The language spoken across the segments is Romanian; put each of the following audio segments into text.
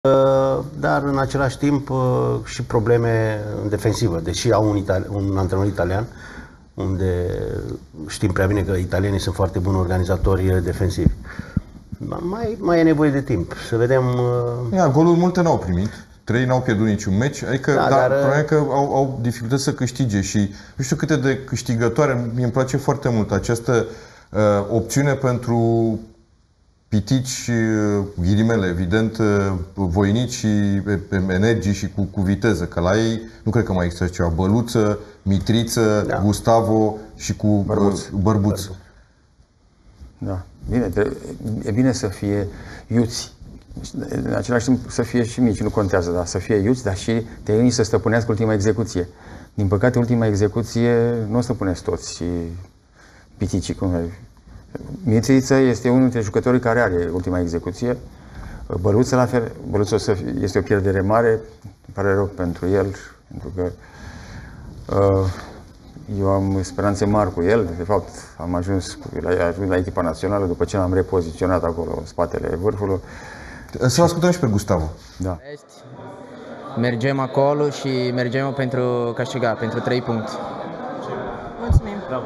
dar în același timp și probleme în defensivă, deși au un antrenor italian, unde știm prea bine că italienii sunt foarte buni organizatori defensivi. Mai e nevoie de timp, să vedem... Goluri multe n-au primit, 3 n-au pierdut niciun meci, adică, dar problema e că au dificultăți să câștige și nu știu câte de câștigătoare, mie îmi place foarte mult această opțiune pentru pitici, ghilimele, evident, voinici și energii și cu viteză, că la ei nu cred că mai există ceva. Băluță, Mitriță, Gustavo și cu Bărbuț. Da. Bine, e bine să fie iuți. În același timp să fie și mici, nu contează, dar să fie iuți, dar și tehnici să stăpânească ultima execuție. Din păcate, ultima execuție nu o stăpânesc toți și piticii. Mitriță este unul dintre jucătorii care are ultima execuție. Băluță la fel. Băluță este o pierdere mare. Îmi pare rău pentru el, pentru că eu am speranțe mari cu el. De fapt, am ajuns la echipa națională după ce l-am repoziționat acolo în spatele vârfului. Să-l ascultăm și pe Gustavo. Da. Mergem acolo și mergem pentru câștiga, pentru 3 puncte. Mulțumim. Bravo.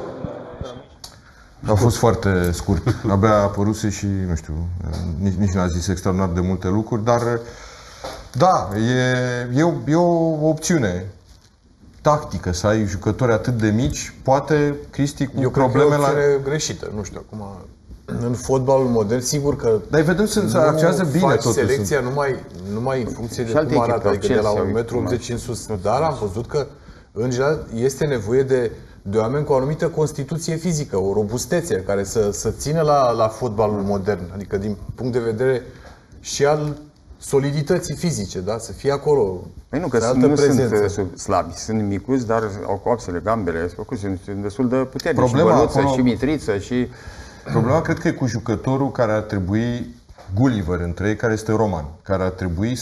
A fost foarte scurt. Abia a apăruse și, nu știu, nici n-a zis extraordinar de multe lucruri, dar da, e o opțiune tactică să ai jucători atât de mici, poate, Cristi, cu probleme la... Eu cred că e o opțiune greșită, nu știu, acum, în fotbalul modern, sigur că... Dar vedem să acționează bine totul. Selecția numai în funcție de cum arată, adică de la 1,80 m în sus. Dar am văzut că, în general, este nevoie de oameni cu o anumită constituție fizică, o robustețe, care să țină la fotbalul modern, adică din punct de vedere și al solidității fizice, da? Să fie acolo. Păi nu, că nu sunt slabi, sunt micuți, dar au coapsele, gambele, sunt destul de puternici. Problema și Băluță, acolo, și Mitriță, și... Problema cred că e cu jucătorul care ar trebui, Gulliver între ei, care este Roman, care ar trebui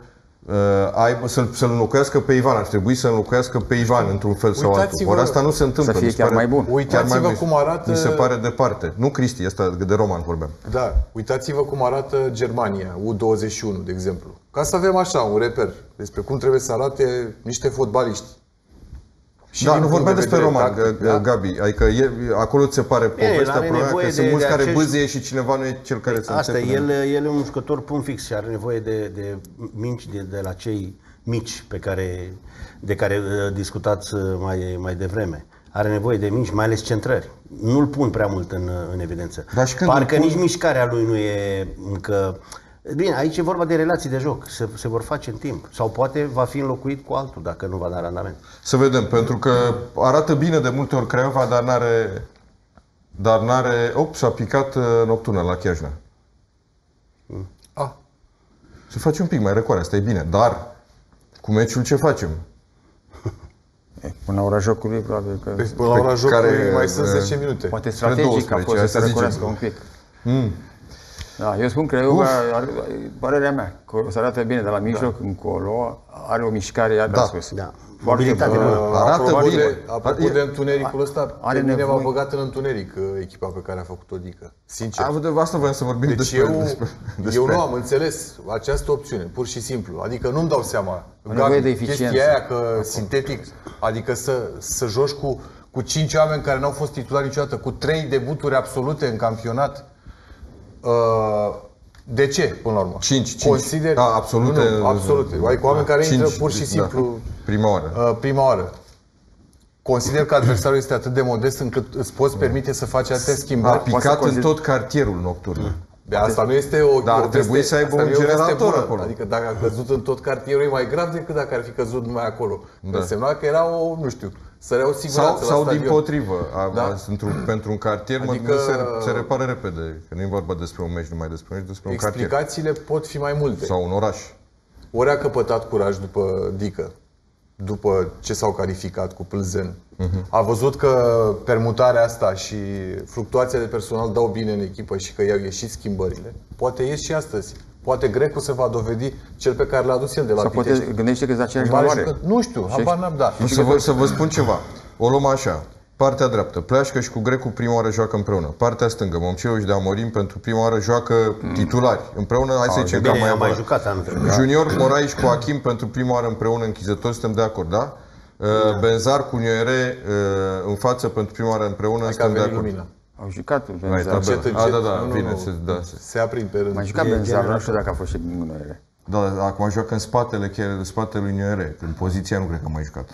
să-l înlocuiască pe Ivan, ar trebui să înlocuiască pe Ivan într-un fel sau altul. Ori asta nu se întâmplă. Să fie chiar mai bun. Uitați-vă cum arată... Mi se pare departe. Nu Cristi, asta de Roman vorbeam. Da, uitați-vă cum arată Germania, U21, de exemplu. Ca să avem așa un reper despre cum trebuie să arate niște fotbaliști. Și da, nu vorbeam despre Roman, Gabi. Adică acolo ți se pare povestea, problema că sunt mulți care bâzie și cineva nu e cel care să înțepe. Asta, el e un jucător punct fix și are nevoie de minci de la cei mici de care discutați mai devreme. Are nevoie de minci, mai ales centrări. Nu-l pun prea mult în evidență. Parcă nici mișcarea lui nu e încă... Bine, aici e vorba de relații de joc, se vor face în timp. Sau poate va fi înlocuit cu altul, dacă nu va da randament. Să vedem, pentru că arată bine de multe ori Craiova, dar n-are... S-a picat Nocturnă la Chiajna. Se face un pic mai răcoare, asta e bine, dar cu meciul ce facem? Până la ora jocului, probabil că... Până la ora jocului mai sunt 10 minute. Poate strategic a fost să se răcorească un pic. Da, eu spun Craiova, părerea mea, că o să arate bine de la mijloc încolo, are o mișcare iar de sus. Da. Mobilitate arată bine. Apropo de întunericul ăsta, pe mine m-a băgat în întuneric echipa pe care a făcut-o Dică. Sincer. Asta voiam să vorbim despre. Eu nu am înțeles această opțiune, pur și simplu. Adică nu-mi dau seama. Chestia aia că sintetic, adică să joci cu 5 oameni care n-au fost titulari niciodată, cu 3 debuturi absolute în campionat. De ce, până la urmă? 5. Consider... absolute. Nu, absolute. Adică oameni care intră pur și simplu... Prima oară. Consider că adversarul este atât de modest încât îți poți permite să faci atâtea schimbări. A picat în tot cartierul Nocturn. Asta nu este o... Dar ar trebui să aibă un generator acolo. Adică dacă a căzut în tot cartierul e mai grav decât dacă ar fi căzut numai acolo. Însemna că era o, nu știu, săreau siguranță sau dimpotrivă. Pentru un cartier se repară repede. Că nu e vorba despre un meci, numai despre un meci, despre un cartier. Explicațiile pot fi mai multe. Sau un oraș. Ori a căpătat curaj după Dică, după ce s-au calificat cu Plzen. A văzut că permutarea asta și fluctuația de personal dau bine în echipă și că i-au ieșit schimbările. Poate ies și astăzi. Poate Grecu se va dovedi cel pe care l-a adus el de la Pitești. Poate gândește că e de aceeași valoare. Nu știu, habar n-am dat. Să vă spun ceva. O luăm așa. Partea dreaptă, Pleașcă și cu Grecu prima oară joacă împreună. Partea stângă, Momceu și de Amorim pentru prima oară joacă titulari. Împreună, hai să zicem că mai jucat anul trecut. Junior, Moraes și cu Achim pentru prima oară împreună închizători, suntem de acord, da? Benzar cu Nioere în față pentru prima oară împreună, suntem de acord. Au jucat Benzar. Bine, se aprind pe rând. Mai jucat Benzar, nu știu dacă a fost și Nioere. Da, acum joacă în spatele lui Nioere. În poziția nu cred că mai jucat.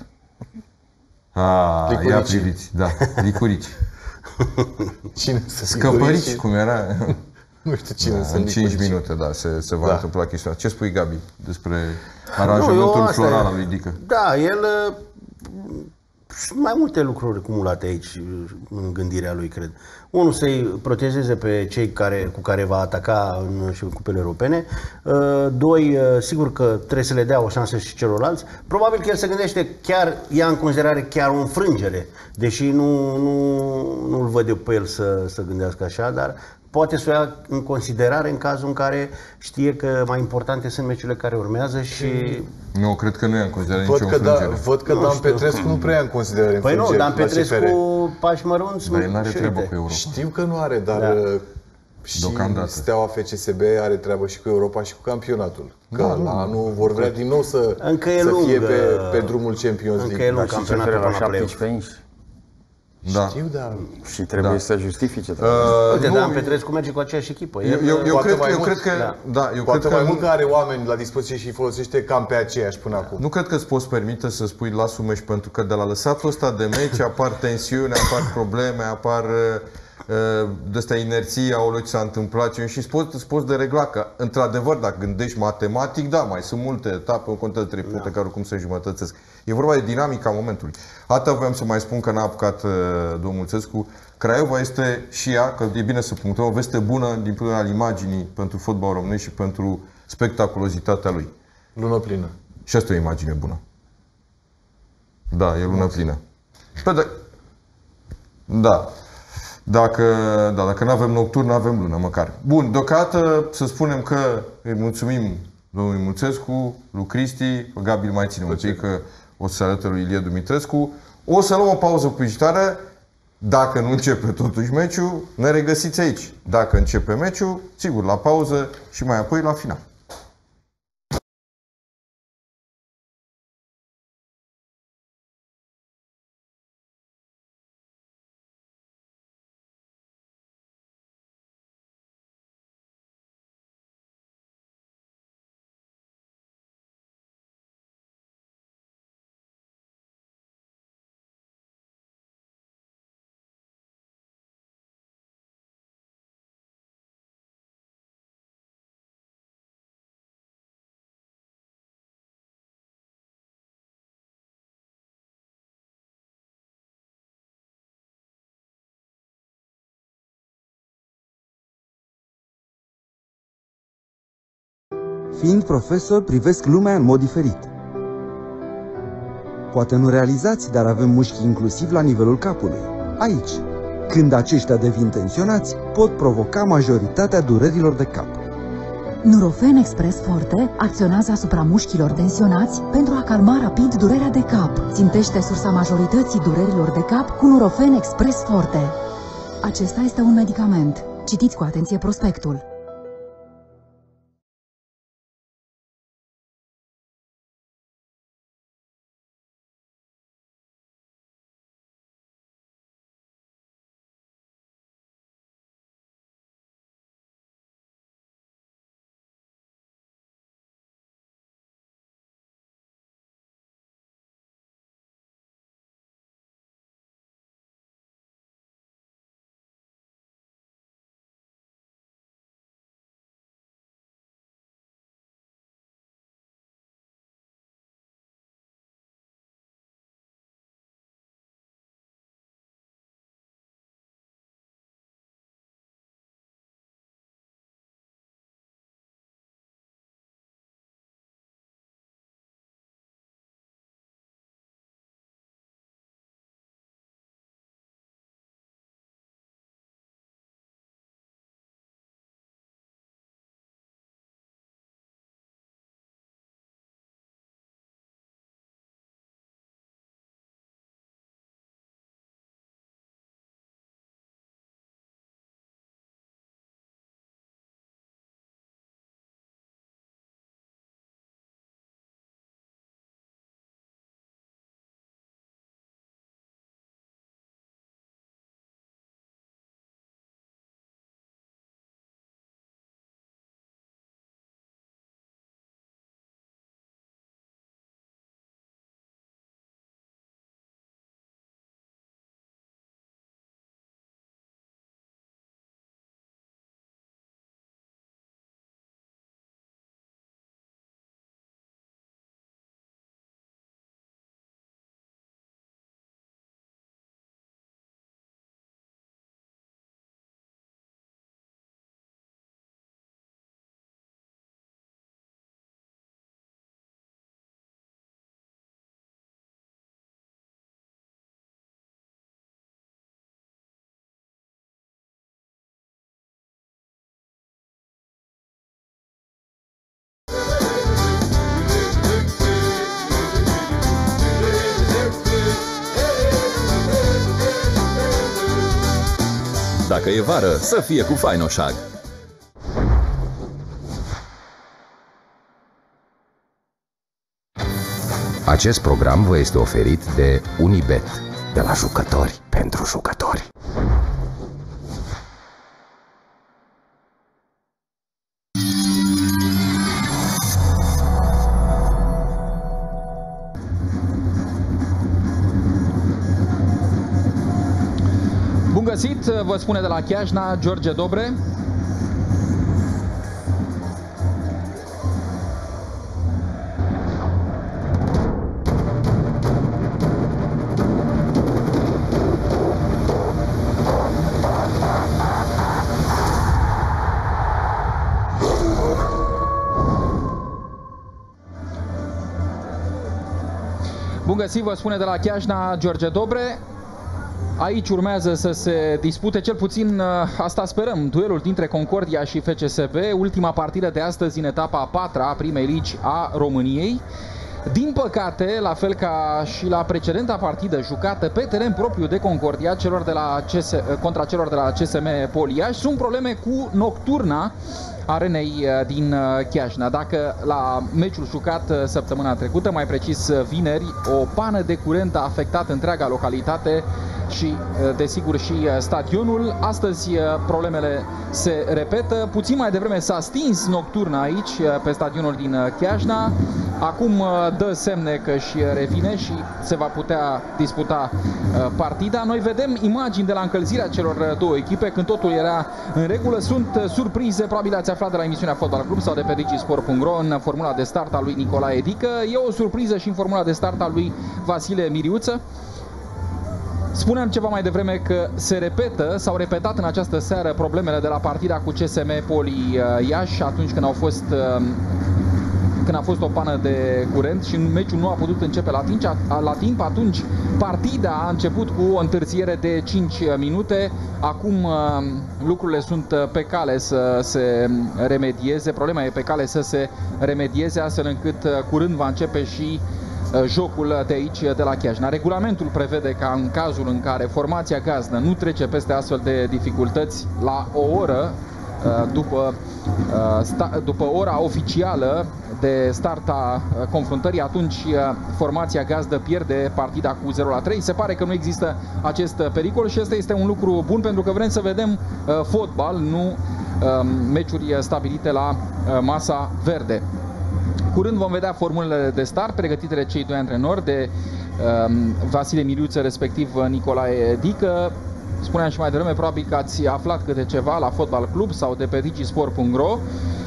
Ia priviți, da, licurici. Cine Scăpărici, cum era? Nu știu cine sunt în 5 minute, da, se va întâmpla chestia. Ce spui, Gabi, despre aranjamentul floral al lui Dică? Da, el mai multe lucruri cumulate aici în gândirea lui, cred. Unul, să-i protejeze pe cei cu care va ataca în cupele europene. Doi, sigur că trebuie să le dea o șansă și celorlalți. Probabil că el se gândește, chiar ia în considerare chiar o înfrângere, deși nu-l văd eu pe el să gândească așa, dar poate să o ia în considerare în cazul în care știe că mai importante sunt meciurile care urmează și... Nu, cred că nu ia în considerare nicio înfrângere. Văd că Dan Petrescu nu prea ia în considerare înfrângeri. Păi nu, Dan Petrescu pași mărunți. Dar el n-are treabă cu Europa. Știu că nu are, dar și Steaua FCSB are treabă și cu Europa și cu campionatul. Că la anul vor vrea din nou să fie pe drumul Champions League. Încă e lung campionatul până la play-off. Da. Știu, dar... Și trebuie să justifice. Dan Petrescu merge cu aceeași echipă. Eu cred că... Poate mai mult că are oameni la dispoziție și îi folosește cam pe aceiași până acum. Nu cred că îți poți permite să spui las un meci, pentru că de la lăsatul ăsta de meci apar tensiune, apar probleme, apar de-astea inerții, aoleu ce s-a întâmplat și îți poți deregla că, într-adevăr, dacă gândești matematic, da, mai sunt multe etape, în contează 3 puncte care oricum se înjumătățesc. E vorba de dinamica momentului. Atât voiam să mai spun că n-a apucat domnul Mulțescu. Craiova este și ea, că e bine să punctăm, o veste bună din punct de vedere al imaginii pentru fotbal românesc și pentru spectaculozitatea lui. Lună plină. Și asta e o imagine bună. Da, e lună plină. Da. Dacă nu avem nocturn, avem lună măcar. Bun, deocamdată să spunem că îi mulțumim domnului Mulțescu, lui Cristi, Gabi mai ține un pic, că o să se arătă lui Ilie Dumitrescu. O să luăm o pauză publicitară. Dacă nu începe totuși meciul, ne regăsiți aici. Dacă începe meciul, sigur, la pauză și mai apoi la final. Fiind profesor, privesc lumea în mod diferit. Poate nu realizați, dar avem mușchi inclusiv la nivelul capului. Aici. Când aceștia devin tensionați, pot provoca majoritatea durerilor de cap. Nurofen Express Forte acționează asupra mușchilor tensionați pentru a calma rapid durerea de cap. Țintește sursa majorității durerilor de cap cu Nurofen Express Forte. Acesta este un medicament. Citiți cu atenție prospectul. Dacă e vară, să fie cu Fainoșag. Acest program vă este oferit de Unibet, de la jucători pentru jucători. Bun găsit, vă spune de la Chiajna George Dobre. Bun găsit, vă spune de la Chiajna George Dobre. Aici urmează să se dispute, cel puțin asta sperăm, duelul dintre Concordia și FCSB, ultima partidă de astăzi în etapa a 4-a primei ligi a României. Din păcate, la fel ca și la precedenta partidă jucată pe teren propriu de Concordia contra celor de la CSM Poliaș, sunt probleme cu nocturna arenei din Chiajna. Dacă la meciul jucat săptămâna trecută, mai precis vineri, o pană de curent a afectat întreaga localitate și, desigur, și stadionul, astăzi problemele se repetă. Puțin mai devreme s-a stins nocturna aici, pe stadionul din Chiajna. Acum dă semne că și revine și se va putea disputa partida. Noi vedem imagini de la încălzirea celor două echipe, când totul era în regulă. Sunt surprize, probabil ați aflat de la emisiunea Fotbal Club sau de pe Digisport.ro în formula de start a lui Nicolae Dică. E o surpriză și în formula de start a lui Vasile Miriuță. Spuneam ceva mai devreme că se repetă, s-au repetat în această seară problemele de la partida cu CSM Poli Iași, atunci când a fost o pană de curent și meciul nu a putut începe la timp. Atunci partida a început cu o întârziere de 5 minute. Acum lucrurile sunt pe cale să se remedieze, problema e pe cale să se remedieze, astfel încât curând va începe și jocul de aici, de la Chiajna. Regulamentul prevede ca în cazul în care formația gazdă nu trece peste astfel de dificultăți la o oră după ora oficială de start a confruntării, atunci formația gazdă pierde partida cu 0-3. Se pare că nu există acest pericol și ăsta este un lucru bun, pentru că vrem să vedem fotbal, nu meciuri stabilite la masa verde. Curând vom vedea formulele de start pregătite de cei doi antrenori, de Vasile Miriuță, respectiv Nicolae Dică. Spuneam și mai devreme, probabil că ați aflat câte ceva la Fotbal Club sau de pe Digisport.ro.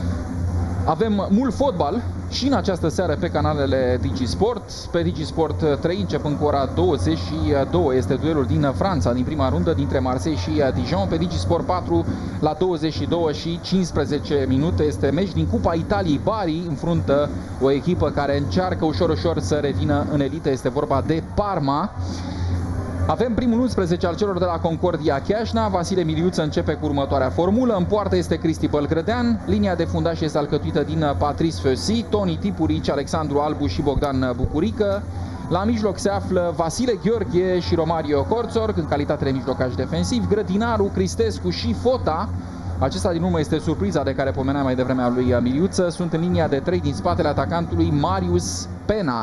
Avem mult fotbal și în această seară pe canalele Digisport. Pe Digisport 3, începând cu ora 22, este duelul din Franța, din prima rundă, dintre Marseille și Dijon. Pe Digisport 4, la 22 și 15 minute, este meci din Cupa Italiei. Bari înfruntă o echipă care încearcă ușor să revină în elită. Este vorba de Parma. Avem primul 11 al celor de la Concordia Chiajna. Vasile Miriuță începe cu următoarea formulă. În poartă este Cristi Bălgrădean. Linia de fundaș este alcătuită din Patrice Făsi, Toni Tipurici, Alexandru Albu și Bogdan Bucurică. La mijloc se află Vasile Gheorghe și Romario Corțor, în calitate de mijlocaș defensiv. Grădinaru, Cristescu și Fota. Acesta din urmă este surpriza de care pomeneam mai devreme a lui Miriuță. Sunt în linia de 3 din spatele atacantului Marius Pena.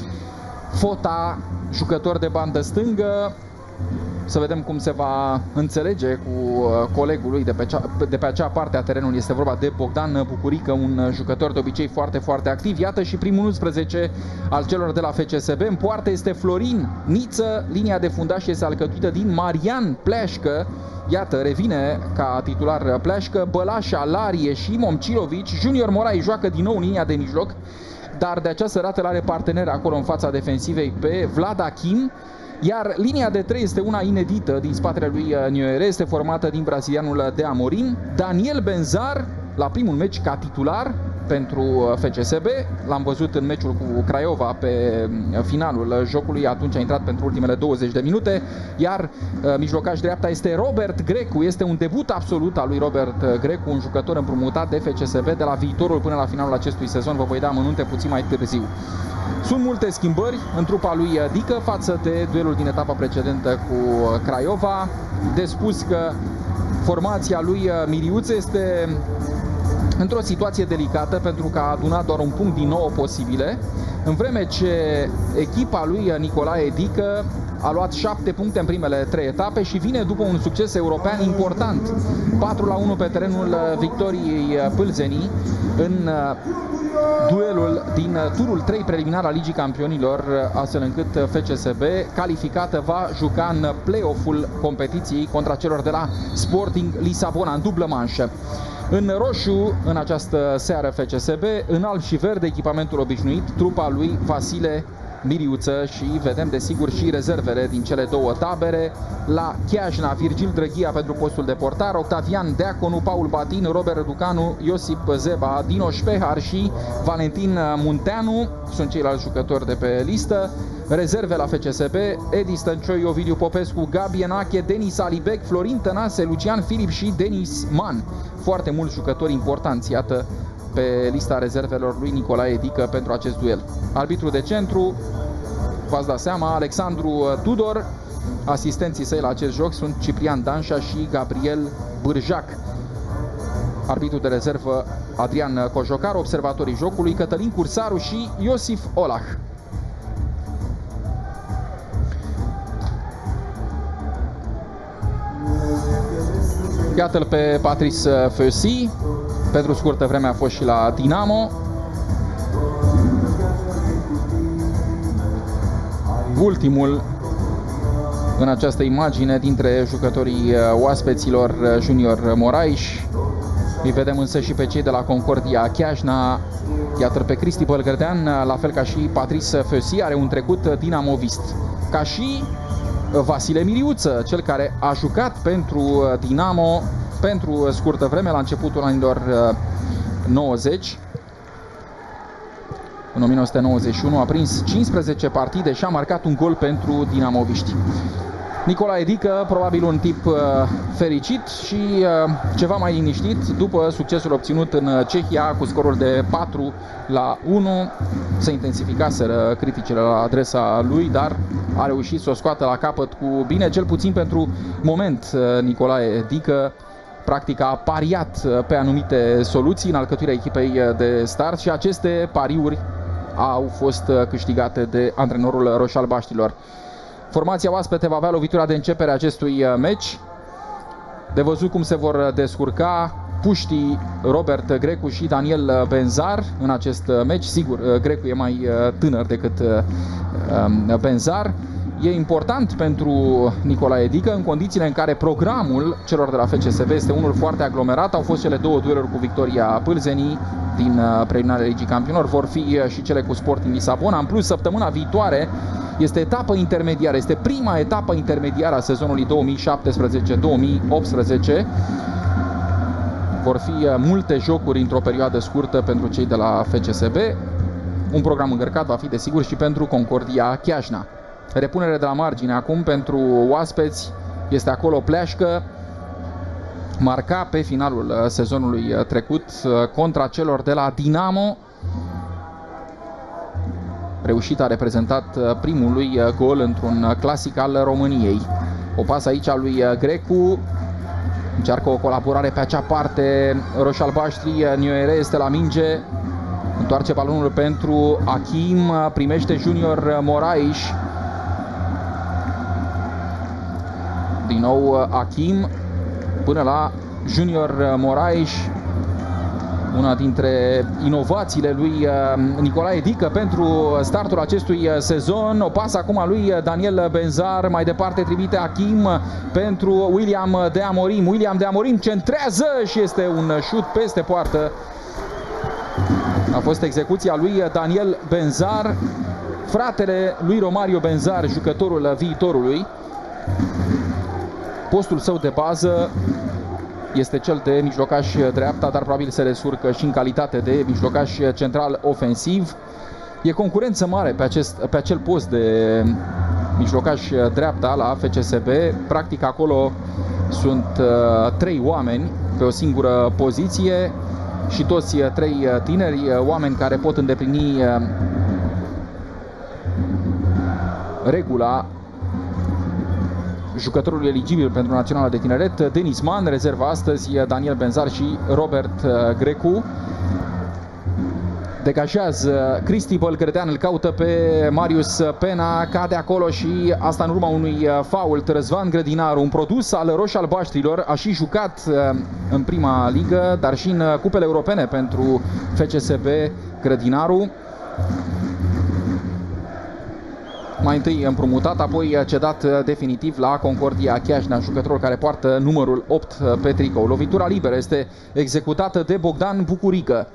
Fota, jucător de bandă stângă. Să vedem cum se va înțelege cu colegul lui de pe acea parte a terenului. Este vorba de Bogdan Bucurică, un jucător de obicei foarte activ. Iată și primul 11 al celor de la FCSB. În poartă este Florin Niță. Linia de fundaș este alcătuită din Marian Pleașcă. Iată, revine ca titular Pleașcă, Bălașa, Larie și Momcilovici. Junior Morai joacă din nou în linia de mijloc, dar de această dată are partener acolo în fața defensivei pe Vlad Achim. Iar linia de 3 este una inedită din spatele lui Nioere, este formată din brazilianul de Amorim, Daniel Benzar, la primul meci ca titular pentru FCSB. L-am văzut în meciul cu Craiova pe finalul jocului, atunci a intrat pentru ultimele 20 de minute, iar mijlocaș dreapta este Robert Grecu. Este un debut absolut al lui Robert Grecu, un jucător împrumutat de FCSB de la Viitorul până la finalul acestui sezon. Vă voi da amănunte puțin mai târziu. Sunt multe schimbări în trupa lui Dică față de duelul din etapa precedentă cu Craiova. De spus că formația lui Miriuță este într-o situație delicată pentru că a adunat doar un punct din 9 posibile, în vreme ce echipa lui Nicolae Dică a luat 7 puncte în primele 3 etape și vine după un succes european important. 4-1 pe terenul Victoriei Pâlzenii în duelul din turul 3 preliminar al Ligii Campionilor, astfel încât FCSB, calificată, va juca în play-off-ul competiției contra celor de la Sporting Lisabona, în dublă manșă. În roșu, în această seară FCSB, în alb și verde, echipamentul obișnuit, trupa lui Vasile Miriuță și vedem desigur și rezervele din cele două tabere. La Chiajna, Virgil Drăghia pentru postul de portar, Octavian Deaconu, Paul Batin, Robert Răducanu, Iosip Zeba, Dino Șpehar și Valentin Munteanu sunt ceilalți jucători de pe listă. Rezerve la FCSB: Edi Stăncioi, Ovidiu Popescu, Gabi Enache, Denis Alibec, Florin Tănase, Lucian Filip și Denis Man. Foarte mulți jucători importanți, iată, pe lista rezervelor lui Nicolae Dică pentru acest duel. Arbitru de centru, v-ați dat seama, Alexandru Tudor. Asistenții săi la acest joc sunt Ciprian Danșa și Gabriel Bârjac. Arbitru de rezervă Adrian Cojocar, observatorii jocului Cătălin Cursaru și Iosif Olah. Iată-l pe Patrice Feusi, pentru scurtă vreme a fost și la Dinamo. Ultimul în această imagine dintre jucătorii oaspeților Junior Moraes. Îi vedem însă și pe cei de la Concordia Chiajna. Iată-l pe Cristi Bălgărdean, la fel ca și Patrice Feusi, are un trecut dinamovist. Ca și Vasile Miriuță, cel care a jucat pentru Dinamo pentru scurtă vreme la începutul anilor 90. În 1991 a prins 15 partide și a marcat un gol pentru dinamoviști. Nicola Edică, probabil un tip fericit și ceva mai liniștit după succesul obținut în Cehia cu scorul de 4-1. Se intensificaseră criticile la adresa lui, dar a reușit să o scoată la capăt cu bine, cel puțin pentru moment. Nicolae Edică practic a pariat pe anumite soluții în alcătuirea echipei de start și aceste pariuri au fost câștigate de antrenorul roșalbaștilor. Formația oaspete va avea lovitura de începere a acestui meci. De văzut cum se vor descurca puștii Robert Grecu și Daniel Benzar în acest meci. Sigur, Grecu e mai tânăr decât Benzar. E important pentru Nicolae Edică în condițiile în care programul celor de la FCSB este unul foarte aglomerat. Au fost cele două dueluri cu Victoria Pâlzenii din preliminarele Ligii Campionilor, vor fi și cele cu Sporting Lisabona. În plus, săptămâna viitoare este etapă intermediară, este prima etapă intermediară a sezonului 2017-2018. Vor fi multe jocuri într-o perioadă scurtă pentru cei de la FCSB. Un program încărcat va fi desigur și pentru Concordia Chiajna. Repunere de la margine acum pentru oaspeți, este acolo Pleașcă, marca pe finalul sezonului trecut contra celor de la Dinamo. Reușita a reprezentat primul lui gol într-un clasic al României. O pasă aici a lui Grecu, încearcă o colaborare pe acea parte roșalbaștri, Nioere este la minge, întoarce balonul pentru Achim, primește Junior Moraes. Din nou Achim până la Junior Moraes, una dintre inovațiile lui Nicolae Edică pentru startul acestui sezon. O pasă acum a lui Daniel Benzar, mai departe trimite Achim pentru William de Amorim. William de Amorim centrează și este un șut peste poartă. A fost execuția lui Daniel Benzar, fratele lui Romario Benzar, jucătorul viitorului. Postul său de bază este cel de mijlocaș dreapta, dar probabil se resurcă și în calitate de mijlocaș central ofensiv. E concurență mare pe acel post de mijlocaș dreapta la FCSB. Practic acolo sunt 3 oameni pe o singură poziție și toți 3 tineri, oameni care pot îndeplini jucătorul eligibil pentru Naționala de Tineret, Denis Man, rezervă astăzi Daniel Benzar și Robert Grecu. Degajează Cristi Bălgăredean, îl caută pe Marius Pena, cade acolo și asta în urma unui fault. Răzvan Grădinaru, un produs al roș-albaștrilor, a și jucat în prima ligă, dar și în cupele europene pentru FCSB Grădinaru. Mai întâi împrumutat, apoi cedat definitiv la Concordia Chiajna, jucătorul care poartă numărul 8 pe tricou. Lovitura liberă este executată de Bogdan Bucurică.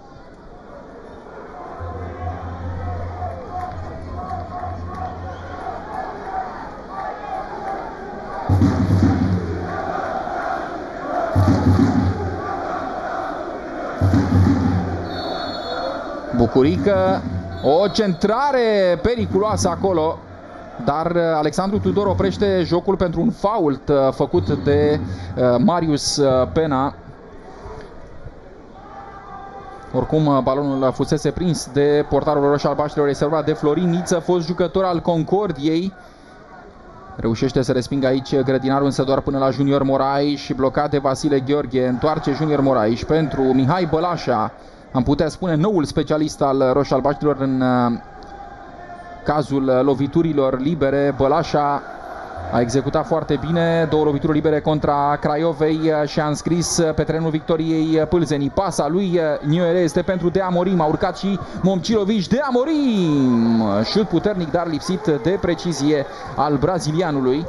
Bucurică, o centrare periculoasă acolo, dar Alexandru Tudor oprește jocul pentru un fault făcut de Marius Pena. Oricum, balonul fusese prins de portarul roș-albaștrilor, rezervat de Florin Niță, fost jucător al Concordiei. Reușește să respingă aici Grădinaru, însă doar până la Junior Moraes și blocat de Vasile Gheorghe. Întoarce Junior Moraes pentru Mihai Bălașa, am putea spune noul specialist al roș-albaștilor în cazul loviturilor libere. Bălașa a executat foarte bine două lovituri libere contra Craiovei și a înscris pe terenul victoriei pâlzenii. Pasa lui Nioere este pentru De Amorim, a urcat și Momcilovici. De Amorim, șut puternic, dar lipsit de precizie al brazilianului.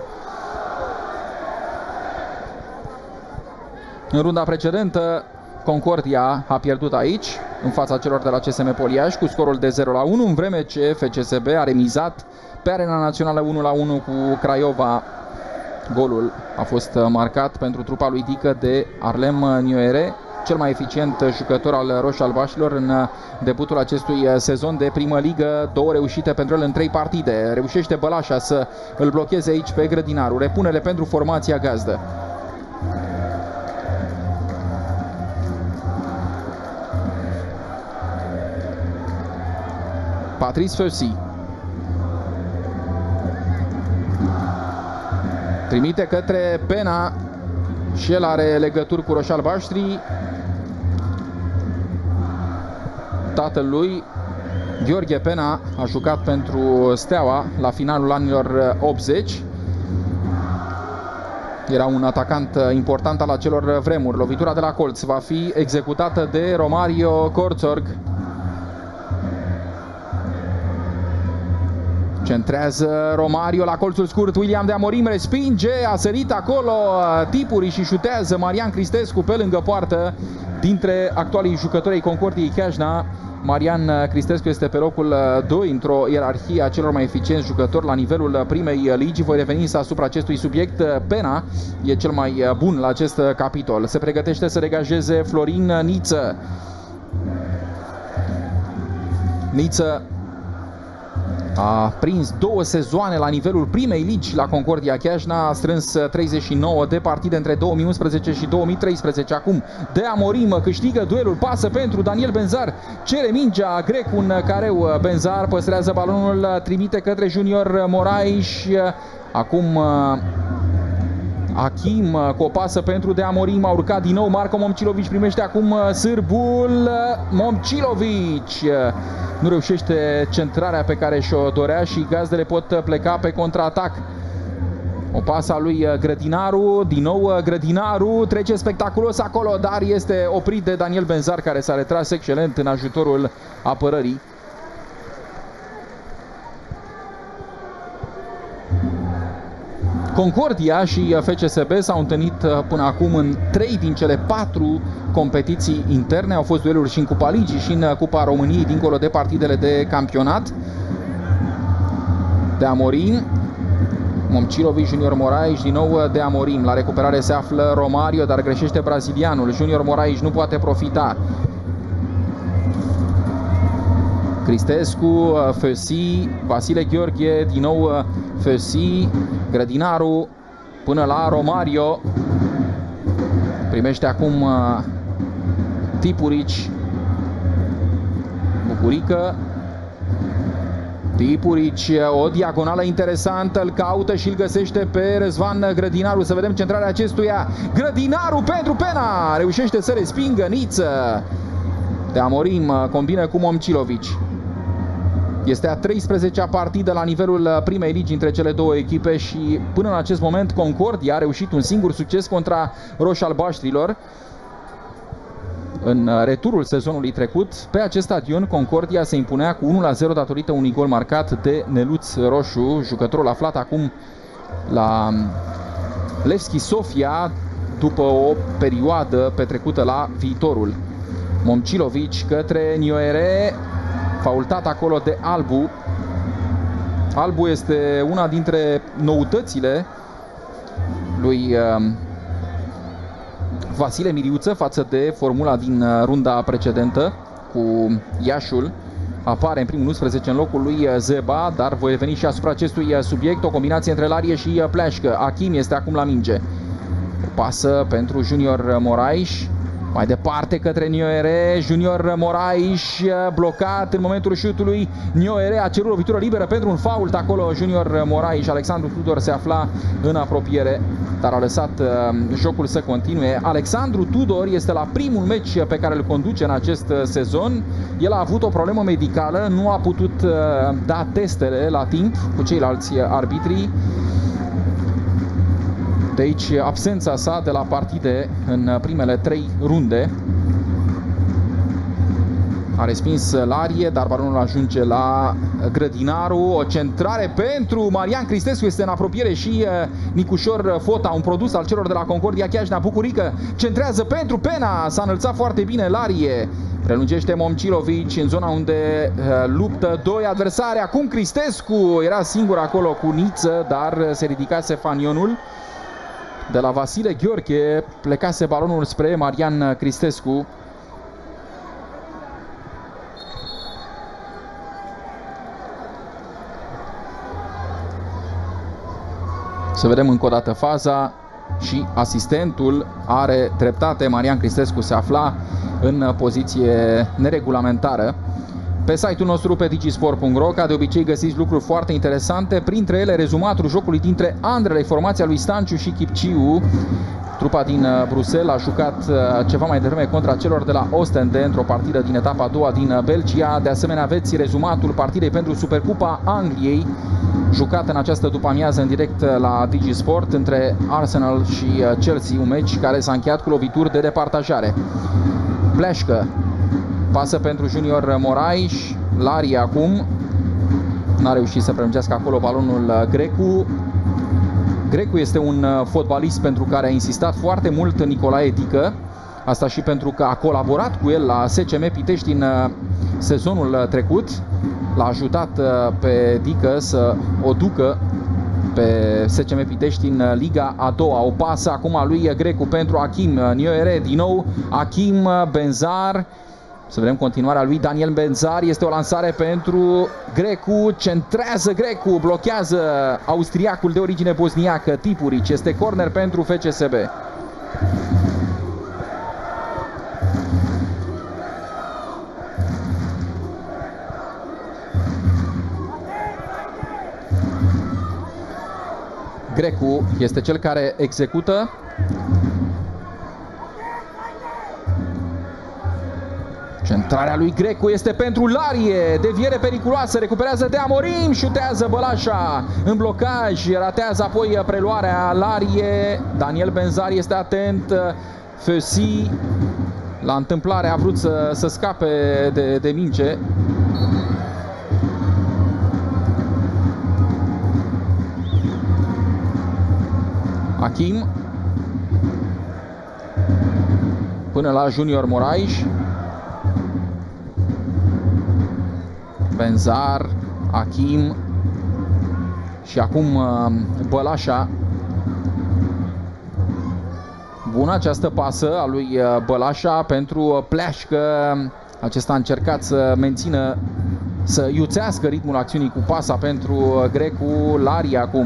În runda precedentă, Concordia a pierdut aici, în fața celor de la CSM Poliaș, cu scorul de 0-1, în vreme ce FCSB a remizat pe Arena Națională 1-1 cu Craiova. Golul a fost marcat pentru trupa lui Dică de Arlem Nioere, cel mai eficient jucător al roș-albaștilor în debutul acestui sezon de primă ligă. Două reușite pentru el în 3 partide. Reușește Bălașa să îl blocheze aici pe Grădinaru. Repunere pentru formația gazdă. Patrice Feusi trimite către Pena și el are legături cu roș-albaștrii. Tatălui, Gheorghe Pena, a jucat pentru Steaua la finalul anilor 80. Era un atacant important al acelor vremuri. Lovitura de la colț va fi executată de Romario Corzorg. Centrează Romario la colțul scurt, William De Amorim respinge, a sărit acolo tipuri și șutează Marian Cristescu pe lângă poartă. Dintre actualii jucători ai Concordiei Chiajna, Marian Cristescu este pe locul 2 într-o ierarhie a celor mai eficienți jucători la nivelul primei ligi. Voi reveni asupra acestui subiect. Pena e cel mai bun la acest capitol. Se pregătește să degajeze Florin Niță. Niță a prins 2 sezoane la nivelul primei ligi la Concordia Chiajna, a strâns 39 de partide între 2011 și 2013. Acum De Amorim câștigă duelul, pasă pentru Daniel Benzar, cere mingea grec un careu. Benzar păstrează balonul, trimite către Junior Moraes. Acum Achim cu o pasă pentru De Amorim, a urcat din nou Marco Momcilovici, primește acum sârbul. Momcilovici nu reușește centrarea pe care și-o dorea și gazdele pot pleca pe contraatac. O pasă a lui Grădinaru, din nou Grădinaru, trece spectaculos acolo, dar este oprit de Daniel Benzar, care s-a retras excelent în ajutorul apărării. Concordia și FCSB s-au întâlnit până acum în 3 din cele 4 competiții interne. Au fost dueluri și în Cupa Ligii și în Cupa României, dincolo de partidele de campionat. De Amorim, Momcilovici, Junior Moraes, din nou De Amorim. La recuperare se află Romario, dar greșește brazilianul. Junior Moraes nu poate profita. Cristescu, Feusi, Vasile Gheorghe, din nou Feusi, Grădinaru până la Romario. Primește acum Tipurici, Bucurică. Tipurici, o diagonală interesantă, îl caută și îl găsește pe Răzvan Grădinaru. Să vedem centrarea acestuia. Grădinaru pentru pena! Reușește să respingă Niță. De Amorim combină cu Momcilovici. Este a 13-a partidă la nivelul primei ligi între cele două echipe și până în acest moment Concordia a reușit un singur succes contra roș-albaștrilor. În returul sezonului trecut, pe acest stadion, Concordia se impunea cu 1-0 datorită unui gol marcat de Neluț Roșu, jucătorul aflat acum la Levski Sofia după o perioadă petrecută la Viitorul. Momcilovici către Nioere, faultat acolo de Albu. Albu este una dintre noutățile lui Vasile Miriuță față de formula din runda precedentă cu Iașul. Apare în primul 11 în locul lui Zeba, dar voi reveni și asupra acestui subiect. O combinație între Larie și Pleașcă. Achim este acum la minge. O pasă pentru Junior Moraes. Mai departe către Nioere, Junior Moraes blocat în momentul șutului. Nioere a cerut o lovitură liberă pentru un fault acolo. Junior Moraes, Alexandru Tudor se afla în apropiere, dar a lăsat jocul să continue. Alexandru Tudor este la primul meci pe care îl conduce în acest sezon. El a avut o problemă medicală, nu a putut da testele la timp cu ceilalți arbitri. De aici absența sa de la partide în primele 3 runde. A respins Larie, dar balonul ajunge la Grădinaru. O centrare pentru Marian Cristescu, este în apropiere și Nicușor Fota, un produs al celor de la Concordia Chiajna. Bucurică centrează pentru pena. S-a înălțat foarte bine Larie. Prelungește Momcilovici în zona unde luptă 2 adversari. Acum Cristescu era singur acolo cu Niță, dar se ridicase fanionul. De la Vasile Gheorghe plecase balonul spre Marian Cristescu. Să vedem încă o dată faza și asistentul are dreptate. Marian Cristescu se afla în poziție neregulamentară. Pe site-ul nostru, pe digisport.ro, ca de obicei găsiți lucruri foarte interesante, printre ele rezumatul jocului dintre Andrei, formația lui Stanciu și Chipciu. Trupa din Bruxelles a jucat ceva mai devreme contra celor de la Ostende într-o partidă din etapa a doua din Belgia. De asemenea, aveți rezumatul partidei pentru Supercupa Angliei, jucat în această după-amiază în direct la Digisport între Arsenal și Chelsea, un meci care s-a încheiat cu lovituri de departajare. Pleașcă pasă pentru Junior Moraes. Larie acum n-a reușit să prelungească acolo balonul Grecu. Grecu este un fotbalist pentru care a insistat foarte mult Nicolae Dică. Asta și pentru că a colaborat cu el la SCM Pitești în sezonul trecut. L-a ajutat pe Dică să o ducă pe SCM Pitești în Liga a doua. O pasă acum a lui Grecu pentru Achim Nioere. Din nou Achim Benzar. Să vedem continuarea lui Daniel Benzar. Este o lansare pentru Grecu. Centrează Grecu. Blochează austriacul de origine bosniacă Tipurici. Este corner pentru FCSB. Grecu este cel care execută. Centrarea lui Grecu este pentru Larie. Deviere periculoasă. Recuperează de Amorim. Șutează Bălașa în blocaj. Ratează apoi preluarea Larie. Daniel Benzar este atent. Făsi la întâmplare a vrut să scape de minge. Achim până la Junior Moraes. Benzar, Achim și acum Bălașa. Bună această pasă a lui Bălașa pentru Pleașcă. Acesta a încercat să mențină, să iuțească ritmul acțiunii cu pasa pentru Grecu. Larie acum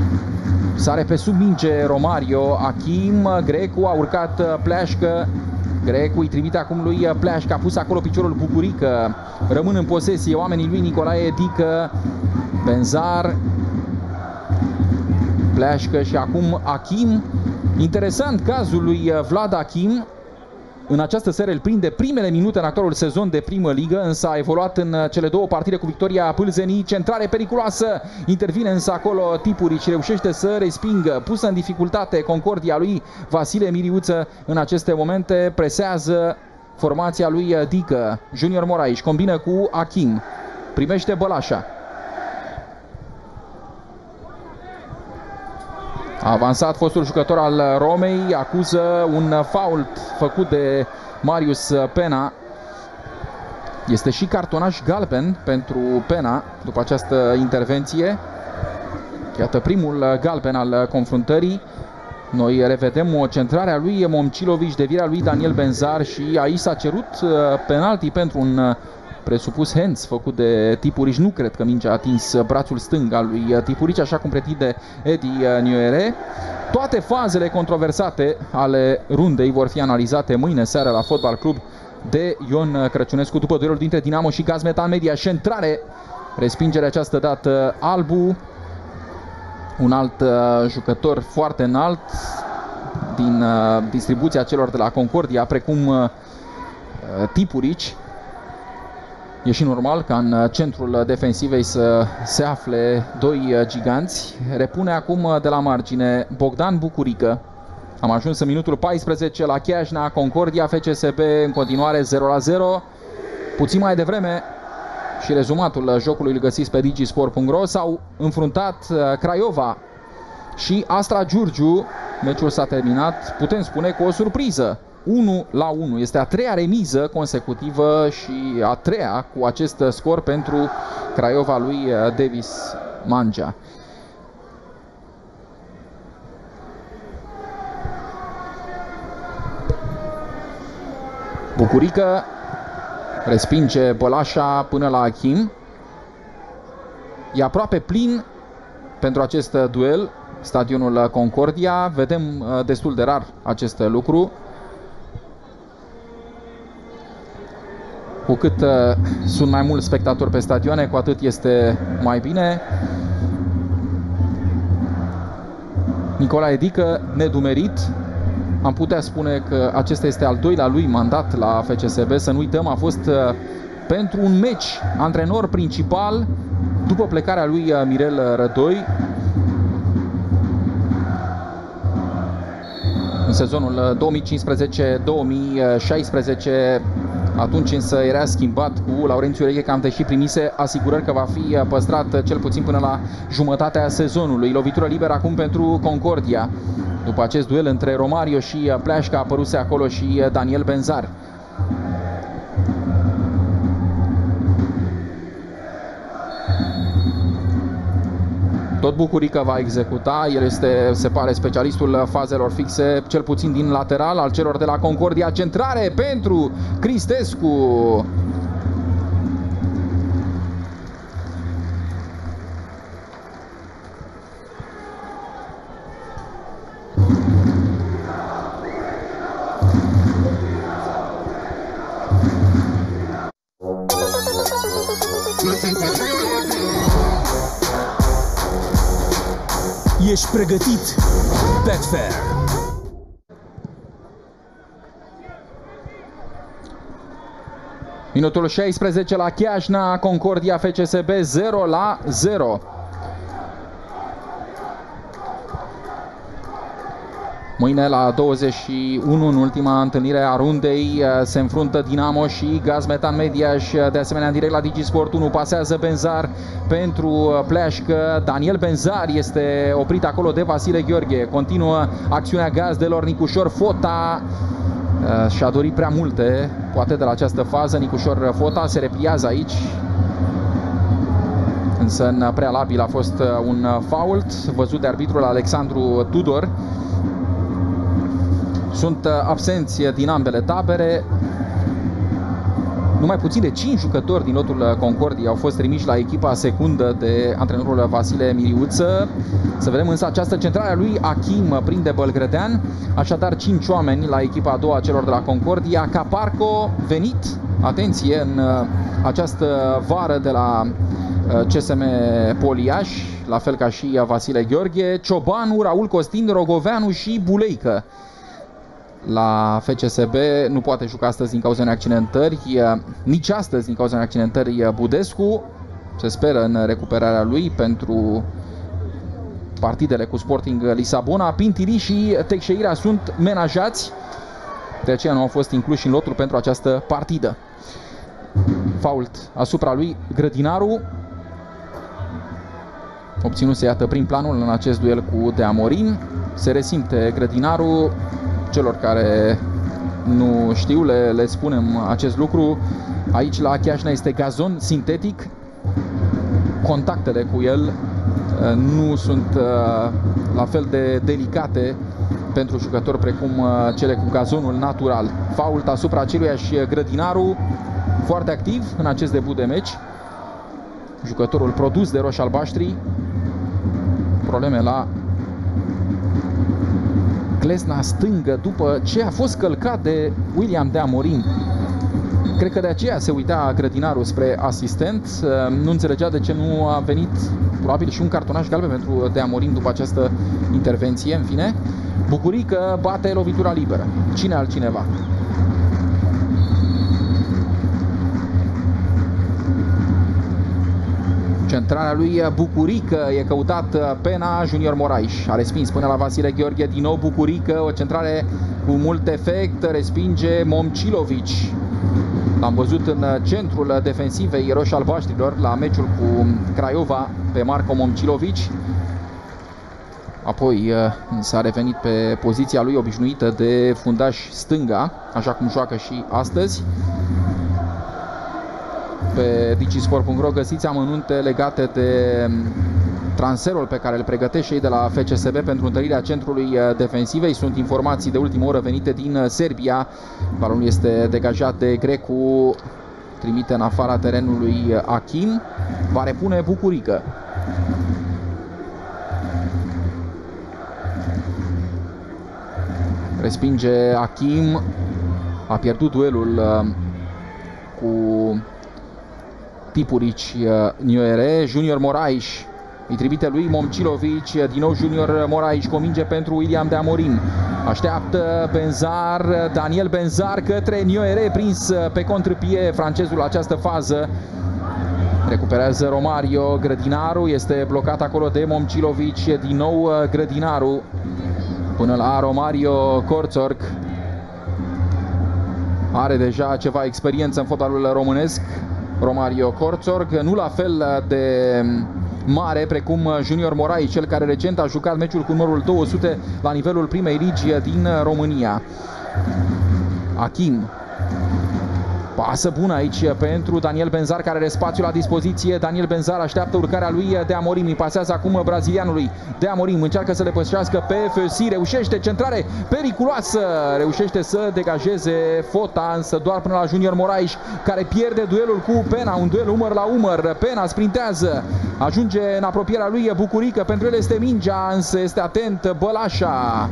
sare pe sub minge Romario. Achim, Grecu, a urcat Pleașcă. Grecu îi trimite acum lui Pleașcă, a pus acolo piciorul Bucurică, rămân în posesie oamenii lui Nicolae Dică, Benzar, Pleașcă și acum Achim. Interesant cazul lui Vlad Achim. În această serie îl prinde primele minute în actualul sezon de primă ligă, însă a evoluat în cele două partide cu victoria Pâlzenii. Centrare periculoasă, intervine însă acolo Tipurici și reușește să respingă. Pusă în dificultate Concordia lui Vasile Miriuță în aceste momente, presează formația lui Dică. Junior Moraes combină cu Achim, primește Bălașa. A avansat fostul jucător al Romei, acuză un fault făcut de Marius Pena. Este și cartonaș galben pentru Pena după această intervenție. Iată primul galben al confruntării. Noi revedem o centrare a lui Momcilovici, devirea lui Daniel Benzar și aici s-a cerut penalti pentru un presupus hands făcut de Tipurici. Nu cred că mingea a atins brațul stâng al lui Tipurici, așa cum pretinde Edi Nioere. Toate fazele controversate ale rundei vor fi analizate mâine seară la Fotbal Club de Ion Crăciunescu după duelul dintre Dinamo și Gazmetan Media. Centrare, respingere această dată Albu, un alt jucător foarte înalt din distribuția celor de la Concordia, precum Tipurici. E și normal ca în centrul defensivei să se afle doi giganți. Repune acum de la margine Bogdan Bucurică. Am ajuns în minutul 14 la Chiajna, Concordia FCSB în continuare 0-0. Puțin mai devreme și rezumatul jocului îl găsiți pe digisport.ro. S-au înfruntat Craiova și Astra Giurgiu. Meciul s-a terminat, putem spune, cu o surpriză. 1-1. Este a treia remiză consecutivă și a treia cu acest scor pentru Craiova lui Davis Mangea. Bucurică respinge Bălașa până la Achim. E aproape plin pentru acest duel stadionul Concordia. Vedem destul de rar acest lucru. Cu cât sunt mai mulți spectatori pe stadioane, cu atât este mai bine. Nicolae Dică, nedumerit. Am putea spune că acesta este al doilea lui mandat la FCSB. Să nu uităm, a fost pentru un meci antrenor principal după plecarea lui Mirel Rădoi. În sezonul 2015-2016, atunci însă era schimbat cu Laurențiu Reche, cam deși primise asigurări că va fi păstrat cel puțin până la jumătatea sezonului. Lovitură liberă acum pentru Concordia. După acest duel între Romario și Pleașcă a apăruse acolo și Daniel Benzar. Tot Bucurică va executa, el este, se pare, specialistul fazelor fixe, cel puțin din lateral, al celor de la Concordia. Centrare pentru Cristescu. Ești pregătit? Betfair. Minutul 16 la Chiajna, Concordia FCSB 0-0. Mâine la 21, în ultima întâlnire a rundei, se înfruntă Dinamo și Gazmetan Mediaș. De asemenea, în direct la Digisport 1 pasează Benzar pentru Pleașcă. Daniel Benzar este oprit acolo de Vasile Gheorghe. Continuă acțiunea gazdelor. Nicușor Fota și-a dorit prea multe, poate, de la această fază. Nicușor Fota se repliază aici, însă în prealabil a fost un fault văzut de arbitrul Alexandru Tudor. Sunt absenți din ambele tabere. Numai puțin de 5 jucători din lotul Concordia au fost trimiși la echipa secundă de antrenorul Vasile Miriuță. Să vedem însă această centrare a lui Achim prinde Bălgrădean. Așadar 5 oameni la echipa a doua a celor de la Concordia. Caparco venit, atenție, în această vară de la CSM Poliaș, la fel ca și Vasile Gheorghe, Ciobanu, Raul Costin, Rogoveanu și Buleică. La FCSB nu poate juca astăzi din cauza unei accidentări, nici astăzi din cauza unei accidentări Budescu. Se speră în recuperarea lui pentru partidele cu Sporting Lisabona. Pintiri și Teixeira sunt menajați, de aceea nu au fost incluși în lotul pentru această partidă. Fault asupra lui Grădinaru, obținuse, iată, prin planul în acest duel cu De Amorim. Se resimte Grădinaru. Celor care nu știu, le spunem acest lucru. Aici la Chiajna este gazon sintetic. Contactele cu el nu sunt la fel de delicate pentru jucători precum cele cu gazonul natural. Fault asupra aceluiași Grădinaru, foarte activ în acest debut de meci. Jucătorul produs de roșii-albaștri. Probleme la glezna stângă după ce a fost călcat de William De Amorim. Cred că de aceea se uita Grădinaru spre asistent. Nu înțelegea de ce nu a venit probabil și un cartonaș galben pentru De Amorim după această intervenție. În fine, Bucurică bate lovitura liberă. Cine altcineva? Centrarea lui Bucurică, e căutat Pena, Junior Moraes a respins până la Vasile Gheorghe, din nou Bucurică, o centrare cu mult efect, respinge Momcilovici. L-am văzut în centrul defensivei roșii-albaștrilor la meciul cu Craiova pe Marco Momcilovici. Apoi s-a revenit pe poziția lui obișnuită de fundaș stânga, așa cum joacă și astăzi. Pe dicisport.ro găsiți amănunte legate de transferul pe care îl pregătește ei de la FCSB pentru întărirea centrului defensivei. Sunt informații de ultimă oră venite din Serbia. Balonul este degajat de Grecu, trimite în afara terenului Achim. Va repune Bucurică. Respinge Achim. A pierdut duelul cu Tipurici Nioere. Junior Moraes îi trimite lui Momcilovici, din nou Junior Moraes convinge pentru William De Amorim. Așteaptă Benzar, Daniel Benzar către Nioere, prins pe contrpie francezul la această fază. Recuperează Romario, Grădinaru este blocat acolo de Momcilovici, din nou Grădinaru până la Romario Corțorc. Are deja ceva experiență în fotbalul românesc Romario Corțorg, nu la fel de mare precum Junior Moraes, cel care recent a jucat meciul cu numărul 200 la nivelul primei ligi din România. Achim. Pasă bună aici pentru Daniel Benzar, care are spațiu la dispoziție. Daniel Benzar așteaptă urcarea lui De Amorim. Îi pasează acum brazilianului. De Amorim încearcă să le pășească pe Făsi. Reușește, centrare periculoasă. Reușește să degajeze Fota, însă doar până la Junior Moraes, care pierde duelul cu Pena. Un duel umăr la umăr. Pena sprintează. Ajunge în apropierea lui Bucurică. Pentru el este mingea, însă este atent Bălașa.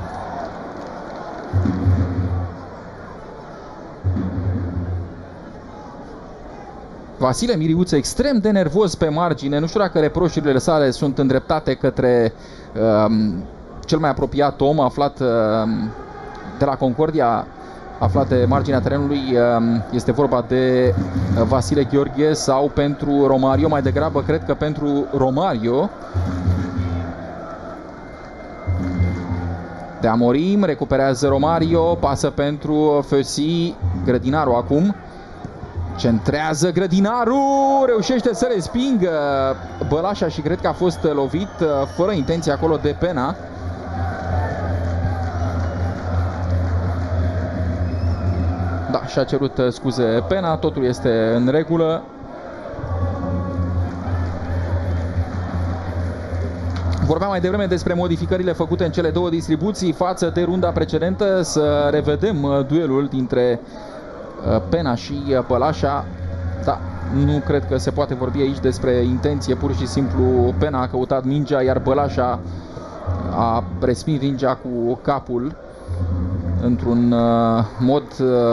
Vasile Miriuță extrem de nervos pe margine. Nu știu dacă reproșurile sale sunt îndreptate către cel mai apropiat om aflat de la Concordia, aflat de marginea terenului. Este vorba de Vasile Gheorghe sau pentru Romario. Mai degrabă cred că pentru Romario. De Amorim recuperează Romario, pasă pentru Făsi. Grădinaru acum. Centrează Grădinaru, reușește să respingă Bălașa și cred că a fost lovit fără intenție acolo de Pena. Da, și-a cerut scuze Pena, totul este în regulă. Vorbeam mai devreme despre modificările făcute în cele două distribuții față de runda precedentă. Să revedem duelul dintre Pena și Bălașa. Da, nu cred că se poate vorbi aici despre intenție, pur și simplu Pena a căutat mingea, iar Bălașa a respins mingea cu capul într-un mod...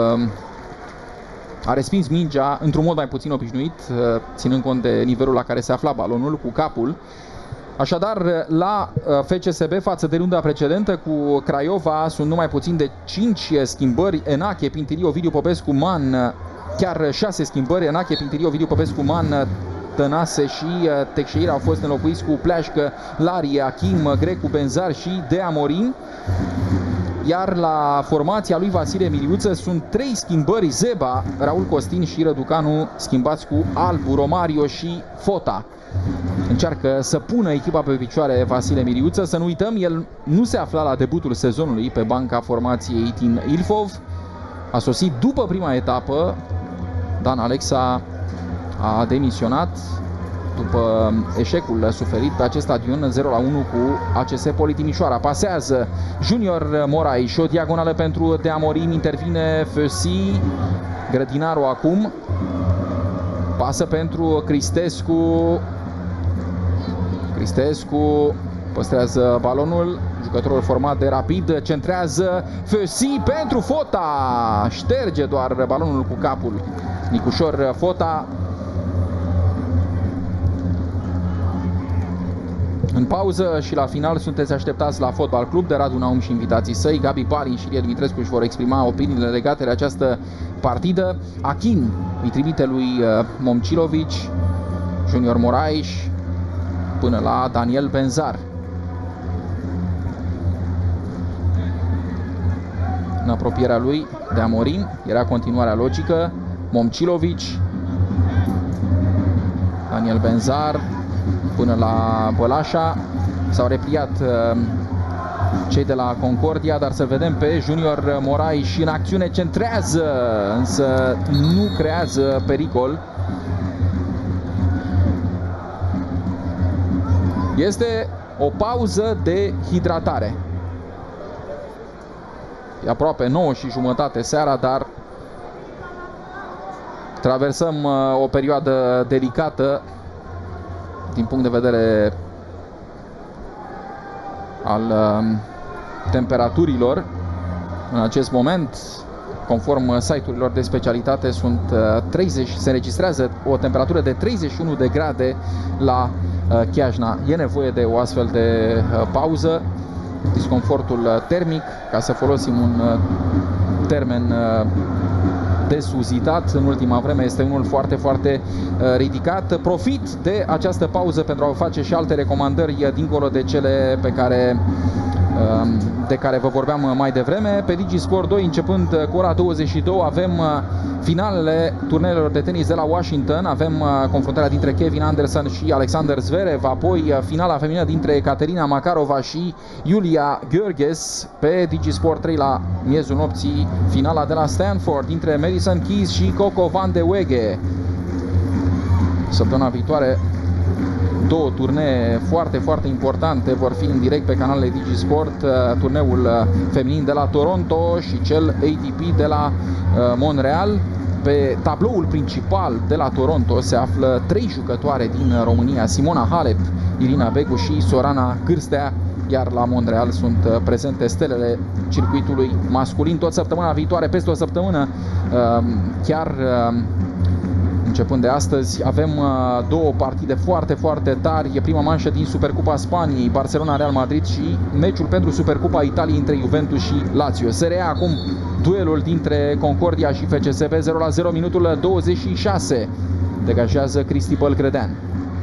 A respins mingea într-un mod mai puțin obișnuit, ținând cont de nivelul la care se afla balonul, cu capul. Așadar, la FCSB, față de runda precedentă cu Craiova, sunt numai puțin de 5 schimbări. Enache, Pintilie, Ovidiu Popescu, Man, chiar 6 schimbări. Enache, Pintilie, Ovidiu Popescu, Man, Tănase și Teixeira au fost înlocuiți cu Pleașcă, Larie, Achim, Grecu, Benzar și De Amorin. Iar la formația lui Vasile Miliuță sunt 3 schimbări: Zeba, Raul Costin și Răducanu schimbați cu Albu, Romario și Fota. Încearcă să pună echipa pe picioare Vasile Miliuță. Să nu uităm, el nu se afla la debutul sezonului pe banca formației din Ilfov. A sosit după prima etapă. Dan Alexa a demisionat după eșecul suferit pe acest stadion 0-1 cu ACS Poli Timișoara. Pasează Junior Morai și o diagonală pentru De Amorim, intervine Făsi, Grădinaru acum, pasă pentru Cristescu. Cristescu păstrează balonul, jucătorul format de Rapid, centrează Făsi pentru Fota, șterge doar balonul cu capul Nicușor Fota. În pauză și la final sunteți așteptați la Fotbal Club de Radu Naum și invitații săi. Gabi Parin și Ilie Dumitrescu își vor exprima opiniile legate de această partidă. Achin îi trimite lui Momcilovici, Junior Moraes până la Daniel Benzar. În apropierea lui De Amorim era continuarea logică. Momcilovici, Daniel Benzar până la Bălașa. S-au repliat cei de la Concordia, dar să vedem pe Junior Morai și în acțiune, centrează, însă nu creează pericol. Este o pauză de hidratare. E aproape 9:30 seara, dar traversăm o perioadă delicată din punct de vedere al temperaturilor. În acest moment, conform site-urilor de specialitate, se înregistrează o temperatură de 31 de grade la Chiajna. E nevoie de o astfel de pauză. Disconfortul termic, ca să folosim un termen desuzitat în ultima vreme, este unul foarte, foarte ridicat. Profit de această pauză pentru a vă face și alte recomandări dincolo de cele de care vă vorbeam mai devreme. Pe DigiSport 2, începând cu ora 22, avem finalele turneelor de tenis de la Washington. Avem confruntarea dintre Kevin Anderson și Alexander Zverev, apoi finala feminină dintre Caterina Makarova și Julia Görges. Pe DigiSport 3, la miezul nopții, finala de la Stanford dintre Madison Keys și Coco Van de Weghe. Săptămâna viitoare, două turnee foarte, foarte importante vor fi în direct pe canalele DigiSport. Turneul feminin de la Toronto și cel ATP de la Montreal. Pe tabloul principal de la Toronto se află 3 jucătoare din România: Simona Halep, Irina Begu și Sorana Cârstea, iar la Montreal sunt prezente stelele circuitului masculin. Tot săptămâna viitoare, peste o săptămână, chiar începând de astăzi, avem două partide foarte, foarte tari. E prima manșă din Supercupa Spaniei, Barcelona-Real Madrid, și meciul pentru Supercupa Italiei între Juventus și Lazio. Se reia acum duelul dintre Concordia și FCSB. 0-0, minutul 26. Degajează Cristi Bălcredean.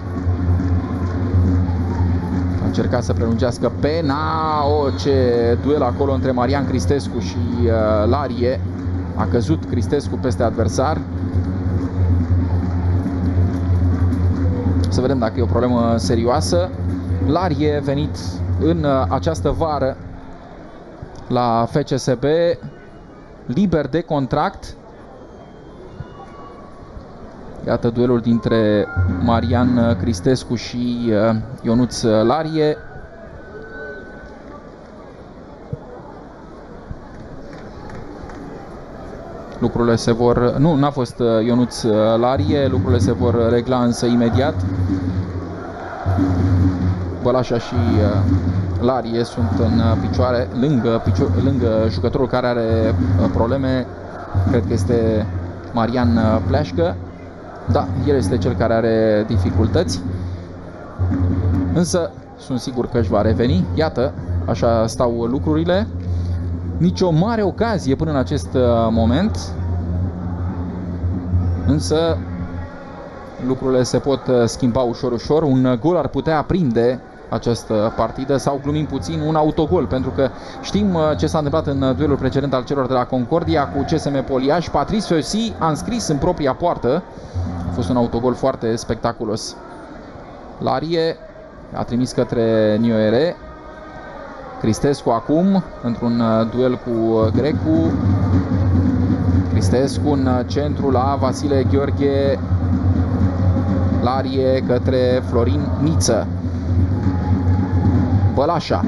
A încercat să prelungească Pena. Ce duel acolo între Marian Cristescu și Larie. A căzut Cristescu peste adversar. Să vedem dacă e o problemă serioasă. Larie, venit în această vară la FCSB, liber de contract. Iată duelul dintre Marian Cristescu și Ionuț Larie. lucrurile se vor... Nu, n-a fost Ionuț Larie, lucrurile se vor regla însă imediat. Bălașa și Larie sunt în picioare, lângă jucătorul care are probleme, cred că este Marian Pleașcă. Da, el este cel care are dificultăți, însă sunt sigur că își va reveni. Iată, așa stau lucrurile. Nici o mare ocazie până în acest moment, însă lucrurile se pot schimba ușor, ușor. Un gol ar putea aprinde această partidă sau, glumim puțin, un autogol, pentru că știm ce s-a întâmplat în duelul precedent al celor de la Concordia cu CSM Poliaș. Patrice Feusi a înscris în propria poartă. A fost un autogol foarte spectaculos. Larie a trimis către Nioere. Cristescu acum, într-un duel cu Grecu. Cristescu în centru la Vasile Gheorghe. Larie către Florin Niță. Bălașa.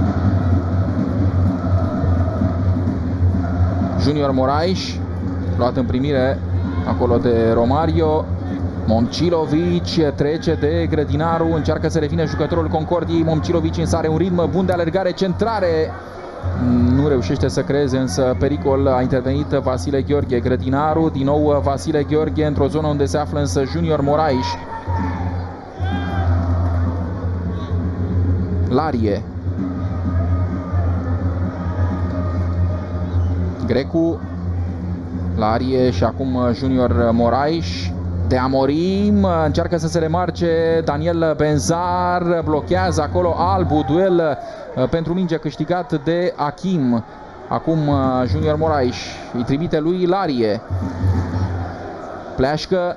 Junior Moraes, luat în primire acolo de Romario. Momcilovic trece de Grădinaru, încearcă să revină jucătorul Concordiei. Momcilovic însă are un ritm bun de alergare, centrare. Nu reușește să creeze însă pericol. A intervenit Vasile Gheorghe. Grădinaru, din nou Vasile Gheorghe într-o zonă unde se află însă Junior Moraes. Larie. Grecu. Larie și acum Junior Moraes. De Amorim încearcă să se remarce Daniel Benzar, blochează acolo Albu, duel pentru minge câștigat de Achim. Acum Junior Moraes îi trimite lui Larie. Pleașcă.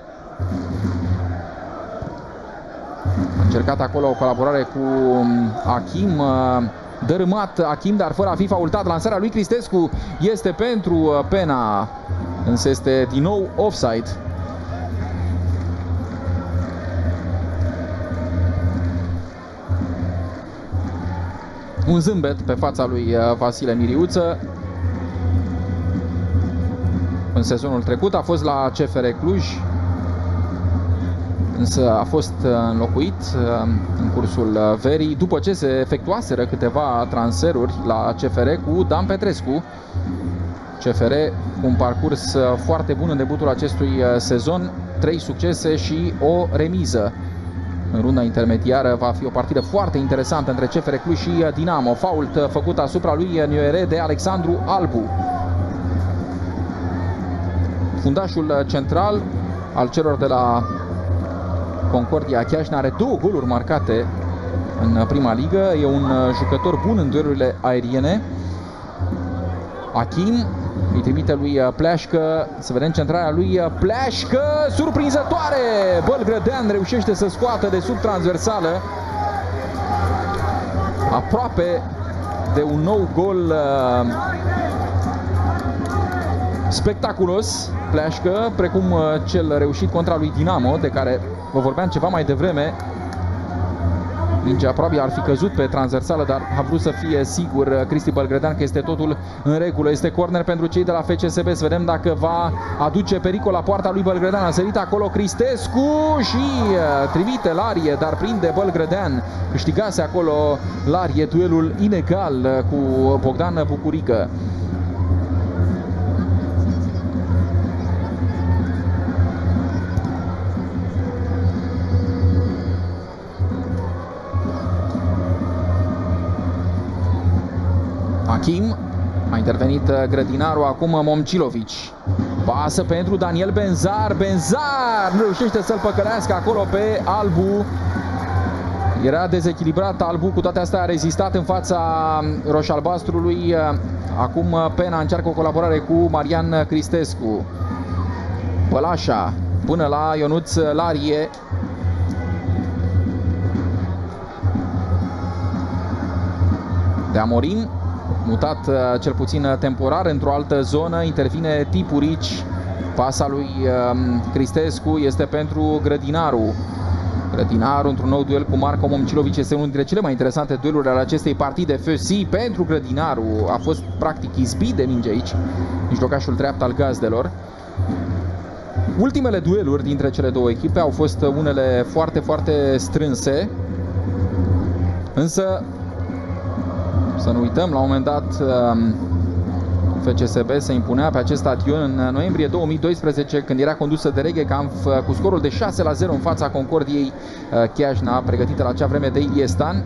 A încercat acolo o colaborare cu Achim, dărâmat Achim, dar fără a fi faultat. Lansarea lui Cristescu este pentru Pena, însă este din nou offside. Un zâmbet pe fața lui Vasile Miriuță. În sezonul trecut a fost la CFR Cluj, însă a fost înlocuit în cursul verii, după ce se efectuaseră câteva transferuri la CFR cu Dan Petrescu. CFR cu un parcurs foarte bun în debutul acestui sezon, 3 succese și o remiză. În runda intermediară va fi o partidă foarte interesantă între CFR Cluj și Dinamo. Fault făcut asupra lui Nioere de Alexandru Albu. Fundașul central al celor de la Concordia Chiajna are 2 goluri marcate în prima ligă. E un jucător bun în duelurile aeriene. Achim îi trimite lui Pleașcă. Să vedem centrarea lui Pleașcă. Surprinzătoare! Bălgrădean reușește să scoată de sub transversală. Aproape de un nou gol spectaculos. Pleașcă, precum cel reușit contra lui Dinamo, de care vă vorbeam ceva mai devreme. Mingea probabil ar fi căzut pe transversală, dar a vrut să fie sigur Cristi Bălgrădean că este totul în regulă. Este corner pentru cei de la FCSB. Să vedem dacă va aduce pericol la poarta lui Bălgrădean. A sărit acolo Cristescu și trimite Larie, dar prinde Bălgrădean. Câștigase acolo Larie duelul inegal cu Bogdan Bucurică. Achim, a intervenit Grădinaru, acum Momcilovic. Pasă pentru Daniel Benzar. Benzar nu reușește să-l păcălească acolo pe Albu. Era dezechilibrat Albu, cu toate astea a rezistat în fața roșalbastrului. Acum Pena încearcă o colaborare cu Marian Cristescu. Bălașa până la Ionuț Larie. De Amorim, mutat cel puțin temporar într-o altă zonă, intervine Tipurici. Pasa lui Cristescu este pentru Grădinaru. Grădinaru într-un nou duel cu Marco Momcilovic. Este unul dintre cele mai interesante dueluri ale acestei partide. Făsi pentru Grădinaru a fost practic izbit de minge aici, mijlocașul dreapta al gazdelor. Ultimele dueluri dintre cele două echipe au fost unele foarte, foarte strânse, însă să nu uităm, la un moment dat FCSB se impunea pe acest stadion în noiembrie 2012, când era condusă de Reghekamp cu scorul de 6-0 în fața Concordiei Chiajna, pregătită la acea vreme de Iliestan.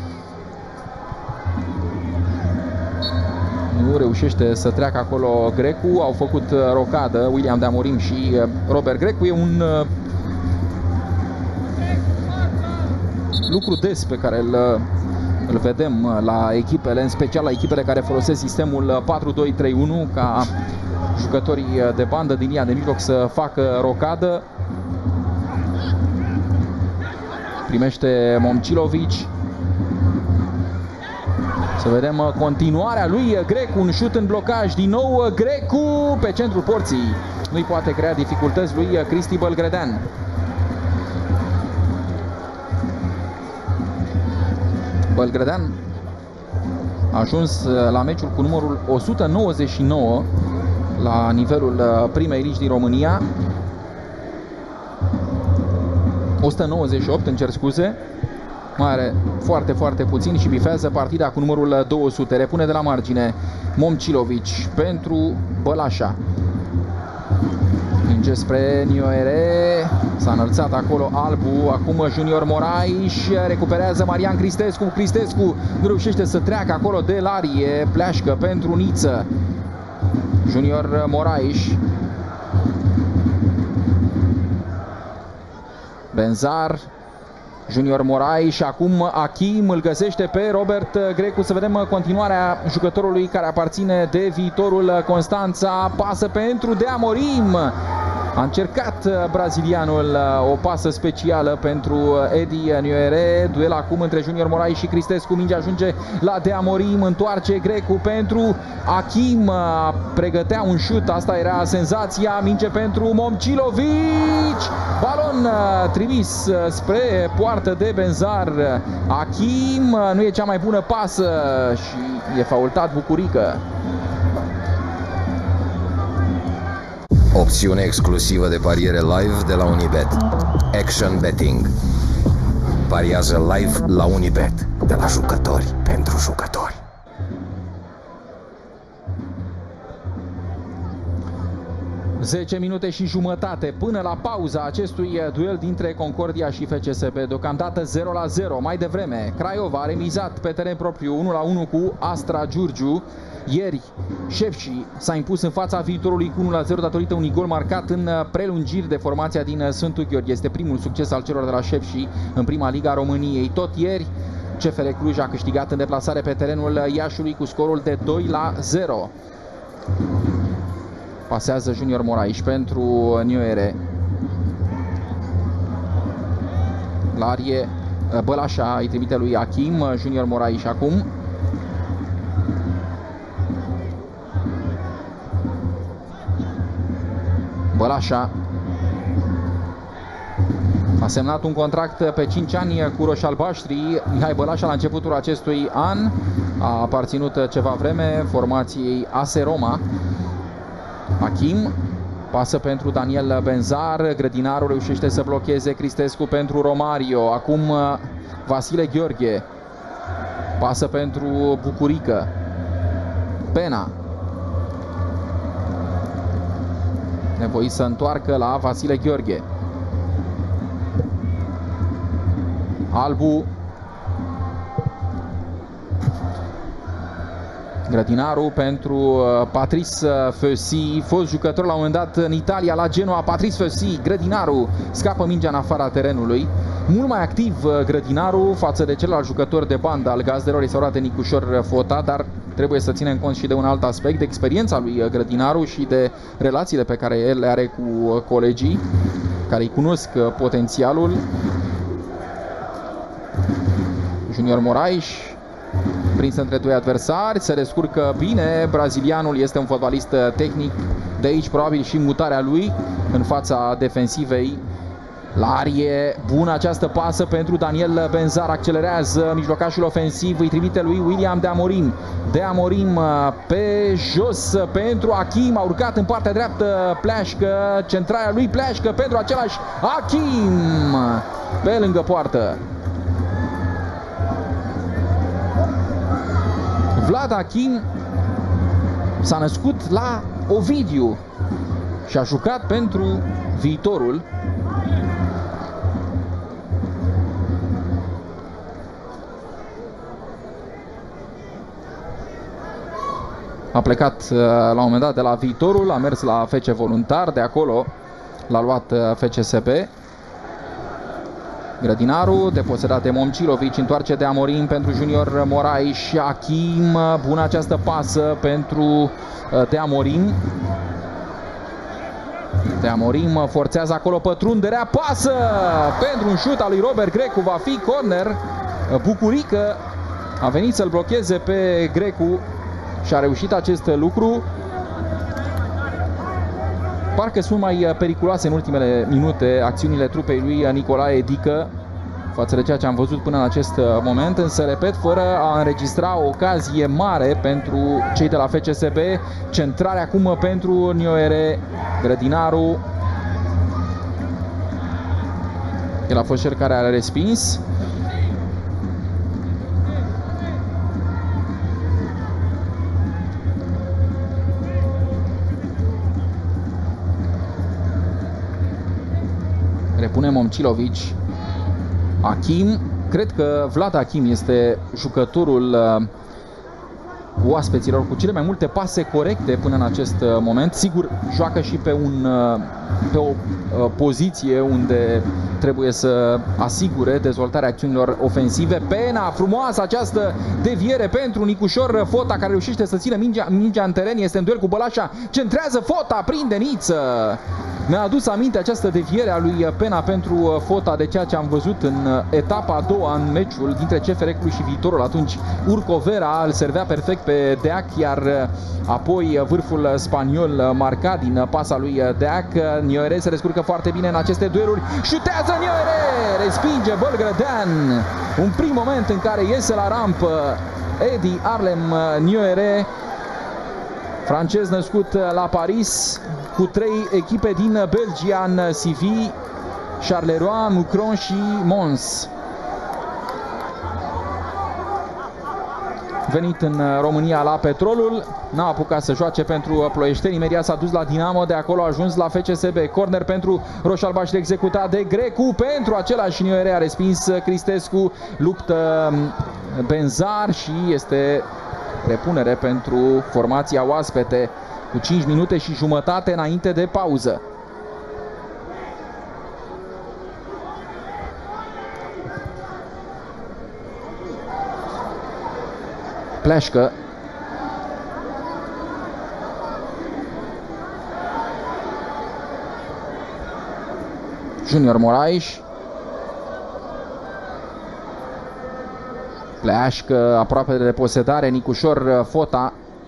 Nu reușește să treacă acolo Grecu, au făcut rocadă William de Amorim și Robert Grecu. E un lucru des pe care îl vedem la echipele, în special la echipele care folosesc sistemul 4-2-3-1, ca jucătorii de bandă din linia de mijloc să facă rocadă. Primește Momcilovic. Să vedem continuarea lui Grecu, un șut în blocaj, din nou Grecu pe centrul porții. Nu-i poate crea dificultăți lui Cristi Bălgredean. Bălgredean a ajuns la meciul cu numărul 199 la nivelul primei ligi din România. 198, îmi cer scuze. Mai are foarte, foarte puțin și bifează partida cu numărul 200. Repune de la margine Momcilovic pentru Bălașa. Minge spre Nioere. S-a înălțat acolo Albu. Acum Junior Moraes. Recuperează Marian Cristescu. Cristescu nu reușește să treacă acolo de Larie. Pleașcă pentru Niță. Junior Moraes. Benzar. Junior Moraes și acum Achim îl găsește pe Robert Grecu. Să vedem continuarea jucătorului care aparține de Viitorul Constanța. Pasă pentru De Amorim. A încercat brazilianul o pasă specială pentru Edi Nioere. Duel acum între Junior Moraes și Cristescu. Mingea ajunge la De Amorim. Întoarce Grecu pentru Achim. Pregătea un șut. Asta era senzația. Minge pentru Momcilovic. Balon trimis spre poartă de Benzar. Achim. Nu e cea mai bună pasă și e faultat Bucurică. Opțiune exclusivă de pariere live de la Unibet. Action Betting. Pariază live la Unibet, de la jucători pentru jucători. Zece minute și jumătate până la pauza acestui duel dintre Concordia și FCSB. Deocamdată 0-0. Mai devreme, Craiova a remizat pe teren propriu 1-1 cu Astra Giurgiu. Ieri, Șefci s-a impus în fața Viitorului cu 1-0 datorită unui gol marcat în prelungiri de formația din Sfântul Gheorghe. Este primul succes al celor de la Șefci în prima liga a României. Tot ieri, CFR Cluj a câștigat în deplasare pe terenul Iașului cu scorul de 2-0. Pasează Junior Moraes pentru Nioere. Larie, Bălașa îi trimite lui Achim. Junior Moraes acum. Bălașa a semnat un contract pe 5 ani cu roșalbaștri. Mihai Bălașa la începutul acestui an a aparținut ceva vreme formației AS Roma. Achim pasă pentru Daniel Benzar. Grădinaru reușește să blocheze Cristescu pentru Romario. Acum Vasile Gheorghe pasă pentru Bucurică. Pena nevoit să întoarcă la Vasile Gheorghe. Albu. Grădinaru pentru Patrice Făsi, fost jucător la un moment dat în Italia, la Genoa. Patrice Făsi, Grădinaru scapă mingea în afara terenului. Mult mai activ Grădinaru față de celălalt jucător de bandă al gazdelor, este orat Nicușor Fota, dar trebuie să ținem cont și de un alt aspect, de experiența lui Grădinaru și de relațiile pe care el le are cu colegii care îi cunosc potențialul. Junior Moraes prins între doi adversari, se descurcă bine. Brazilianul este un fotbalist tehnic, de aici probabil și mutarea lui în fața defensivei Larie, bună această pasă pentru Daniel Benzar, accelerează mijlocașul ofensiv, îi trimite lui William de Amorim. De Amorim pe jos pentru Achim, a urcat în partea dreaptă Pleașcă, centrarea lui Pleașcă pentru același Achim, pe lângă poartă. Vlad Achim s-a născut la Ovidiu și a jucat pentru Viitorul. A plecat la un moment dat de la Viitorul, a mers la FC Voluntar, de acolo l-a luat FCSB. Grădinaru, deposedat de Momcilovici, întoarce de Amorim pentru Junior Moraes și Achim, bună această pasă pentru de Amorim. De Amorim forțează acolo pătrunderea, pasă pentru un șut al lui Robert Grecu, va fi corner. Bucurică a venit să-l blocheze pe Grecu și a reușit acest lucru. Parcă sunt mai periculoase în ultimele minute acțiunile trupei lui Nicolae Dică față de ceea ce am văzut până în acest moment, însă, repet, fără a înregistra o ocazie mare pentru cei de la FCSB. Centrare acum pentru Nioere. Grădinaru, el a fost cel care a respins. Repune Momcilovici. Achim, cred că Vlad Achim este jucătorul oaspeților cu cele mai multe pase corecte până în acest moment. Sigur, joacă și pe o poziție unde trebuie să asigure dezvoltarea acțiunilor ofensive. Pena, frumoasă această deviere pentru Nicușor Fota, care reușește să țină mingea în teren, este în duel cu Bălașa, centrează Fota, prinde Niță. Mi-a adus aminte această deviere a lui Pena pentru Fota de ceea ce am văzut în etapa a doua în meciul dintre CFR Cluj și Viitorul. Atunci Urcovera îl servea perfect pe Deac, iar apoi vârful spaniol marca din pasa lui Deac. Nioere se descurcă foarte bine în aceste dueluri. Șutează Nioere! Respinge Bălgrădean. Un prim moment în care iese la rampă Edi Arlem Nioere, francez născut la Paris, cu 3 echipe din Belgia în CV: Charleroi, Moucron și Mons. Venit în România la Petrolul, n-a apucat să joace pentru ploieșteni, imediat s-a dus la Dinamo, de acolo a ajuns la FCSB. Corner pentru roșalbaștri executat de Grecu, pentru același Nioere a respins Cristescu, luptă Benzar și este repunere pentru formația oaspete cu 5 minute și jumătate înainte de pauză. Pleașcă. Junior Moraes. Pleașcă aproape de deposedare, Nicușor Fota.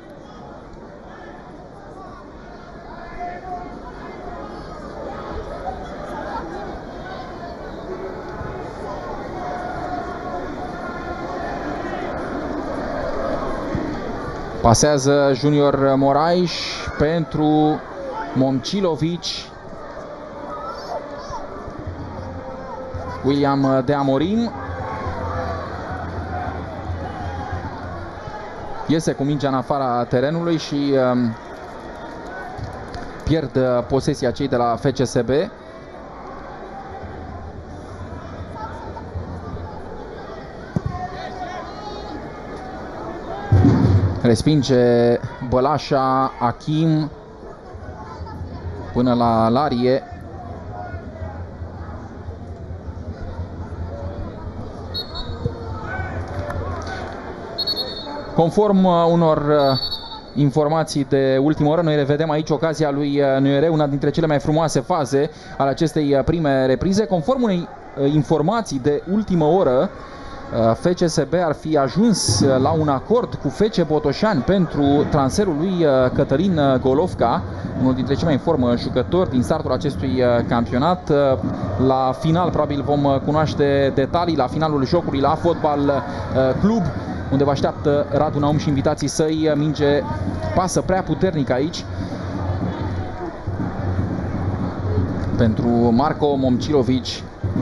Pasează Junior Moraes pentru Momcilovici. William de Amorim iese cu mingea în afara terenului și pierd posesia cei de la FCSB. Respinge Bălașa, Achim până la Larie. Conform unor informații de ultimă oră, noi revedem aici ocazia lui Nioere, una dintre cele mai frumoase faze ale acestei prime reprize. Conform unei informații de ultimă oră, FCSB ar fi ajuns la un acord cu FC Botoșani pentru transferul lui Cătălin Golovca, unul dintre cei mai în formă jucători din startul acestui campionat. La final probabil vom cunoaște detalii, la finalul jocului la Fotbal Club, unde vă așteaptă Radu Naum și invitații săi. Minge pasă prea puternic aici pentru Marco Momcilovici.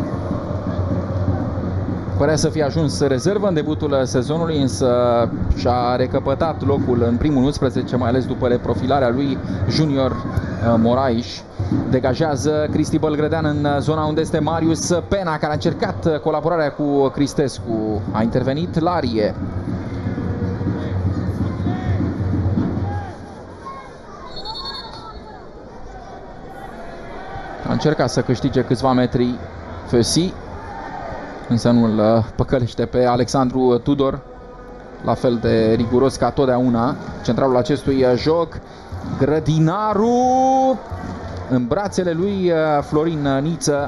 Părea să fie ajuns rezervă în debutul sezonului, însă și-a recăpătat locul în primul 11, mai ales după reprofilarea lui Junior Moraes. Degajează Cristi Bălgrădean în zona unde este Marius Pena, care a încercat colaborarea cu Cristescu. A intervenit Larie. A încercat să câștige câțiva metri Făsi, însă nu îl păcălește pe Alexandru Tudor, la fel de riguros ca totdeauna centralul acestui joc. Grădinaru în brațele lui Florin Niță.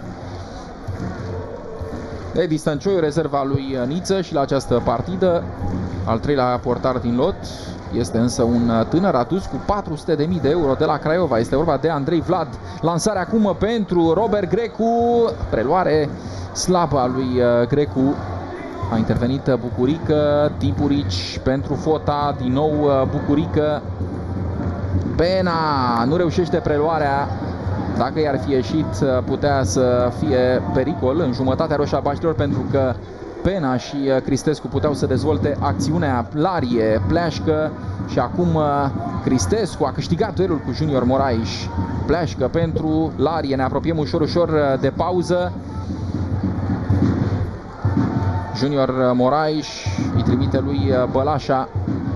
Edi Stăncioiu, rezerva lui Niță și la această partidă. Al treilea portar din lot este însă un tânăr adus cu 400.000 de euro de la Craiova. Este vorba de Andrei Vlad. Lansarea acum pentru Robert Grecu. Preluare slabă a lui Grecu. A intervenit Bucurică. Tipurici pentru Fota. Din nou Bucurică. Pena nu reușește preluarea. Dacă i-ar fi ieșit, putea să fie pericol în jumătatea roșie-albaștilor, pentru că Pena și Cristescu puteau să dezvolte acțiunea. Larie pleașcă și acum Cristescu a câștigat duelul cu Junior Moraes. Pleașcă pentru Larie. Ne apropiem ușor de pauză. Junior Moraes îi trimite lui Bălașa.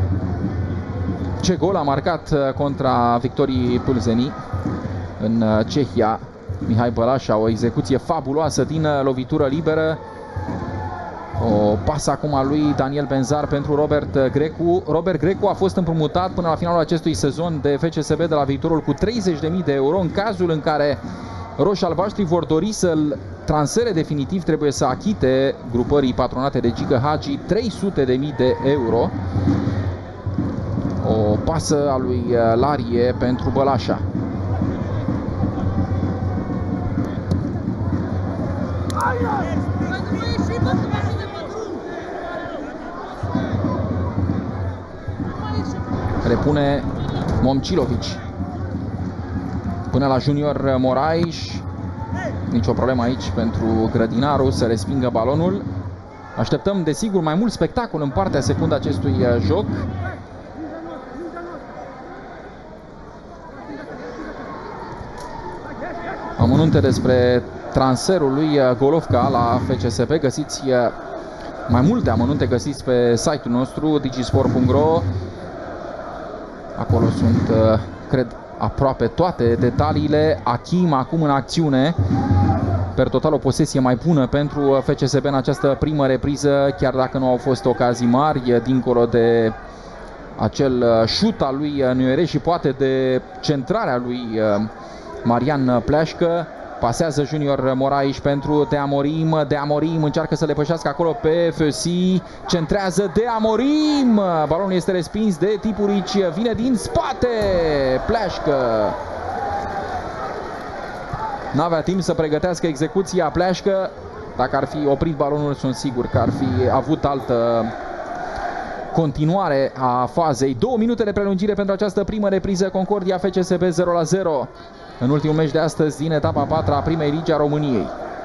Ce gol a marcat contra Victoriei Pâlzenii în Cehia Mihai Bălașa. O execuție fabuloasă din lovitură liberă. O pasă acum a lui Daniel Benzar pentru Robert Grecu. Robert Grecu a fost împrumutat până la finalul acestui sezon de FCSB de la Viitorul cu 30.000 de euro. În cazul în care roșii-albaștri vor dori să-l transfere definitiv, trebuie să achite grupării patronate de Gică Hagi 300.000 de euro. O pasă a lui Larie pentru Bălașa. Repune Momcilovici până la Junior Moraes. Nicio problemă aici pentru Grădinaru să respingă balonul. Așteptăm desigur mai mult spectacol în partea secundă acestui joc. Amănunte despre transferul lui Golovca la FCSB. Găsiți mai multe amănunte, găsiți pe site-ul nostru digisport.ro. Acolo sunt, cred, aproape toate detaliile. Achim acum în acțiune. Per total o posesie mai bună pentru FCSB în această primă repriză, chiar dacă nu au fost ocazii mari, dincolo de acel șut al lui Nuere și poate de centrarea lui Marian Pleașcă. Pasează Junior Moraes pentru De Amorim. De Amorim încearcă să le pășească acolo pe Făsi. Centrează De Amorim. Balonul este respins de Tipurici. Vine din spate Pleașcă. N-avea timp să pregătească execuția Pleașcă. Dacă ar fi oprit balonul, sunt sigur că ar fi avut altă continuare a fazei. 2 minute de prelungire pentru această primă repriză. Concordia FCSB 0-0. În ultimul meci de astăzi din etapa 4 a primei ligi a României.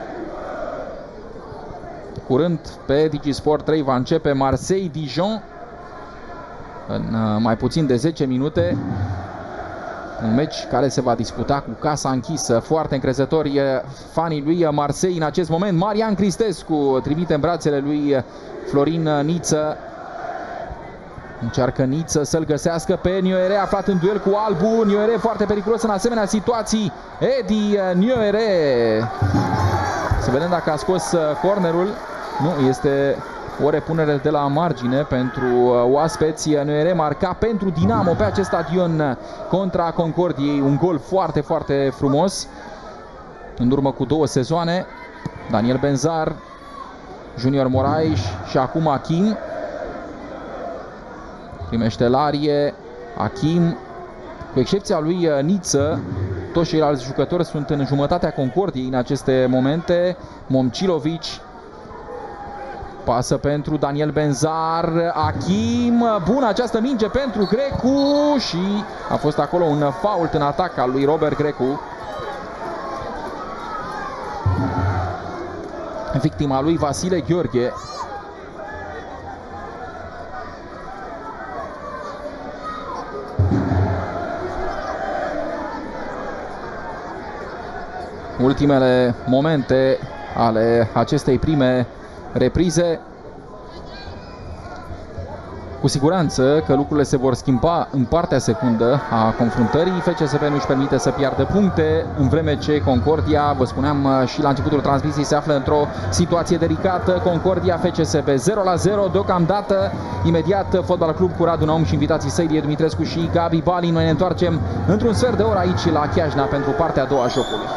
Curând pe Digisport 3 va începe Marseille-Dijon în mai puțin de 10 minute. Un meci care se va disputa cu casa închisă. Foarte încrezători fanii lui Marseille în acest moment. Marian Cristescu trimite în brațele lui Florin Niță. Încearcă Niță să-l găsească pe Nioere, aflat în duel cu Albu. Nioere foarte periculos în asemenea situații. Edi Nioere. Să vedem dacă a scos cornerul. Nu, este o repunere de la margine pentru oaspeți. Nioere marca pentru Dinamo pe acest stadion contra Concordiei. Un gol foarte, foarte frumos. În urmă cu 2 sezoane. Daniel Benzar Junior Moraes și acum Achim. Primește Larie, Achim, cu excepția lui Niță, toți ceilalți jucători sunt în jumătatea Concordiei în aceste momente. Momcilovici pasă pentru Daniel Benzar, Achim, bună această minge pentru Grecu și a fost acolo un fault în atac al lui Robert Grecu. Victima lui Vasile Gheorghe. Ultimele momente ale acestei prime reprize. Cu siguranță că lucrurile se vor schimba în partea secundă a confruntării. FCSB nu își permite să piardă puncte, în vreme ce Concordia, vă spuneam și la începutul transmisiei, se află într-o situație delicată. Concordia FCSB 0-0 deocamdată. Imediat Fotbal Club cu Radu Naum și invitații săi, Ilie Dumitrescu și Gabi Bali. Noi ne întoarcem într-un sfert de oră aici la Chiajna pentru partea a doua a jocului.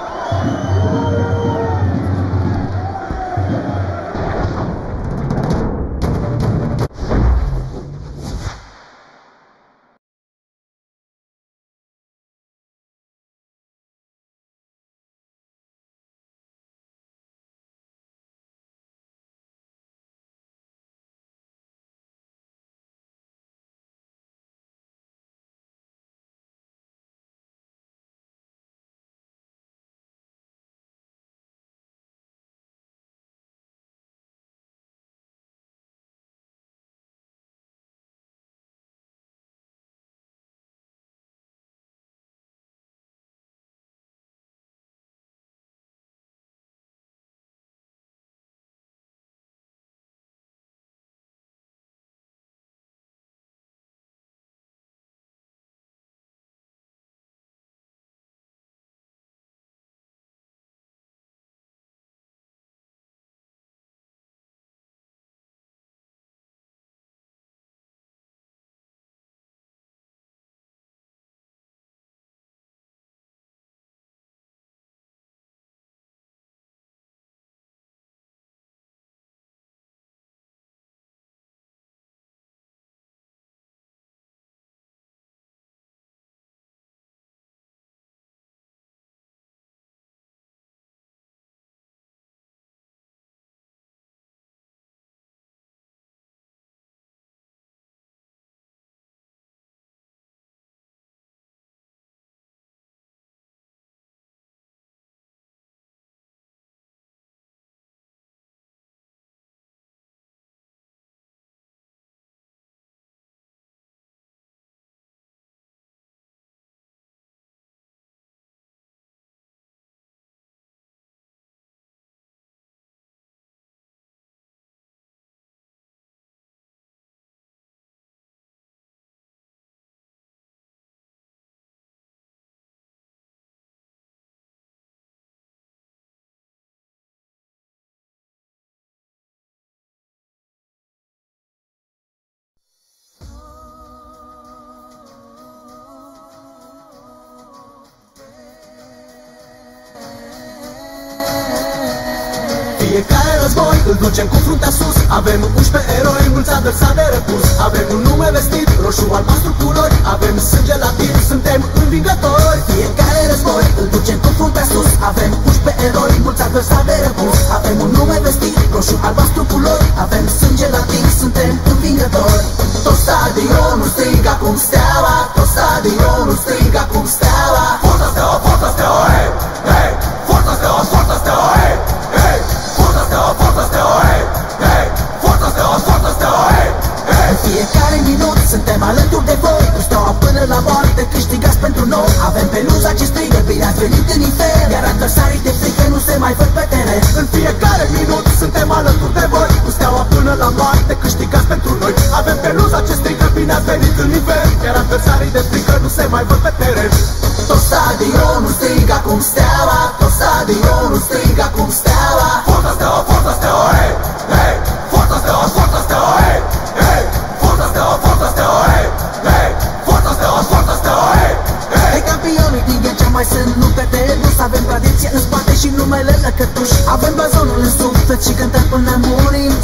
Fiecare război îl ducem cu fruntea sus. Avem 11 eroi, mulți adversari de răpus. Avem un nume vestit, roșu, albastru culori. Avem sânge latin, suntem învingători. Fiecare război îl ducem cu fruntea sus. Avem 11 eroi, mulți adversari de răpus. Avem un nume vestit, roșu, albastru culori. Avem sânge latin, suntem învingători. Tot stadionul strigă acum Steaua. Tot stadionul strigă acum Steaua. Forța Steaua, forța Steaua, hey, hey. Forța Steaua, forța Steaua, hey, hey. Forța Steaua, forța Steaua, hey, hey. Forța Steaua, forța Steaua, hey, hey. În fiecare minut suntem alături de voi. Cu Steaua până la moarte câștigați pentru noi. Avem peluza ce strigă, bine ați venit în infern. Iar adversarii de frică nu se mai văd pe teren. În fiecare minut suntem alături de voi. Cu Steaua până la moarte câștigați pentru noi. Avem peluza ce strigă, bine ați venit în infern. Iar adversarii de frică nu se mai văd pe teren. Tot stadionul strigă acum Steaua. Tot stadionul strigă acum Steaua. Forța Steaua, forța Steaua, hey, hey. Forța Steaua, forța Steaua, hey, hey. Forța Steaua, forța Steaua, hey, hey. Forța Steaua, forța Steaua, hey, hey. Ei campionii din Ghencea mai sunt lupte de dus. Avem tradiție în spate și numele lăcătuși. Avem blazonul în suflet și cântăm până murim.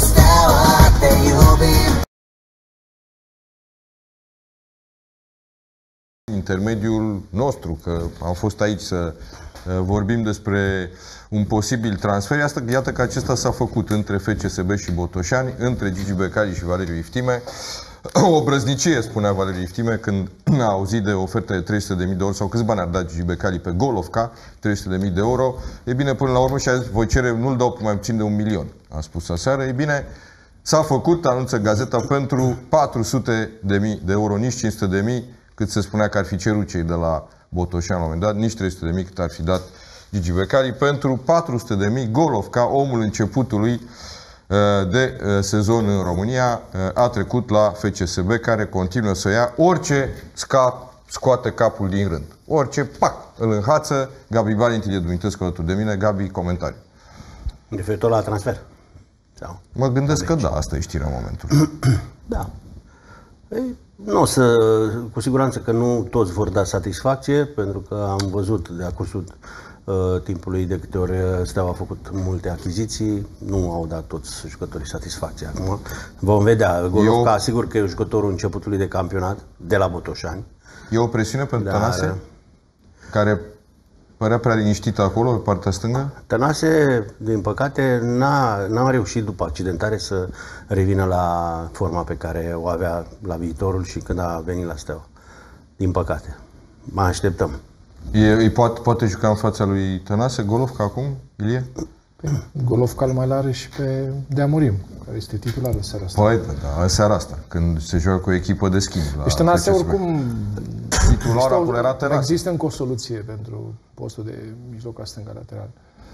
intermediul nostru, că am fost aici să vorbim despre un posibil transfer. Iată că acesta s-a făcut între FCSB și Botoșani, între Gigi Becali și Valeriu Iftime. O brăznicie, spunea Valeriu Iftime, când a auzit de oferta de 300.000 de euro, sau câți bani ar da Gigi Becali pe Golovca, 300.000 de euro. E bine, până la urmă și a zis, voi cere, nu-l dau pe mai puțin de 1 milion, a spus aseară. E bine, s-a făcut, anunță Gazeta, pentru 400.000 de euro, nici 500.000, cât se spunea că ar fi cerut cei de la Botoșani la un moment dat, nici 300.000 cât ar fi dat Gigi Becali. Pentru 400.000, Golovca, omul începutului de sezon în România, a trecut la FCSB, care continuă să ia orice scoate capul din rând. Orice, pac, îl înhață. Gabi Valentin e Dumitrescu alături de mine. Gabi, comentariu. Referitor la transfer? Sau? Mă gândesc că da, asta e știrea momentului. Da. Nu o să, cu siguranță că nu toți vor da satisfacție, pentru că am văzut de-a cursul timpului de câte ori Steaua a făcut multe achiziții, nu au dat toți jucătorii satisfacție. Acum vom vedea. Golovca, sigur că e jucătorul începutului de campionat de la Botoșani. E o presiune pentru Tănase, care părea prea liniștită acolo, pe partea stângă? Tănase, din păcate, n-a reușit după accidentare să revină la forma pe care o avea la Viitorul și când a venit la Steaua. Din păcate. Mai așteptăm. Poate juca în fața lui Tănase Golovca acum, Ilie? Golovca îl mai are și pe Deamorim, care este titular în seara asta. Păi, da, în seara asta, când se joacă cu o echipă de schimb. Deci Tănase oricum titular acolo era Tănase. Există încă o soluție pentru postul de mijloc stânga lateral.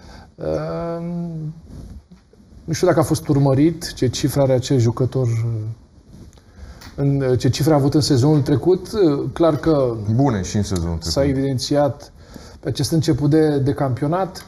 Nu știu dacă a fost urmărit ce cifre are acel jucător, ce cifre a avut în sezonul trecut. Clar că bune și în sezonul trecut. S-a evidențiat pe acest început de campionat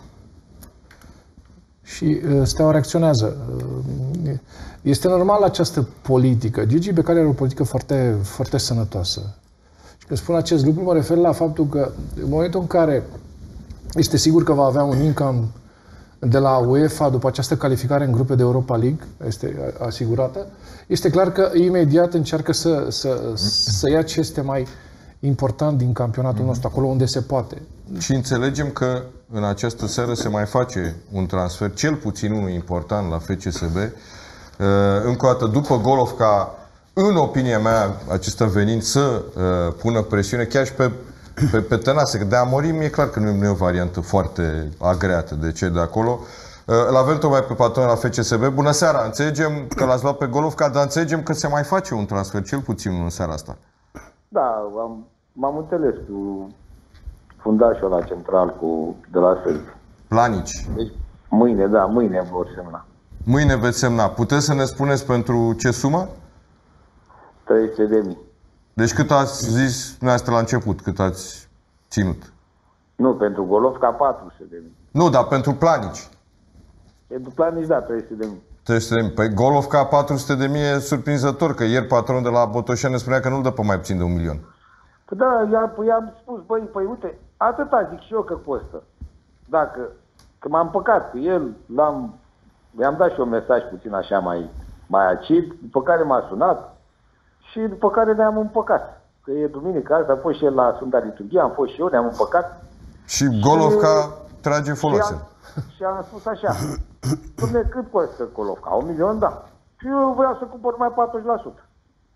și Steaua reacționează. Este normal această politică. Gigi Becali are o politică foarte, foarte sănătoasă. Și când spun acest lucru, mă refer la faptul că în momentul în care este sigur că va avea un income de la UEFA după această calificare în grupe de Europa League, este asigurată, este clar că imediat încearcă să ia ce este mai important din campionatul nostru, acolo unde se poate. Și înțelegem că în această seară se mai face un transfer, cel puțin unul important la FCSB. Încă o dată, după Golovca, în opinia mea, acesta venind să pună presiune chiar și pe Tănase, că Deamorim e clar că nu e o variantă foarte agreată de cei de acolo. Îl avem tocmai pe patron la FCSB. Bună seara! Înțelegem că l-ați luat pe Golovca, dar înțelegem că se mai face un transfer, cel puțin în seara asta. Da, m-am înțeles cu fundașul ăla central de la Sârbi. Planici. Deci, mâine vor semna. Mâine veți semna. Puteți să ne spuneți pentru ce sumă? 300.000. Deci cât ați zis dumneavoastră la început, cât ați ținut? Nu, pentru Golovca 400.000. Nu, dar pentru Planici. Pentru Planici, da, 300.000. 300.000. Păi Golovca 400.000 e surprinzător, că ieri patronul de la Botoșani spunea că nu-l dă pe mai puțin de 1 milion. Păi da, i-am spus, păi uite, atâta zic și eu că costă. Că m-am păcat cu el, i-am dat și un mesaj puțin așa mai acid, după care m-a sunat și după care ne-am împăcat. Că e duminică asta, a fost și el la Sfânta Liturghie, am fost și eu, ne-am împăcat. Și Golovca trage folosă. Și am spus așa, dom'le, cât costă Golovca? 1 milion, da. Și eu vreau să cumpăr mai 40%.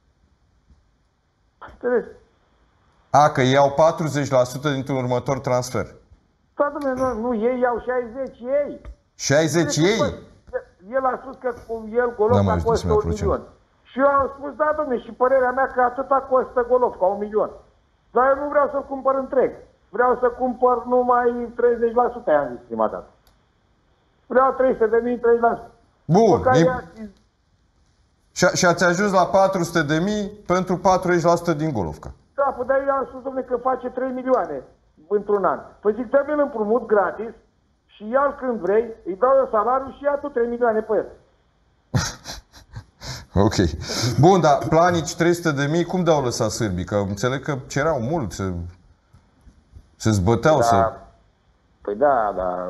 Înțeles? Că iau 40% dintr-un următor transfer. Da, dom'le, nu, ei iau 60 ei. 60 ei? El a spus că el Golovca costă 1 milion. Și eu am spus, da, dom'le, și părerea mea că atâta costă Golovca, 1 milion. Dar eu nu vreau să-l cumpăr întreg. Vreau să cumpăr numai 30%, i-am zis prima dată. Vreau 300.000, 30%. Bun. Și ați ajuns la 400.000 pentru 40% din Golovca. Da, păi dar eu am spus, dom'le, că face 3 milioane într-un an. Păi zic, trebuie îl împrumut gratis și ia-l când vrei, îi dau eu salariul și ia tu 3 milioane pe el. Ok. Bun, dar Planici 300.000, cum de-au lăsat sârbii? Că înțeleg că cereau mult, se zbăteau să... Păi da, dar...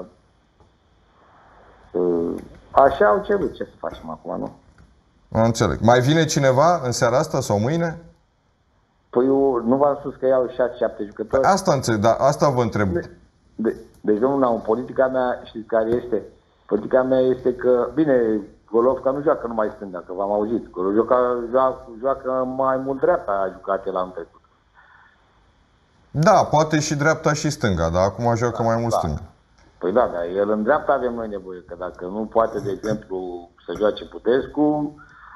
Așa au cerut, ce să facem acum, nu? Înțeleg. Mai vine cineva în seara asta sau mâine? Păi eu nu v-am spus că iau 6-7 jucători? Asta înțeleg, dar asta vă întreb. Deci, domnul, în politica mea, știți care este? Politica mea este că, bine, Golovca nu joacă numai stânga, că v-am auzit. Golovca joacă mai mult dreapta, a jucat el anul trecut. Da, poate și dreapta și stânga, dar acum joacă mai mult stânga. Păi da, dar el în dreapta avem noi nevoie, că dacă nu poate, de exemplu, să joace Putescu,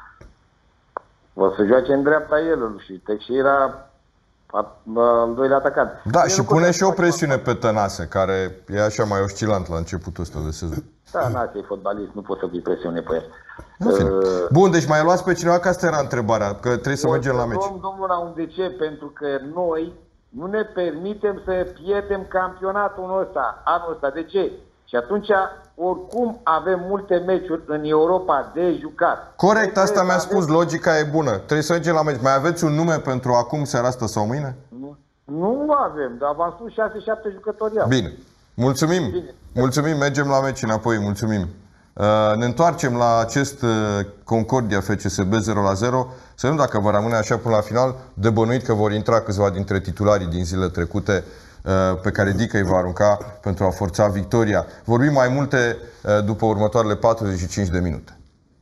o să joace în dreapta el și Teixeira al doilea atacant. Da, și pune și o presiune pe Tănase, care e așa mai oscilant la începutul ăsta de sezon. Tănase e fotbalist, nu poți să pui presiune pe el. Bun, deci mai luați pe cineva, că asta era întrebarea, că trebuie să mergem la meci. Domnul, de ce? Pentru că noi nu ne permitem să pierdem campionatul ăsta, anul ăsta. De ce? Și atunci, oricum, avem multe meciuri în Europa de jucat. Corect, asta mi-a spus, logica e bună. Trebuie să mergem la meci. Mai aveți un nume pentru acum, seara asta sau mâine? Nu avem, dar v-am spus 6-7 jucători. Bine, mulțumim. Bine. Mulțumim, mergem la meci înapoi, mulțumim. Ne întoarcem la acest Concordia FCSB 0-0. Să vedem dacă va rămâne așa până la final. De bănuit că vor intra câțiva dintre titularii din zilele trecute pe care Dică îi va arunca pentru a forța victoria. Vorbim mai multe după următoarele 45 de minute.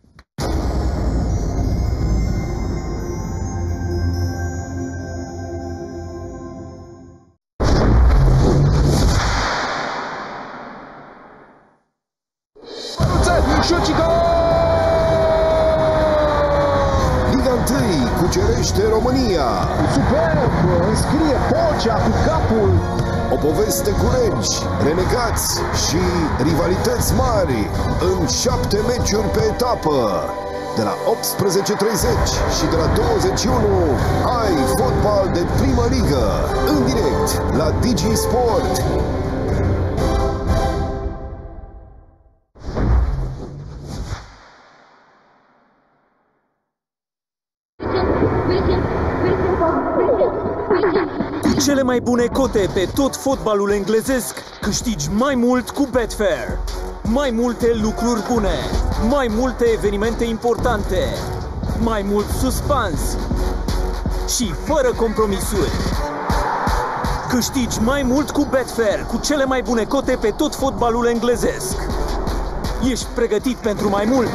Liga 1 cucerește România. Superb! Înscrie Pocea cu capul. O poveste cu regi, renegați și rivalități mari în 7 meciuri pe etapă. De la 18:30 și de la 21 ai fotbal de primă ligă în direct la Digi Sport. Cele mai bune cote pe tot fotbalul englezesc, câștigi mai mult cu Betfair. Mai multe lucruri bune, mai multe evenimente importante, mai mult suspans și fără compromisuri. Câștigi mai mult cu Betfair, cu cele mai bune cote pe tot fotbalul englezesc. Ești pregătit pentru mai mult?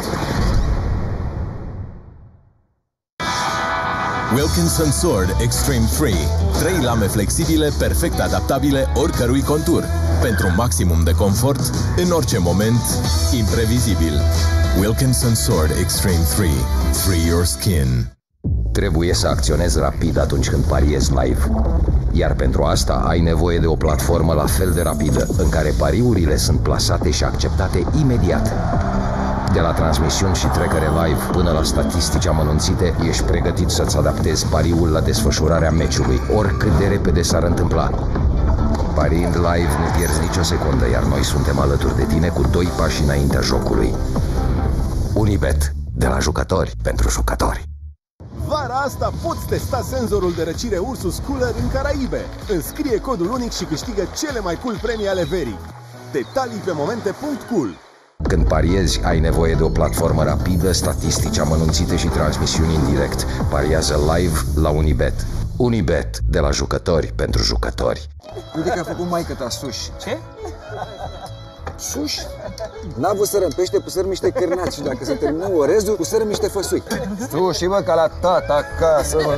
Wilkinson Sword Extreme 3. 3 lame flexibile, perfect adaptabile oricărui contur. Pentru maximum de confort, în orice moment, imprevizibil. Wilkinson Sword Extreme 3. Free your skin. Trebuie să acționezi rapid atunci când pariezi live. Iar pentru asta ai nevoie de o platformă la fel de rapidă, în care pariurile sunt plasate și acceptate imediat. De la transmisiuni și trecere live până la statistici amănunțite, ești pregătit să-ți adaptezi pariul la desfășurarea meciului, oricât de repede s-ar întâmpla. Pariind live nu pierzi nicio secundă, iar noi suntem alături de tine cu 2 pași înaintea jocului. Unibet, de la jucători pentru jucători. Vara asta poți testa senzorul de răcire Ursus Cooler în Caraibe. Înscrie codul unic și câștigă cele mai cool premii ale verii. Detalii pe momente.cool. Când pariezi, ai nevoie de o platformă rapidă, statistici amănunțite și transmisiuni în direct. Pariază live la Unibet. Unibet, de la jucători pentru jucători. Uite că a făcut maică-ta sushi. Ce? Sushi? N-a avut sără în pește, pusărăm niște cârnați și dacă se termină orezul, pusărăm niște făsui. Sushi, bă, ca la tata acasă, bă.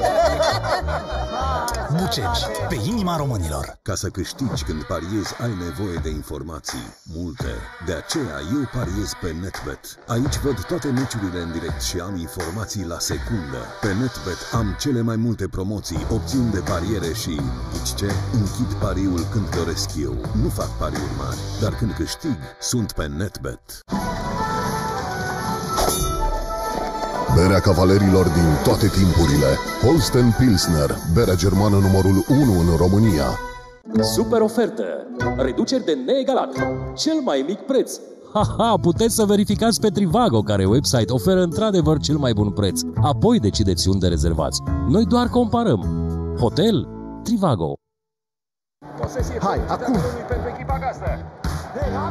Bucegi, pe inima românilor. Ca să câștigi când pariezi, ai nevoie de informații multe. De aceea eu pariez pe NetBet. Aici văd toate meciurile în direct și am informații la secundă. Pe NetBet am cele mai multe promoții, opțiuni de pariere și, știți ce? Închid pariul când doresc eu. Nu fac pariuri mari, dar când câștig, sunt pe NetBet. Berea cavalerilor din toate timpurile. Holsten Pilsner, berea germană numărul 1 în România. Super ofertă! Reduceri de neegalat! Cel mai mic preț! Haha, puteți să verificați pe Trivago, care website oferă într-adevăr cel mai bun preț. Apoi decideți unde rezervați. Noi doar comparăm. Hotel Trivago. Hai, acum!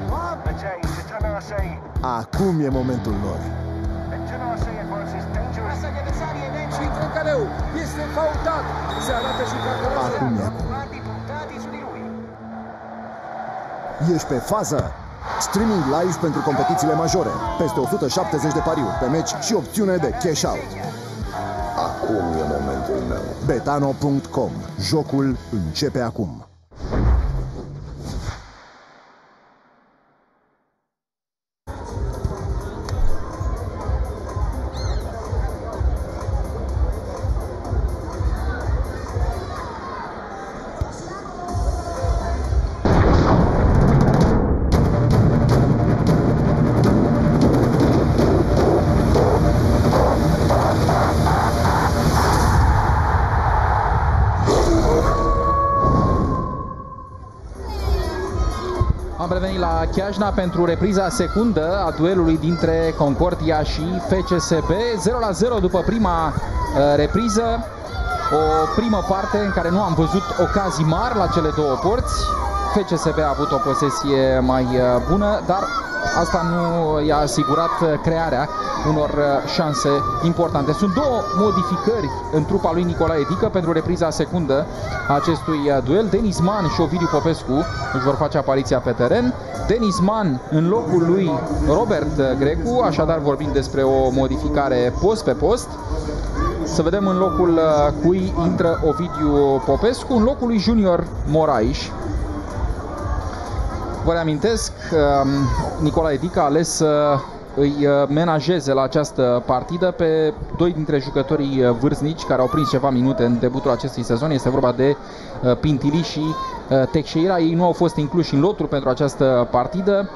Acum e momentul lor. și intră în caleu. Este faultat. Se arată și cartonașul. Ești pe fază. Streaming live pentru competițiile majore. Peste 170 de pariuri pe meci și opțiune de cash out. Acum e momentul meu. Betano.com. Jocul începe acum. Am revenit la Chiajna pentru repriza secundă a duelului dintre Concordia și FCSB. 0-0 după prima repriză. O primă parte în care nu am văzut ocazii mari la cele două porți. FCSB a avut o posesie mai bună, dar asta nu i-a asigurat crearea unor șanse importante. Sunt două modificări în trupa lui Nicolae Dică pentru repriza secundă a acestui duel. Denis Man și Ovidiu Popescu își vor face apariția pe teren. Denis Man în locul lui Robert Grecu, așadar vorbim despre o modificare post pe post. Să vedem în locul cui intră Ovidiu Popescu, în locul lui Junior Moraes. Vă reamintesc, Nicolae Dică a ales să îi menajeze la această partidă pe doi dintre jucătorii vârstnici care au prins ceva minute în debutul acestui sezon. Este vorba de Pintili și Teixeira. Ei nu au fost incluși în lotul pentru această partidă.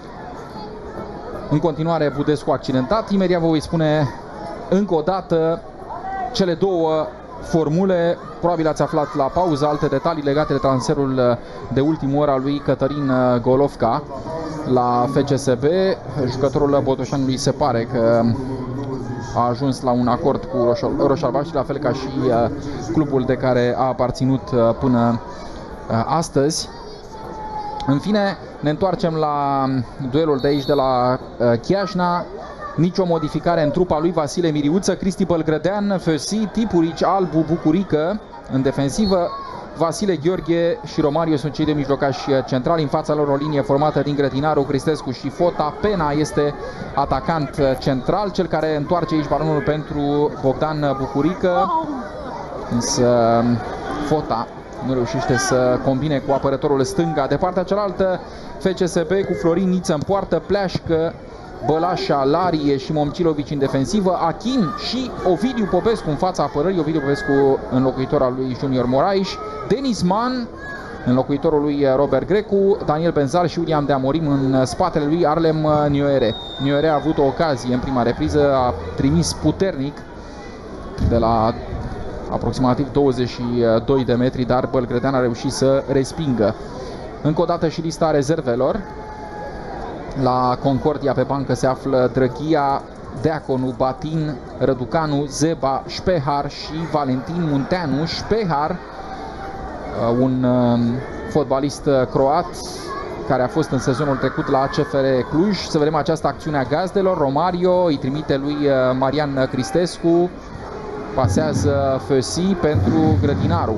În continuare, Budescu accidentat. Imediat vă voi spune încă o dată cele două formule. Probabil ați aflat la pauză alte detalii legate de transferul de ultimă oră al lui Cătălin Golovca la FCSB. Jucătorul botoșanului se pare că a ajuns la un acord cu roșalbaștri, la fel ca și clubul de care a aparținut până astăzi. În fine, ne întoarcem la duelul de aici de la Chiajna. Nicio modificare în trupa lui Vasile Miriuță, Cristi Bălgrădean, Făsi, Tipurici, Albu, Bucurică în defensivă. Vasile Gheorghe și Romario sunt cei de mijlocași centrali. În fața lor o linie formată din Grădinaru, Cristescu și Fota. Pena este atacant central, cel care întoarce aici balonul pentru Bogdan Bucurică. Însă Fota nu reușește să combine cu apărătorul stânga. De partea cealaltă, FCSB cu Florin Niță în poartă, Pleașcă, Bălașa, Larie și Momcilovici în defensivă, Achim și Ovidiu Popescu în fața apărării. Ovidiu Popescu înlocuitor al lui Junior Moraes, Denis Man înlocuitorul lui Robert Grecu, Daniel Benzal și William de Amorim în spatele lui Arlem Nioere. Nioere a avut o ocazie în prima repriză, a trimis puternic de la aproximativ 22 de metri, dar Bălgrădean a reușit să respingă. Încă o dată și lista rezervelor. La Concordia pe bancă se află Drăghia, Deaconu, Batin, Răducanu, Zeba, Șpehar și Valentin Munteanu. Șpehar, un fotbalist croat care a fost în sezonul trecut la CFR Cluj. Să vedem această acțiune a gazdelor. Romario îi trimite lui Marian Cristescu. Pasează Făsi pentru Grădinaru.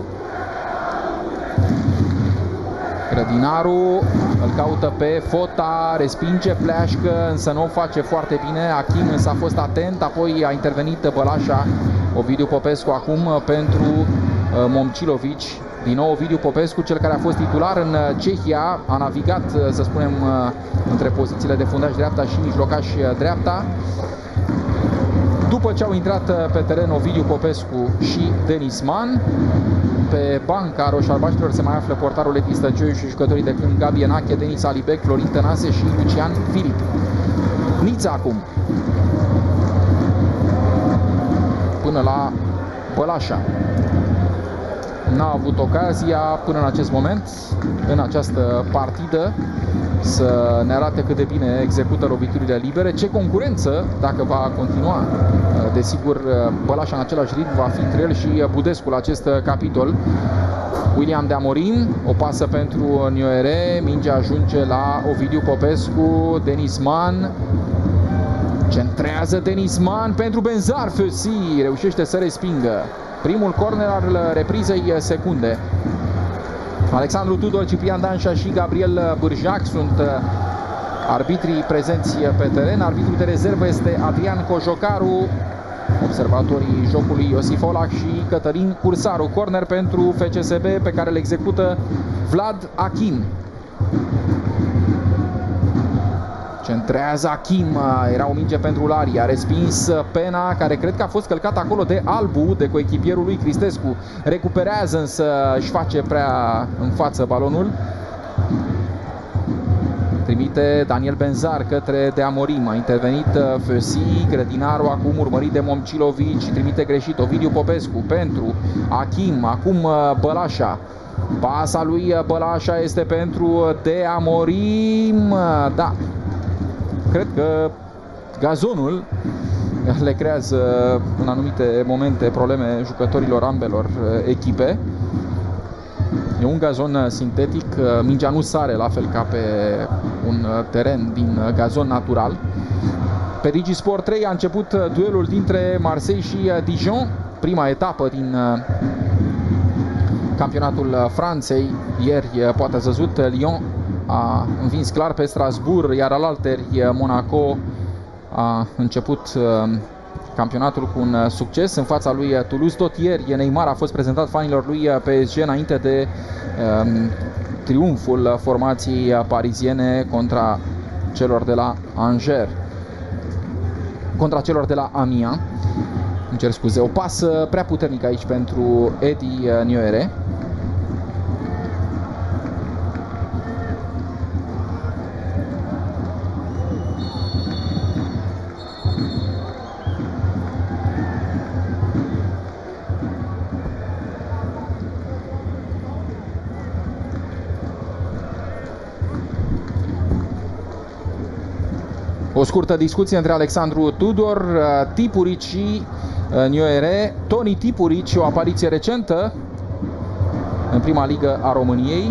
Grădinaru îl caută pe Fota, respinge, Pleașcă, însă nu o face foarte bine. Achim însă a fost atent, apoi a intervenit Bălașa. Ovidiu Popescu acum pentru Momcilovici. Din nou Ovidiu Popescu, cel care a fost titular în Cehia, a navigat, să spunem, între pozițiile de fundaș dreapta și mijlocaș dreapta. După ce au intrat pe teren Ovidiu Popescu și Denis Man, pe banca roșalbaștilor se mai află portarul Edi Stăcioiu și jucătorii de câmp Gabi Enache, Denis Alibec, Florin Tănase și Lucian Filip. Nița acum până la Bălașa. N-a avut ocazia până în acest moment, în această partidă, să ne arate cât de bine execută loviturile libere. Ce concurență, dacă va continua. Desigur, Bălașa în același ritm va fi între el și Budescu la acest capitol. William de Amorim, o pasă pentru Nioere, mingea ajunge la Ovidiu Popescu, Denis Man, Centrează Denisman pentru Benzar. Feusi reușește să respingă. Primul corner al reprizei secunde. Alexandru Tudor, Ciprian Danșa și Gabriel Bârjac sunt arbitrii prezenți pe teren. Arbitrul de rezervă este Adrian Cojocaru. Observatorii jocului Iosif Olac și Cătălin Cursaru. Corner pentru FCSB pe care îl execută Vlad Achim. Centrează Achim, era o minge pentru Lari, a respins Pena, care cred că a fost călcat acolo de Albu, de coechipierul lui Cristescu. Recuperează, însă își face prea în față balonul. Trimite Daniel Benzar către De Amorim. A intervenit Feusi, Grădinaru acum urmărit de Momcilovici. Trimite greșit Ovidiu Popescu pentru Achim. Acum Bălașa. Pasa lui Bălașa este pentru De Amorim. Da, cred că gazonul le creează în anumite momente probleme jucătorilor ambelor echipe. E un gazon sintetic, mingea nu sare la fel ca pe un teren din gazon natural. Pe DigiSport 3 a început duelul dintre Marseille și Dijon, prima etapă din campionatul Franței. Ieri, poate ați văzut, Lyon a învins clar pe Strasbourg, iar alalteri Monaco a început campionatul cu un succes în fața lui Toulouse. Tot ieri Neymar a fost prezentat fanilor lui PSG înainte de triumful formației pariziene contra celor de la Angers, contra celor de la Amiens. Îmi cer scuze, o pasă prea puternică aici pentru Edi Nioere. O scurtă discuție între Alexandru Tudor, Tipurici și Nioere. Toni Tipurici, o apariție recentă în prima ligă a României.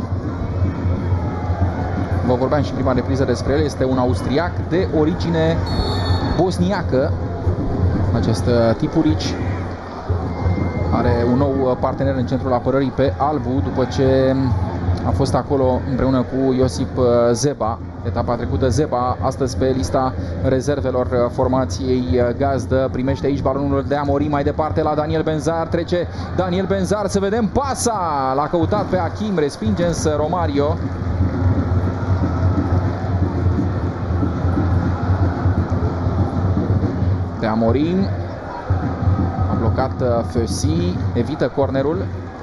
Vă vorbeam și în prima repriză despre el. Este un austriac de origine bosniacă. Acest Tipurici are un nou partener în centrul apărării pe Albu, după ce a fost acolo împreună cu Iosip Zeba. Etapa trecută Zeba, astăzi pe lista rezervelor formației gazdă. Primește aici balonul De Amorim, mai departe la Daniel Benzar. Trece Daniel Benzar, să vedem pasa. L-a căutat pe Achim, respinge însă Romario. De Amorim a blocat Feusi, evită cornerul.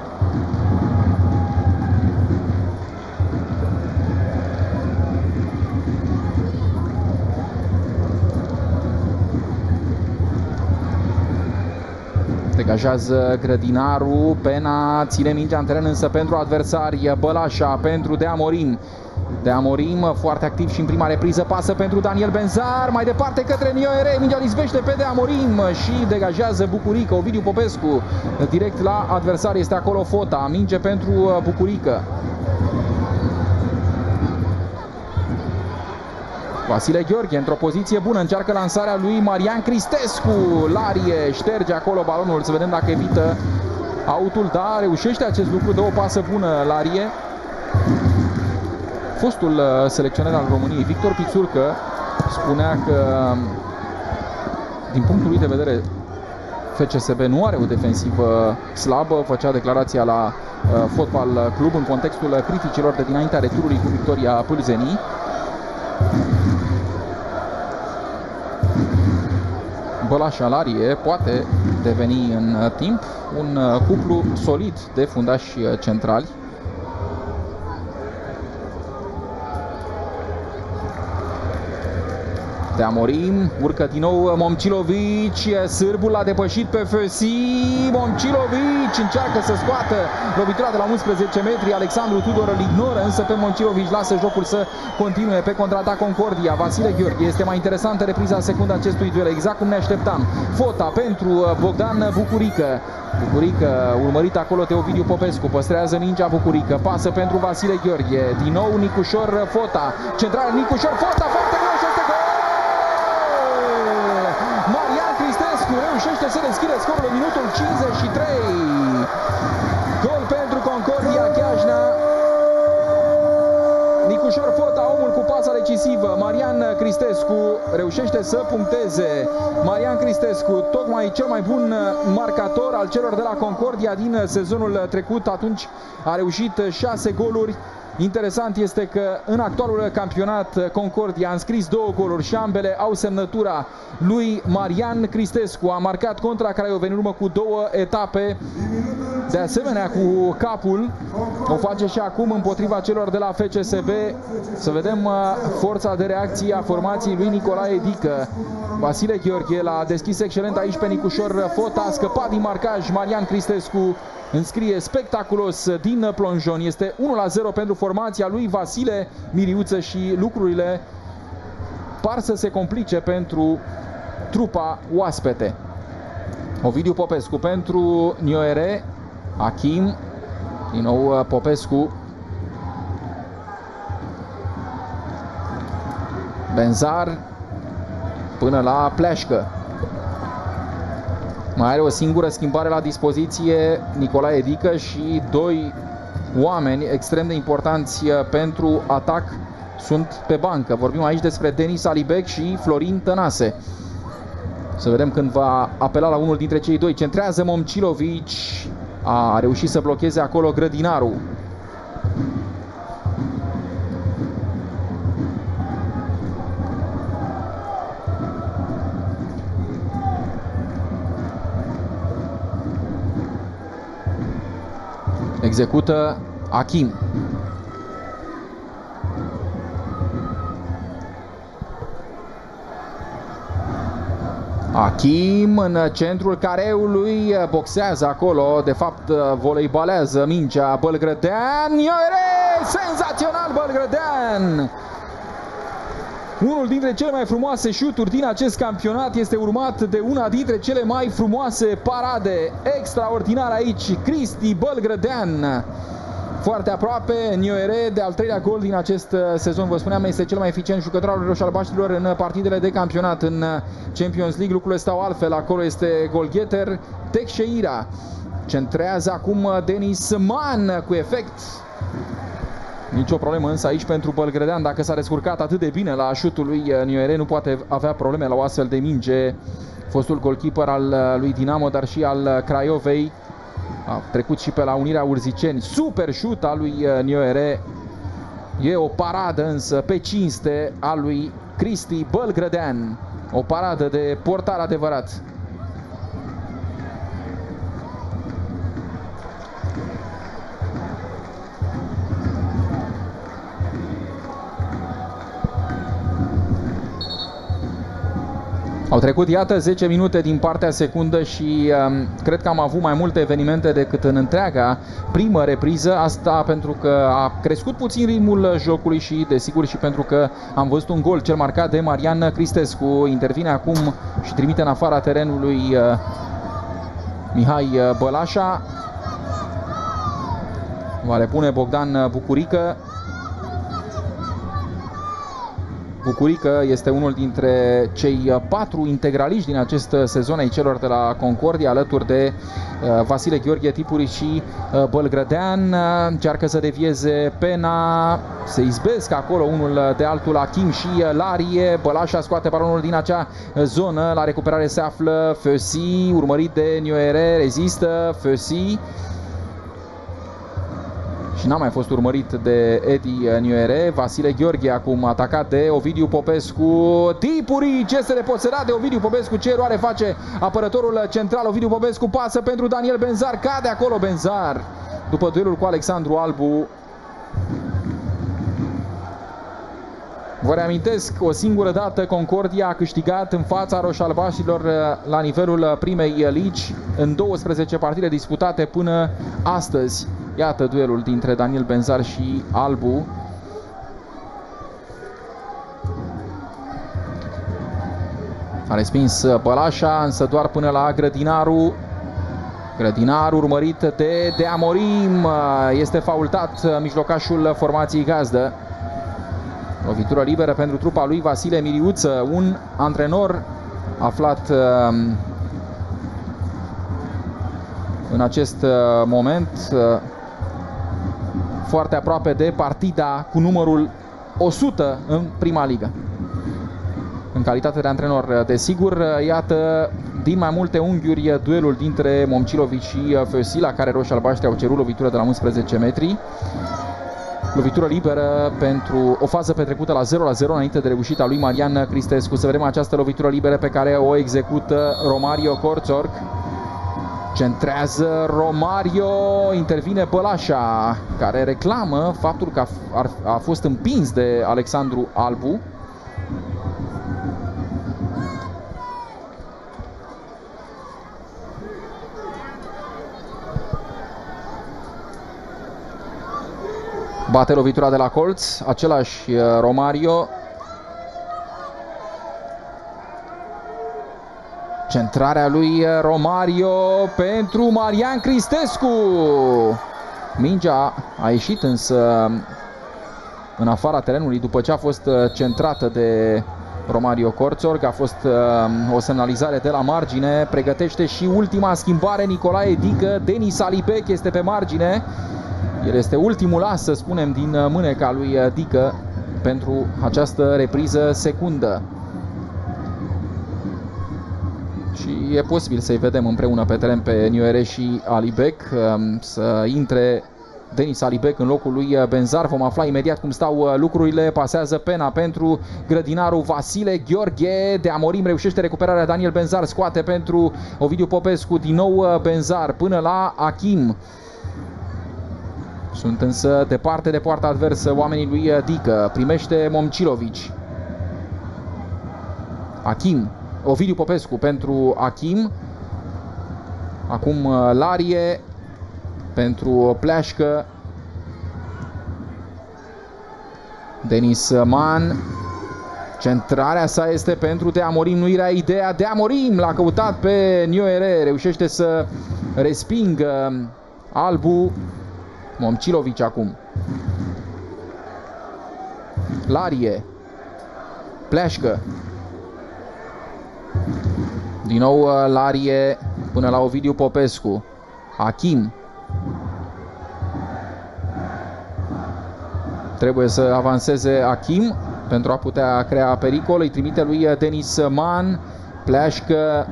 Degajează Grădinaru, Pena ține mingea în teren însă pentru adversari. Bălașa pentru De Amorim. De Amorim foarte activ și în prima repriză, pasă pentru Daniel Benzar, mai departe către Nioere, mingea izbește pe De Amorim și degajează Bucurică. Ovidiu Popescu direct la adversar, este acolo Fota, minge pentru Bucurică. Vasile Gheorghe într-o poziție bună, încearcă lansarea lui Marian Cristescu. Larie șterge acolo balonul, să vedem dacă evită autul. Da, reușește acest lucru, dă o pasă bună Larie. Fostul selecționer al României, Victor Pițurcă, spunea că din punctul lui de vedere FCSB nu are o defensivă slabă. Făcea declarația la Fotbal Club în contextul criticilor de dinaintea returului cu Victoria Pâlzenii. Bălașa Larie poate deveni în timp un cuplu solid de fundași centrali. De Amorim, urcă din nou Momcilovici, sârbul l-a depășit pe Feusi. Momcilovici încearcă să scoată lovitura de la 11 metri, Alexandru Tudor îl ignoră, însă pe Momcilovici lasă jocul să continue pe contraatac Concordia. Vasile Gheorghe, este mai interesantă repriza secundă acestui duel, exact cum ne așteptam. Fota pentru Bogdan Bucurică. Bucurică urmărit acolo de Ovidiu Popescu, păstrează mingea Bucurică, pasă pentru Vasile Gheorghe, din nou Nicușor Fota, central Nicușor Fota, foarte bun și este gol! Cristescu reușește să deschidă scorul în minutul 53. Gol pentru Concordia Chiajna. Nicușor Fota, omul cu pasa decisivă. Marian Cristescu reușește să puncteze. Marian Cristescu, tocmai cel mai bun marcator al celor de la Concordia din sezonul trecut. Atunci a reușit 6 goluri. Interesant este că în actualul campionat Concordia a înscris 2 goluri și ambele au semnătura lui Marian Cristescu. A marcat contra Craioveni în urmă cu 2 etape. De asemenea cu capul. O face și acum împotriva celor de la FCSB. Să vedem forța de reacție a formației lui Nicolae Dică. Vasile Gheorghe l-a deschis excelent aici pe Nicușor Fota. A scăpat din marcaj Marian Cristescu. Înscrie spectaculos din plonjon. Este 1-0 pentru formația lui Vasile Miriuță și lucrurile par să se complice pentru trupa oaspete. Ovidiu Popescu pentru Nioere. Achim. Din nou Popescu. Benzar până la Pleașcă. Mai are o singură schimbare la dispoziție Nicolae Dică și 2 oameni extrem de importanți pentru atac sunt pe bancă. Vorbim aici despre Denis Alibec și Florin Tănase. Să vedem când va apela la unul dintre cei doi. Centrează Momcilovici. A reușit să blocheze acolo Grădinaru. Execută Achim. Achim în centrul careului, boxează acolo, de fapt voleibalează mingea Bălgrădean. Nioere! Senzațional Bălgrădean! Unul dintre cele mai frumoase șuturi din acest campionat este urmat de una dintre cele mai frumoase parade. Extraordinar aici, Cristi Bălgrădean. Foarte aproape, Nioere, de al 3-lea gol din acest sezon. Vă spuneam, este cel mai eficient jucător al roșialbaștilor în partidele de campionat în Champions League. Lucrurile stau altfel, acolo este golgheter Teixeira. Centrează acum Denis Man cu efect. Nicio problemă însă aici pentru Bălgrădean. Dacă s-a descurcat atât de bine la șutul lui Nioere, nu poate avea probleme la o astfel de minge. Fostul goalkeeper al lui Dinamo, dar și al Craiovei. A trecut și pe la Unirea Urziceni. Super șut al lui Nioere. E o paradă însă pe cinste a lui Cristi Bălgrădean. O paradă de portar adevărat. Au trecut, iată, 10 minute din partea secundă și cred că am avut mai multe evenimente decât în întreaga primă repriză. Asta pentru că a crescut puțin ritmul jocului și, desigur, și pentru că am văzut un gol, cel marcat de Marian Cristescu. Intervine acum și trimite în afara terenului Mihai Bălașa. Va repune Bogdan Bucurică. Bucurică este unul dintre cei 4 integraliști din acest sezon ai celor de la Concordia, alături de Vasile Gheorghe, Tipuri și Bălgrădean. Încearcă să devieze pena, se izbesc acolo unul de altul, Achim și Larie. Bălașa scoate balonul din acea zonă, la recuperare se află Fösi, urmărit de Nioere, rezistă Fösi. Și n-a mai fost urmărit de Edi Nioere. Vasile Gheorghe acum atacat de Ovidiu Popescu. Tipuri, geste de possedat de Ovidiu Popescu. Ce eroare face apărătorul central. Ovidiu Popescu pasă pentru Daniel Benzar. Cade acolo Benzar după duelul cu Alexandru Albu. Vă reamintesc, o singură dată Concordia a câștigat în fața roșalbașilor la nivelul primei ligi în 12 partide disputate până astăzi. Iată duelul dintre Daniel Benzar și Albu. A respins Bălașa, însă doar până la Grădinaru. Grădinaru urmărit de Amorim. Este faultat mijlocașul formației gazdă. Lovitură liberă pentru trupa lui Vasile Miriuță, un antrenor aflat în acest moment, foarte aproape de partida cu numărul 100 în prima ligă. În calitate de antrenor, desigur, iată din mai multe unghiuri duelul dintre Momcilovic și Făsi, la care roșii-albaștri au cerut lovitură de la 11 metri. Lovitură liberă pentru o fază petrecută la 0-0 înainte de reușita lui Marian Cristescu. Să vedem această lovitură liberă pe care o execută Romario Corțorg. Centrează Romario, intervine Bălașa, care reclamă faptul că a fost împins de Alexandru Albu. Bate lovitura de la colț, același Romario. Centrarea lui Romario pentru Marian Cristescu. Mingea a ieșit însă în afara terenului după ce a fost centrată de Romario Corțorg. A fost o semnalizare de la margine. Pregătește și ultima schimbare Nicolae Dică. Denis Alibek este pe margine. El este ultimul as, să spunem, din mâneca lui Dică pentru această repriză secundă. Și e posibil să-i vedem împreună pe teren pe Nioere și Alibek, să intre Denis Alibek în locul lui Benzar. Vom afla imediat cum stau lucrurile. Pasează pena pentru grădinarul Vasile Gheorghe. De Amorim reușește recuperarea Daniel Benzar, scoate pentru Ovidiu Popescu, din nou Benzar până la Achim. Sunt însă departe de poarta adversă oamenii lui Dică. Primește Momcilovic. Achim. Ovidiu Popescu pentru Achim. Acum Larie pentru Pleașcă. Denis Man. Centrarea sa este pentru De Amorim. Nu era ideea. De Amorim l-a căutat pe Nioere. Reușește să respingă Albu. Momcilovic acum. Larie. Pleașcă. Din nou Larie până la Ovidiu Popescu. Achim. Trebuie să avanseze Achim pentru a putea crea pericol. Îi trimite lui Denis Man. Pleașcă.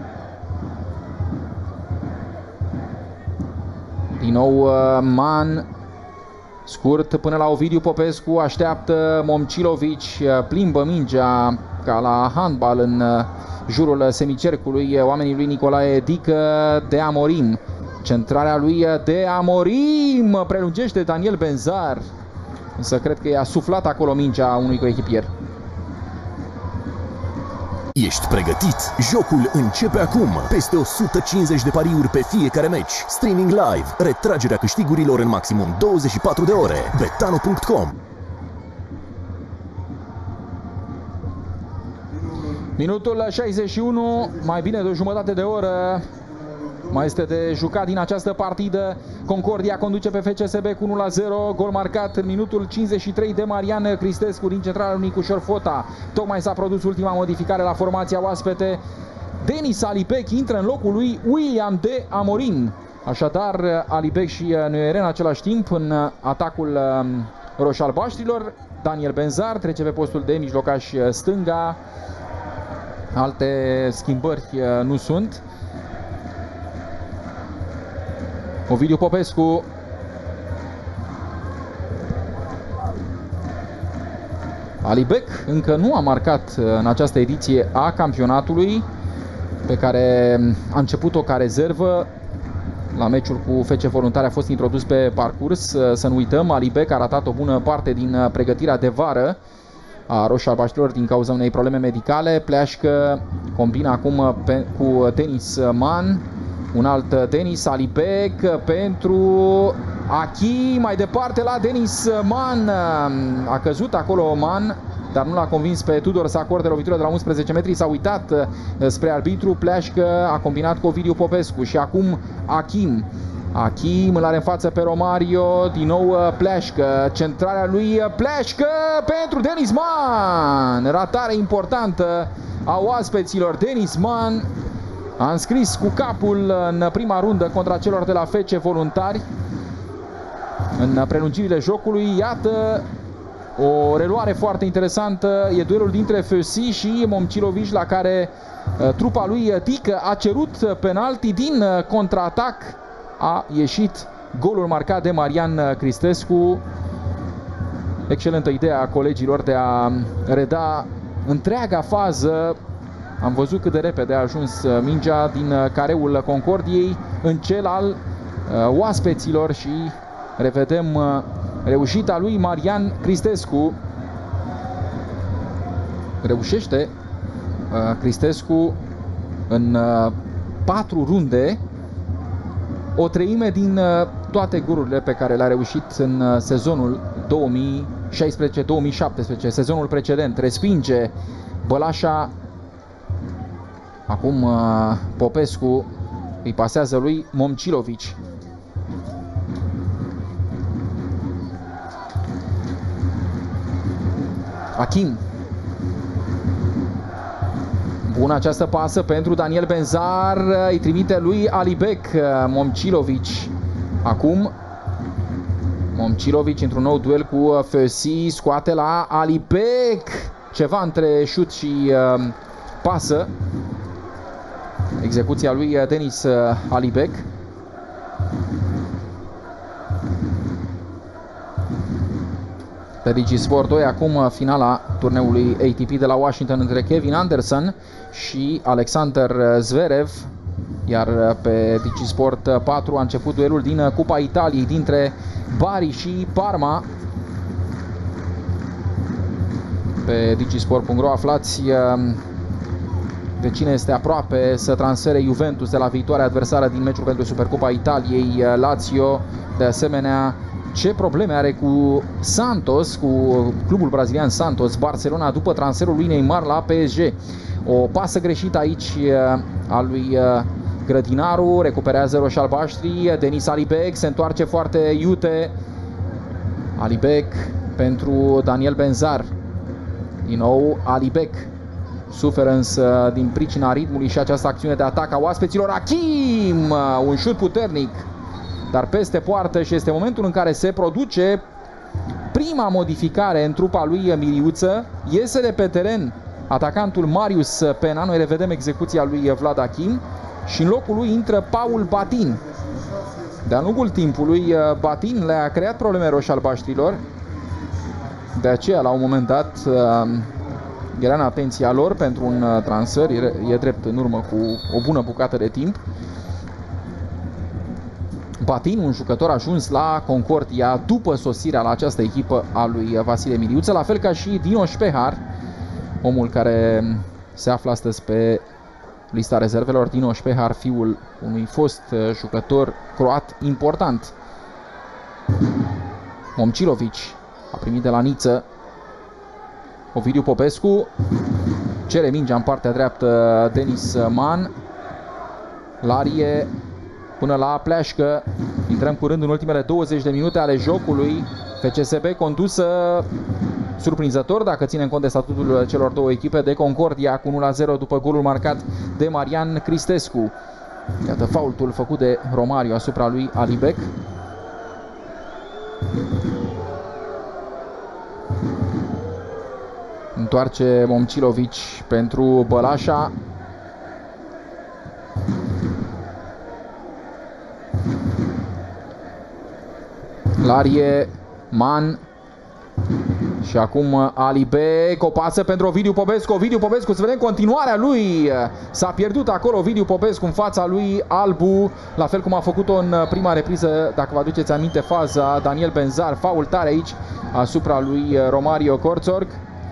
Din nou Man. Scurt până la Ovidiu Popescu. Așteaptă Momcilovic. Plimbă mingea ca la handbal în jurul semicercului oamenii lui Nicolae Dică. De Amorim. Centrarea lui De Amorim. Prelungește Daniel Benzar. Însă cred că i-a suflat acolo mingea unui coechipier. Ești pregătit? Jocul începe acum. Peste 150 de pariuri pe fiecare meci. Streaming live. Retragerea câștigurilor în maximum 24 de ore. Betano.com. Minutul 61, mai bine de o jumătate de oră mai este de jucat din această partidă. Concordia conduce pe FCSB cu 1-0, gol marcat în minutul 53 de Marian Cristescu din centrala lui Nicușor Fota. Tocmai s-a produs ultima modificare la formația oaspete. Denis Alibek intră în locul lui William De Amorim. Așadar, Alibek și Nioere în același timp în atacul roșalbaștrilor. Daniel Benzar trece pe postul de mijlocaș stânga. Alte schimbări nu sunt. Ovidiu Popescu. Alibek încă nu a marcat în această ediție a campionatului, pe care a început-o ca rezervă. La meciul cu FC Voluntari a fost introdus pe parcurs. Să nu uităm, Alibek a ratat o bună parte din pregătirea de vară a roșii-albaștrilor din cauza unei probleme medicale. Pleașcă combina acum cu Denis Man. Un alt Denis Alibek pentru Achi, mai departe la Denis Man. A căzut acolo Man, dar nu l-a convins pe Tudor să acorde lovitură de la 11 metri. S-a uitat spre arbitru. Pleașcă a combinat cu Ovidiu Popescu și acum Achim. Achim îl are în față pe Romario. Din nou Pleașcă. Centrarea lui Pleașcă pentru Denis Man. Ratare importantă a oaspeților. Denis Man A înscris cu capul în prima rundă contra celor de la FC Voluntari în prelungirile jocului. Iată o reluare foarte interesantă. E duelul dintre Făsi și Momcilovici, la care trupa lui Tică a cerut penalti. Din contraatac a ieșit golul marcat de Marian Cristescu. Excelentă ideea a colegilor de a reda întreaga fază. Am văzut cât de repede a ajuns mingea din careul Concordiei în cel al oaspeților și revedem reușita lui Marian Cristescu. Reușește Cristescu în 4 runde o treime din toate golurile pe care le-a reușit în sezonul 2016-2017, sezonul precedent. Respinge Bălașa. Acum Popescu îi pasează lui Momcilovici. Achim. Bună această pasă pentru Daniel Benzar. Îi trimite lui Alibek. Momcilovici. Acum Momcilovici într-un nou duel cu Făsi. Scoate la Alibek. Ceva între șut și pasă. Execuția lui Denis Alibek. Pe DigiSport 2 acum finala turneului ATP de la Washington între Kevin Anderson și Alexander Zverev. Iar pe DigiSport 4 a început duelul din Cupa Italiei dintre Bari și Parma. Pe DigiSport.ro aflați de cine este aproape să transfere Juventus de la viitoarea adversară din meciul pentru Supercupa Italiei, Lazio. De asemenea, ce probleme are cu Santos, cu clubul brazilian Santos, Barcelona, după transferul lui Neymar la PSG. O pasă greșită aici a lui Grădinaru, recuperează roșalbaștri, Denis Alibek, se întoarce foarte iute. Alibek pentru Daniel Benzar. Din nou Alibek. Suferă însă din pricina ritmului și această acțiune de atac a oaspeților. Achim! Un șut puternic, dar peste poartă, și este momentul în care se produce prima modificare în trupa lui Miriuță. Iese de pe teren atacantul Marius Pena. Noi revedem execuția lui Vlad Achim și în locul lui intră Paul Batin. De-a lungul timpului Batin le-a creat probleme roșalbaștrilor. De aceea, la un moment dat, era în atenția lor pentru un transfer. E drept în urmă cu o bună bucată de timp. Batin, un jucător ajuns la Concordia după sosirea la această echipă a lui Vasile Miriuță, la fel ca și Dino Șpehar, omul care se află astăzi pe lista rezervelor. Dino Șpehar, fiul unui fost jucător croat important. Momcilovici a primit de la Niță. Ovidiu Popescu cere mingea în partea dreaptă Denis Man. Larie până la pleașcă. Intrăm curând în ultimele 20 de minute ale jocului. FCSB condusă surprinzător, dacă ținem cont de statutul celor două echipe, de Concordia cu 1-0 după golul marcat de Marian Cristescu. Iată faultul făcut de Romario asupra lui Alibek. Întoarce Momcilovici pentru Bălașa. Larie, Man și acum Alibek, o pasă pentru Ovidiu Popescu. Ovidiu Popescu, să vedem continuarea lui. S-a pierdut acolo Ovidiu Popescu în fața lui Albu, la fel cum a făcut-o în prima repriză, dacă vă aduceți aminte, faza Daniel Benzar. Faul tare aici asupra lui Romario Corțorg.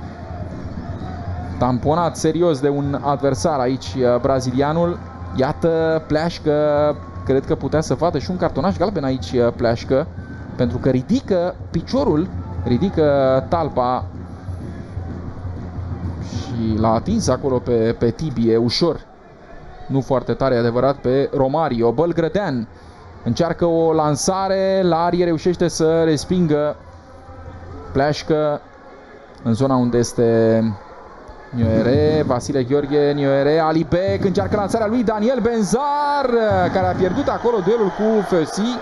Tamponat serios de un adversar aici brazilianul. Iată, pleașcă, cred că putea să vadă și un cartonaș galben aici, pleașcă, pentru că ridică piciorul, ridică talpa și l-a atins acolo pe tibie, ușor. Nu foarte tare, adevărat, pe Romario. Bălgrădean încearcă o lansare, Larie reușește să respingă, pleașcă în zona unde este Nioere, Vasile Gheorghe, Nioere, Alibek, încearcă lansarea lui Daniel Benzar, care a pierdut acolo duelul cu Feusi.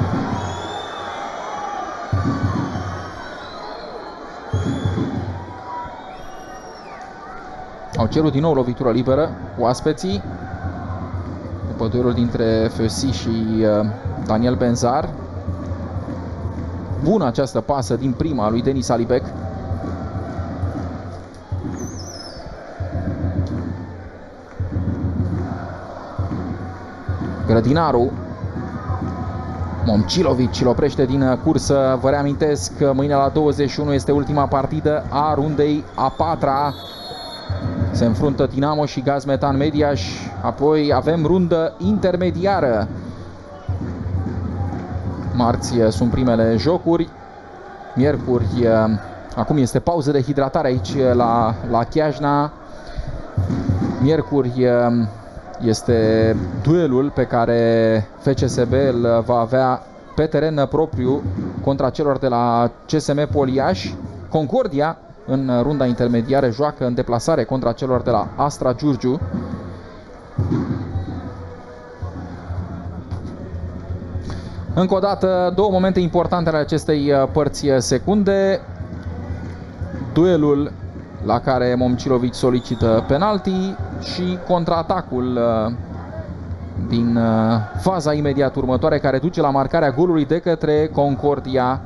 Au cerut din nou lovitură liberă oaspeții după duelul dintre Feusi și Daniel Benzar. Bună această pasă din prima lui Denis Alibek. Grădinaru, Momcilovic îl oprește din cursă. Vă reamintesc că mâine la 21 este ultima partidă a rundei a patra. Se înfruntă Dinamo și Gazmetan Mediaș. Apoi avem rundă intermediară. Marți sunt primele jocuri. Miercuri, acum este pauză de hidratare aici la Chiajna. Miercuri este duelul pe care FCSB îl va avea pe teren propriu contra celor de la CSM Poliaș. Concordia în runda intermediară joacă în deplasare contra celor de la Astra Giurgiu. Încă o dată, două momente importante ale acestei părți secunde. Duelul la care Momcilovic solicită penalti și contraatacul din faza imediat următoare, care duce la marcarea golului de către Concordia.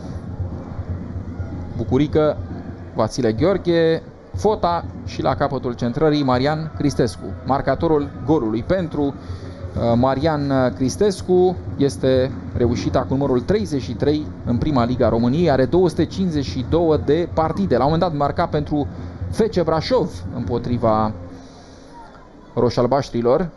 Bucurică, Vasile Gheorghe, Fota și la capătul centrării Marian Cristescu. Marcatorul golului pentru Marian Cristescu este reușita cu numărul 33 în prima Liga României. Are 252 de partide. La un moment dat marca pentru FC Brașov împotriva roșalbaștrilor.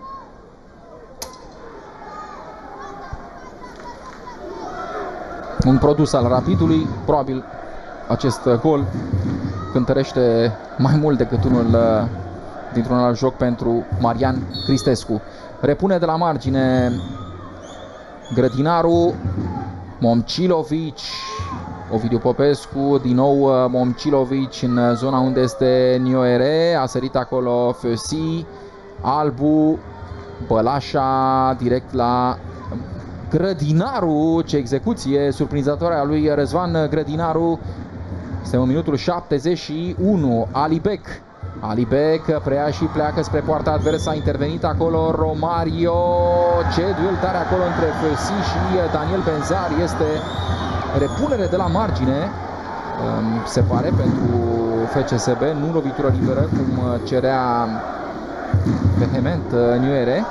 Un produs al Rapidului. Probabil acest gol cântărește mai mult decât unul dintr-un alt joc pentru Marian Cristescu. Repune de la margine Grădinaru, Momcilovic, Ovidiu Popescu, din nou Momcilovic în zona unde este Nioere, a sărit acolo Feusi, Albu, Bălașa direct la Grădinaru. Ce execuție surprinzătoare a lui Răzvan Grădinaru. Este în minutul 71. Alibek preia și pleacă spre poarta adversă. A intervenit acolo Romario. Ce duel tare acolo între Feusi și Daniel Benzar. Este repunere de la margine, se pare, pentru FCSB. Nu lovitură liberă, cum cerea vehement Nioere.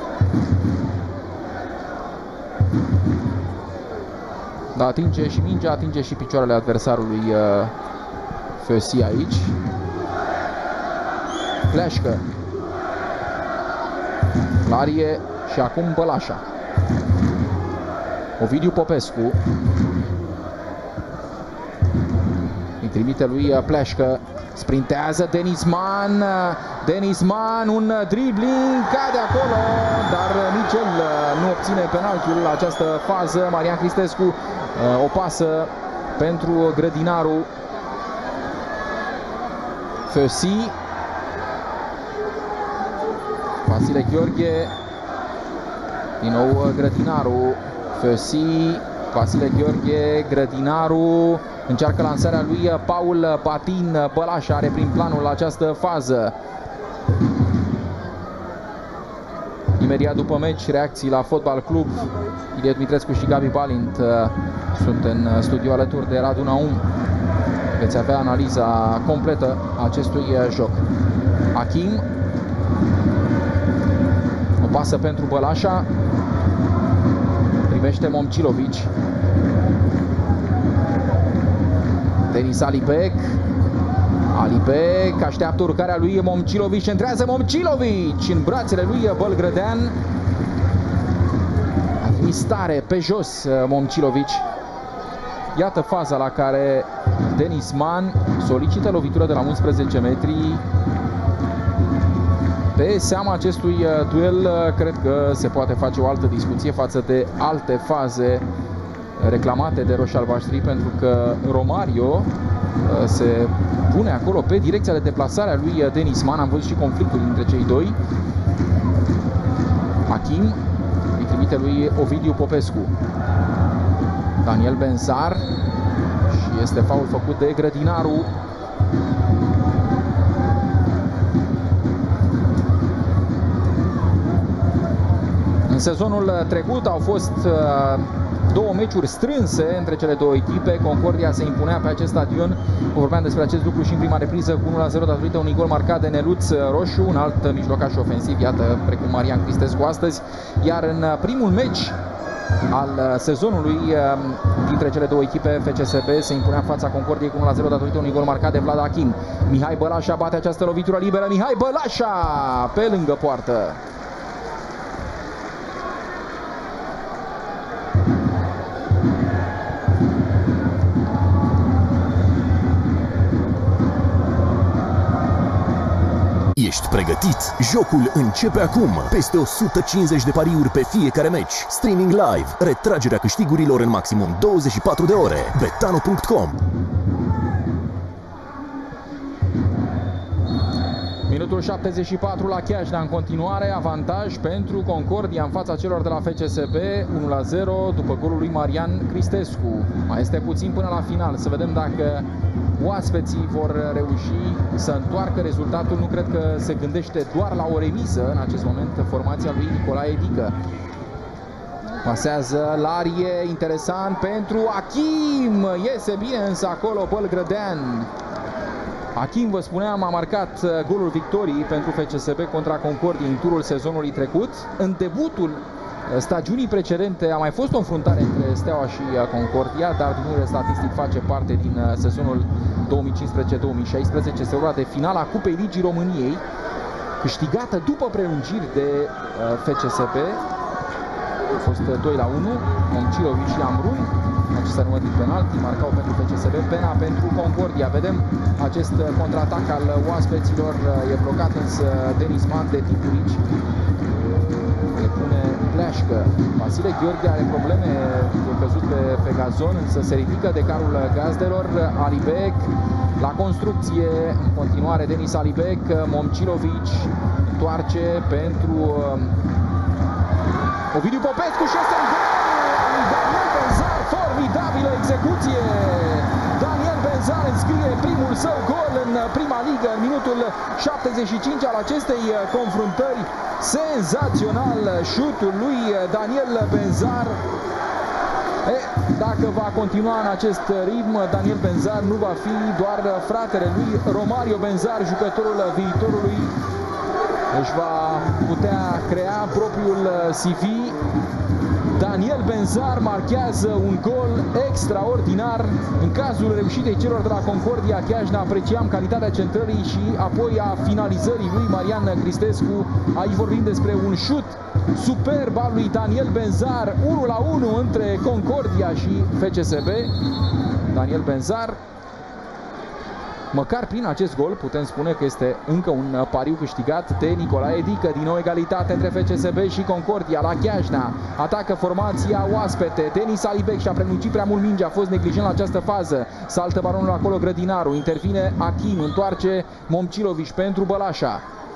Da, atinge și mingea, atinge și picioarele adversarului Feusi aici. Pleașcă, Larie și acum Bălașa. Ovidiu Popescu îi trimite lui Pleașcă. Sprintează Denisman, un dribbling, cade acolo, dar nici el nu obține penaltiul la această fază. Marian Cristescu, o pasă pentru Grădinaru. Feusi, Vasile Gheorghe, din nou Grădinaru, Feusi, Vasile Gheorghe, Grădinaru, încearcă lansarea lui Paul Patin. Bălașa are prin planul această fază. Imediat după meci, reacții la Fotbal Club. Ilie Dumitrescu și Gabi Balint sunt în studio alături de Radu Naum. Veți avea analiza completă a acestui joc. Achim, o pasă pentru Bălașa, primește Momcilovic. Denis Alibek așteaptă urcarea lui Momcilovic, centrează Momcilovic în brațele lui Bălgrădean. A trimis tare pe jos Momcilovic. Iată faza la care Denisman solicită lovitură de la 11 metri. Pe seama acestui duel, cred că se poate face o altă discuție față de alte faze reclamate de roșii-albaștri, pentru că Romario se pune acolo pe direcția de deplasare a lui Denis Man. Am văzut și conflictul dintre cei doi. Hakim îi trimite lui Ovidiu Popescu. Daniel Benzar și este faul făcut de Grădinaru. În sezonul trecut au fost două meciuri strânse între cele două echipe. Concordia se impunea pe acest stadion. Vorbeam despre acest lucru și în prima repriză cu 1-0 datorită unui gol marcat de Neluț Roșu, un alt mijlocaș ofensiv, iată, precum Marian Cristescu astăzi. Iar în primul meci al sezonului dintre cele două echipe, FCSB se impunea în fața Concordiei cu 1-0 datorită unui gol marcat de Vlad Achim. Mihai Bălașa bate această lovitură liberă. Mihai Bălașa pe lângă poartă. Ești pregătit? Jocul începe acum. Peste 150 de pariuri pe fiecare meci. Streaming live. Retragerea câștigurilor în maximum 24 de ore. Betano.com. Minutul 74 la Chiajna, în continuare avantaj pentru Concordia în fața celor de la FCSB, 1-0 după golul lui Marian Cristescu. Mai este puțin până la final, să vedem dacă oaspeții vor reuși să întoarcă rezultatul. Nu cred că se gândește doar la o remiză în acest moment formația lui Nicolae Dică. Pasează Larie, interesant pentru Achim, iese bine însă acolo Bălgrădean. Achim, vă spuneam, a marcat golul victoriei pentru FCSB contra Concordia în turul sezonului trecut. În debutul stagiunii precedente a mai fost o înfruntare între Steaua și Concordia, dar din urmă statistic face parte din sezonul 2015-2016. Se vorba de finala Cupei Ligii României, câștigată după prelungiri de FCSB. A fost 2-1, Momcilovic și Amrun. Acesta număr din penalti, marcau pentru FCSB, pena pentru Concordia. Vedem acest contraatac al oaspeților, e blocat însă Denis Man de Tipurici. Le pune pleașcă. Vasile Gheorghe are probleme, e căzut pe gazon, însă se ridică de carul gazdelor. Alibec la construcție, în continuare Denis Alibec, Momcilovic întoarce pentru Ovidiu Popescu și este în gol! Daniel Benzar, formidabilă execuție! Daniel Benzar înscrie primul său gol în prima ligă în minutul 75 al acestei confruntări. Senzațional șutul lui Daniel Benzar. Dacă va continua în acest ritm, Daniel Benzar nu va fi doar fratele lui Romario Benzar, jucătorul viitorului. Își va putea crea propriul CV. Daniel Benzar marchează un gol extraordinar. În cazul reușitei celor de la Concordia Chiajna apreciam calitatea centrării și apoi a finalizării lui Marian Cristescu. Aici vorbim despre un șut superb al lui Daniel Benzar, 1-1 între Concordia și FCSB. Daniel Benzar, măcar prin acest gol putem spune că este încă un pariu câștigat de Nicolae Dică. Din nou egalitate între FCSB și Concordia la Chiajna. Atacă formația oaspete. Denis Alibec și-a prelungit prea mult mingea, a fost neglijent la această fază. Saltă baronul acolo Grădinaru, intervine Achim, întoarce Momcilovic pentru Bălașa.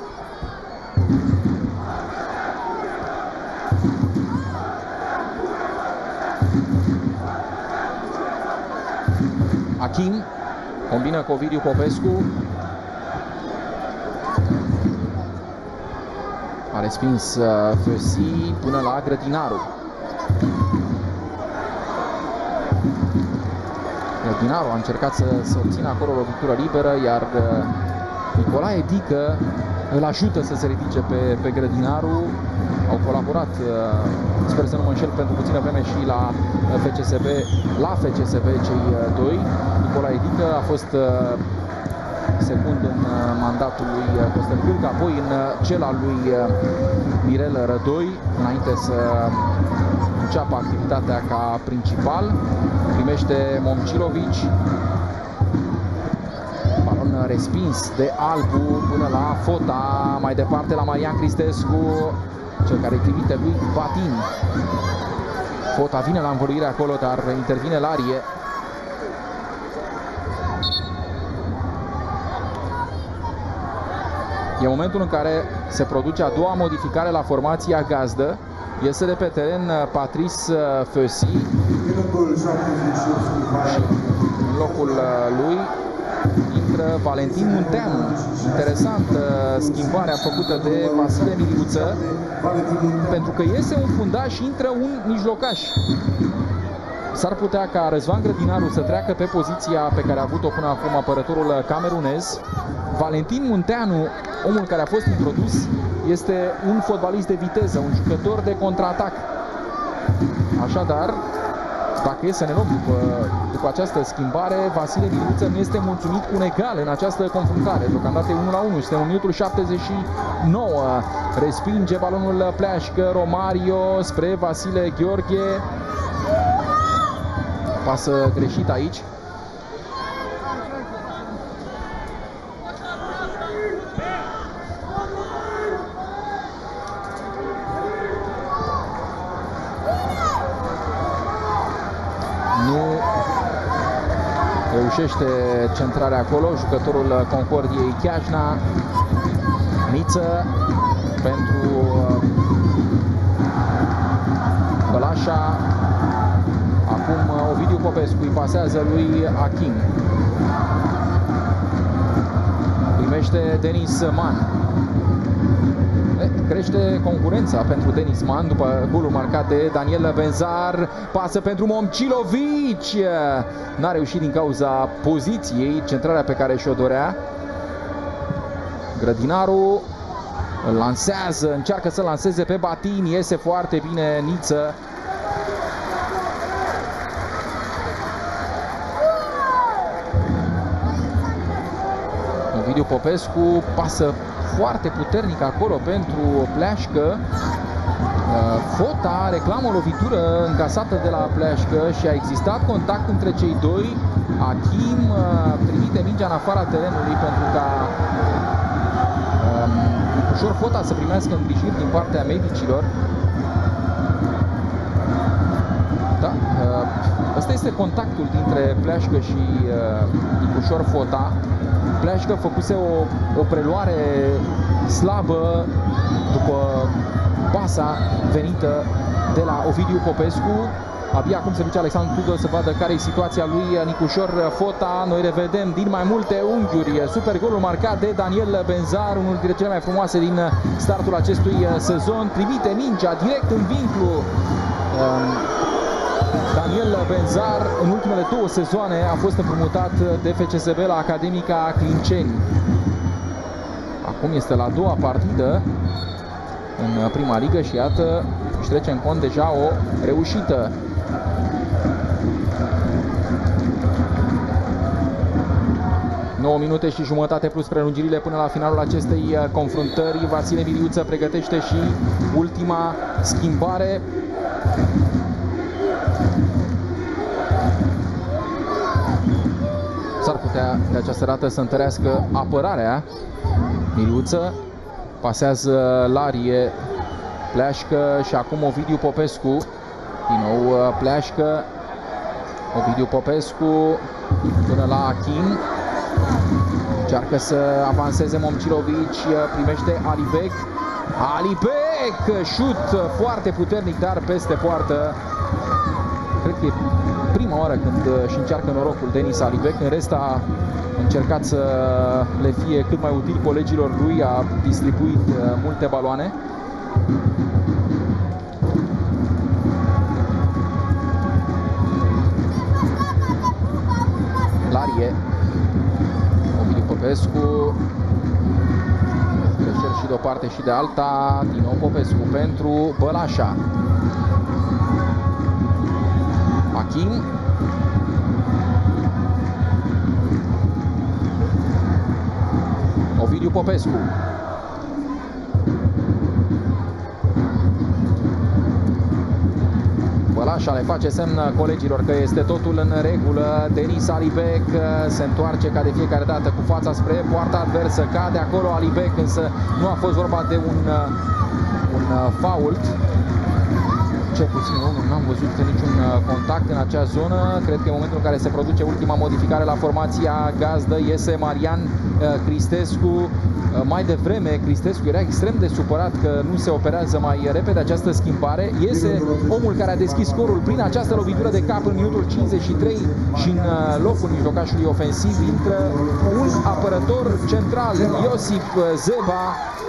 Achim combină cu Ovidiu Popescu. A respins Fiosi până la Grădinaru. Grădinaru a încercat să obțină acolo o lovitură liberă, iar Nicolae Dică îl ajută să se ridice pe Grădinaru. Au colaborat, sper să nu mă înșel, pentru puțină vreme și la FCSB cei doi. Nicolae Dică a fost secund în mandatul lui Costel Gârcă, apoi în cel al lui Mirel Rădoi, înainte să înceapă activitatea ca principal. Primește Momcilovic. Balon respins de Albu până la Fota, mai departe la Marian Cristescu, cel care îi trimite lui Batin. Fota vine la învăluire acolo, dar intervine Larie. E momentul în care se produce a doua modificare la formația gazdă. Iese de pe teren Patrice Fossey și în locul lui intră Valentin Munteanu. Interesantă schimbarea făcută de Vasile Miliuță, pentru că iese un fundaș și intră un mijlocaș. S-ar putea ca Răzvan Grădinaru să treacă pe poziția pe care a avut-o până acum apărătorul camerunez. Valentin Munteanu, omul care a fost introdus, este un fotbalist de viteză, un jucător de contraatac. Așadar, dacă e să ne luăm după această schimbare, Vasile Miliuță nu este mulțumit cu un egal în această confruntare. Deocamdată e 1-1, este în minutul 79. Respinge balonul Pleașcă, Romario spre Vasile Gheorghe. Pasă greșit aici. Reușește centrarea acolo jucătorul Concordiei Chiajna. Niță pentru Bălașa. Acum Ovidiu Popescu îi pasează lui Achim. Primește Denis Man. Crește concurența pentru Denis Man după golul marcat de Daniel Benzar. Pasă pentru Momcilovic. N-a reușit din cauza poziției, centrarea pe care și-o dorea. Grădinaru îl lansează, încearcă să lanseze pe Batin. Iese foarte bine Niță. Ovidiu Popescu pasă foarte puternic acolo pentru Pleașcă. Fota reclamă o lovitură încasată de la Pleașcă și a existat contact între cei doi. Achim trimite mingea în afara terenului pentru ca ușor Fota să primească îngrijiri din partea medicilor. Da, ăsta este contactul dintre Pleașcă și Nicușor Fota. Pleașcă făcuse o preluare slabă după pasa venită de la Ovidiu Popescu. Abia acum se duce Alexandru Tudor să vadă care e situația lui Nicușor Fota. Noi revedem din mai multe unghiuri super golul marcat de Daniel Benzar, unul dintre cele mai frumoase din startul acestui sezon. Trimite mingea direct în vinclu. Daniel Benzar în ultimele 2 sezoane a fost împrumutat de FCSB la Academica Clinceni. Acum este la a doua partidă în prima ligă și iată își trece în cont deja o reușită. Minute și jumătate plus prelungirile până la finalul acestei confruntări. Vasile Miliuță pregătește și ultima schimbare. S-ar putea de această dată să întărească apărarea. Miliuță pasează Larie, Pleașcă și acum Ovidiu Popescu. Din nou Pleașcă, Ovidiu Popescu până la Achim. Încearcă să avanseze Momcilovic, primește Alibek. Alibek, șut foarte puternic, dar peste poartă. Cred că e prima oară când își încearcă norocul Denis Alibek. În rest a încercat să le fie cât mai util colegilor lui, a distribuit multe baloane. Larie, Ovidiu Popescu, greșeli și de o parte și de alta. Din nou Popescu pentru Bălașa. Achim. Ovidiu Popescu. Bălașa le face semn colegilor că este totul în regulă. Denis Alibek se întoarce ca de fiecare dată cu fața spre poarta adversă. Cade acolo Alibek, însă nu a fost vorba de un fault. cel puțin eu n-am văzut niciun contact în acea zonă. Cred că în momentul în care se produce ultima modificare la formația gazdă, iese Marian Cristescu. Mai devreme Cristescu era extrem de supărat că nu se operează mai repede această schimbare. Iese omul care a deschis scorul prin această lovitură de cap în minutul 53 și în locul mijlocașului ofensiv intră un apărător central, Iosif Zeba.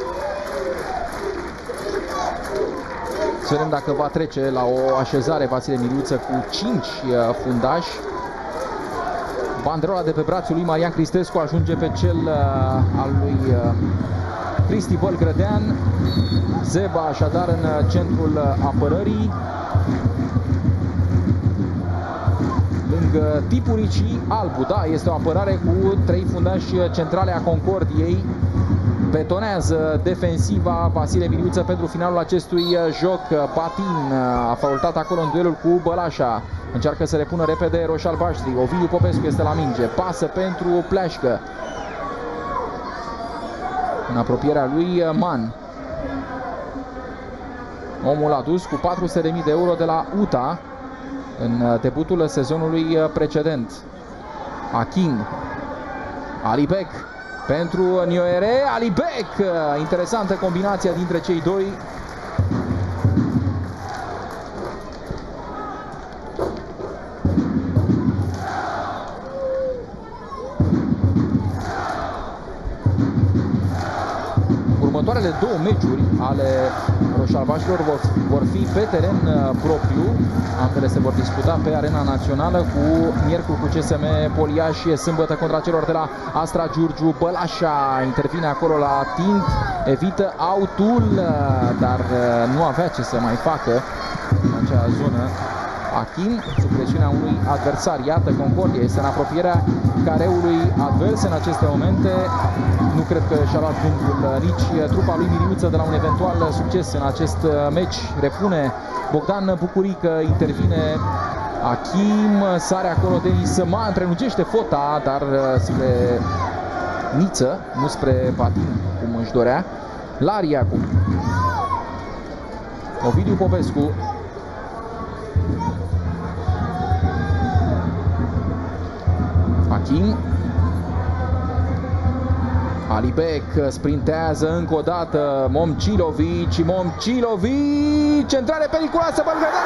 Să vedem dacă va trece la o așezare Vasile Miliuță cu 5 fundași. Banderola de pe brațul lui Marian Cristescu ajunge pe cel al lui Cristi Bălgrădean. Zeba așadar în centrul apărării. Lângă Tipuricii, Albu, da, este o apărare cu 3 fundași centrale a Concordiei. Betonează defensiva Vasile Miliuță pentru finalul acestui joc. Patin a faultat acolo în duelul cu Bălașa. Încearcă să repună repede roșalbaștri. Ovidiu Popescu este la minge. Pasă pentru Pleașcă. În apropierea lui Man. Omul adus cu 400.000 de euro de la UTA în debutul sezonului precedent. Achim. Alibek pentru Nioere. Alibek. Interesantă combinația dintre cei doi. Următoarele 2 meciuri ale roșalbașilor vor fi pe teren propriu. Ambele se vor disputa pe arena națională, cu miercuri cu CSM Poliaș, sâmbătă contra celor de la Astra Giurgiu. Bălașa intervine acolo la Tint, evită autul, dar nu avea ce să mai facă în acea zonă. Achim, sub presiunea unui adversar. Iată, Concordia este în apropierea careului advers în aceste momente. Nu cred că și-a luat gândul nici trupa lui Miliuță de la un eventual succes în acest meci. Repune Bogdan Bucurică, intervine Achim, sare acolo Denis Man, prelungește fota, dar spre Niță, nu spre Patin, cum își dorea. Lari acum. Ovidiu Popescu. Achim. Alibek sprintează încă o dată. Momcilovic. Centrare periculoasă. Bălgrădean.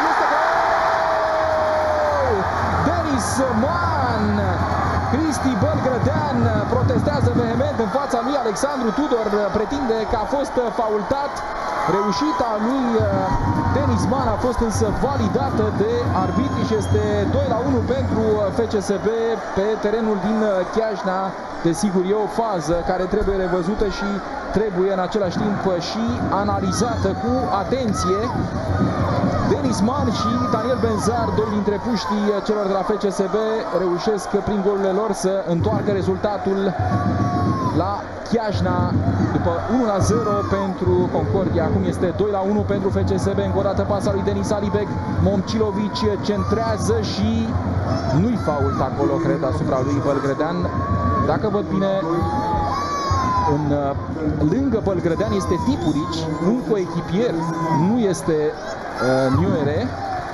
Denis Man. Cristi Bălgrădean protestează vehement în fața lui Alexandru Tudor. Pretinde că a fost faultat. Reușita lui Denis Man a fost însă validată de arbitri și este 2-1 pentru FCSB pe terenul din Chiajna. Desigur, e o fază care trebuie revăzută și trebuie în același timp și analizată cu atenție. Denis Man și Daniel Benzar, doi dintre puștii celor de la FCSB, reușesc prin golurile lor să întoarcă rezultatul la Chiajna după 1-0 pentru Concordia. Acum este 2-1 pentru FCSB. Încă o dată pasa lui Denis Alibek. Momcilovic centrează și nu-i fault acolo, cred, asupra lui Bălgrădean. Dacă văd bine, lângă Bălgrădean este Tipurici, un coechipier, nu este Nioere.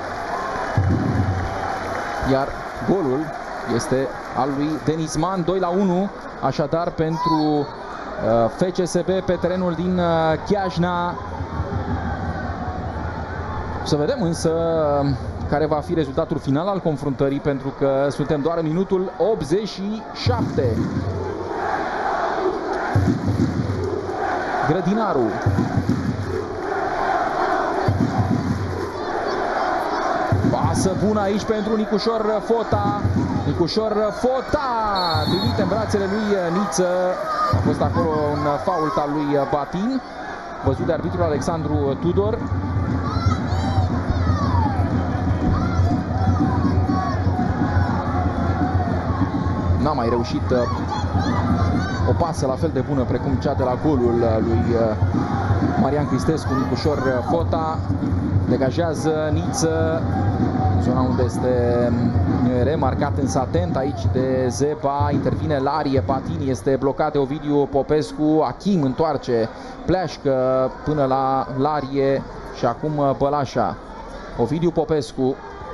Iar golul este al lui Denis Man, 2-1, așadar pentru FCSB pe terenul din Chiajna. Să vedem însă care va fi rezultatul final al confruntării, pentru că suntem doar în minutul 87. Grădinaru. Pasă bună aici pentru Nicușor Fota. Nicușor Fota trimite în brațele lui Niță. A fost acolo un fault al lui Batin, văzut de arbitrul Alexandru Tudor. N-a mai reușit o pasă la fel de bună precum cea de la golul lui Marian Cristescu. Nicușor Fota degajează Niță, zona unde este Nioere, marcat însă atent aici de Zeba. Intervine Larie, Patin este blocat de Ovidiu Popescu. Achim întoarce, Pleașcă până la Larie și acum Bălașa. Ovidiu Popescu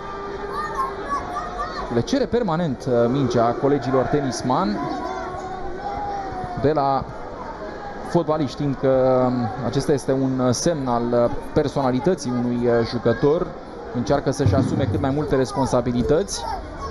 le cere permanent mingea colegilor tenisman de la fotbaliști, știind că acesta este un semn al personalității unui jucător. Încearcă să-și asume cât mai multe responsabilități.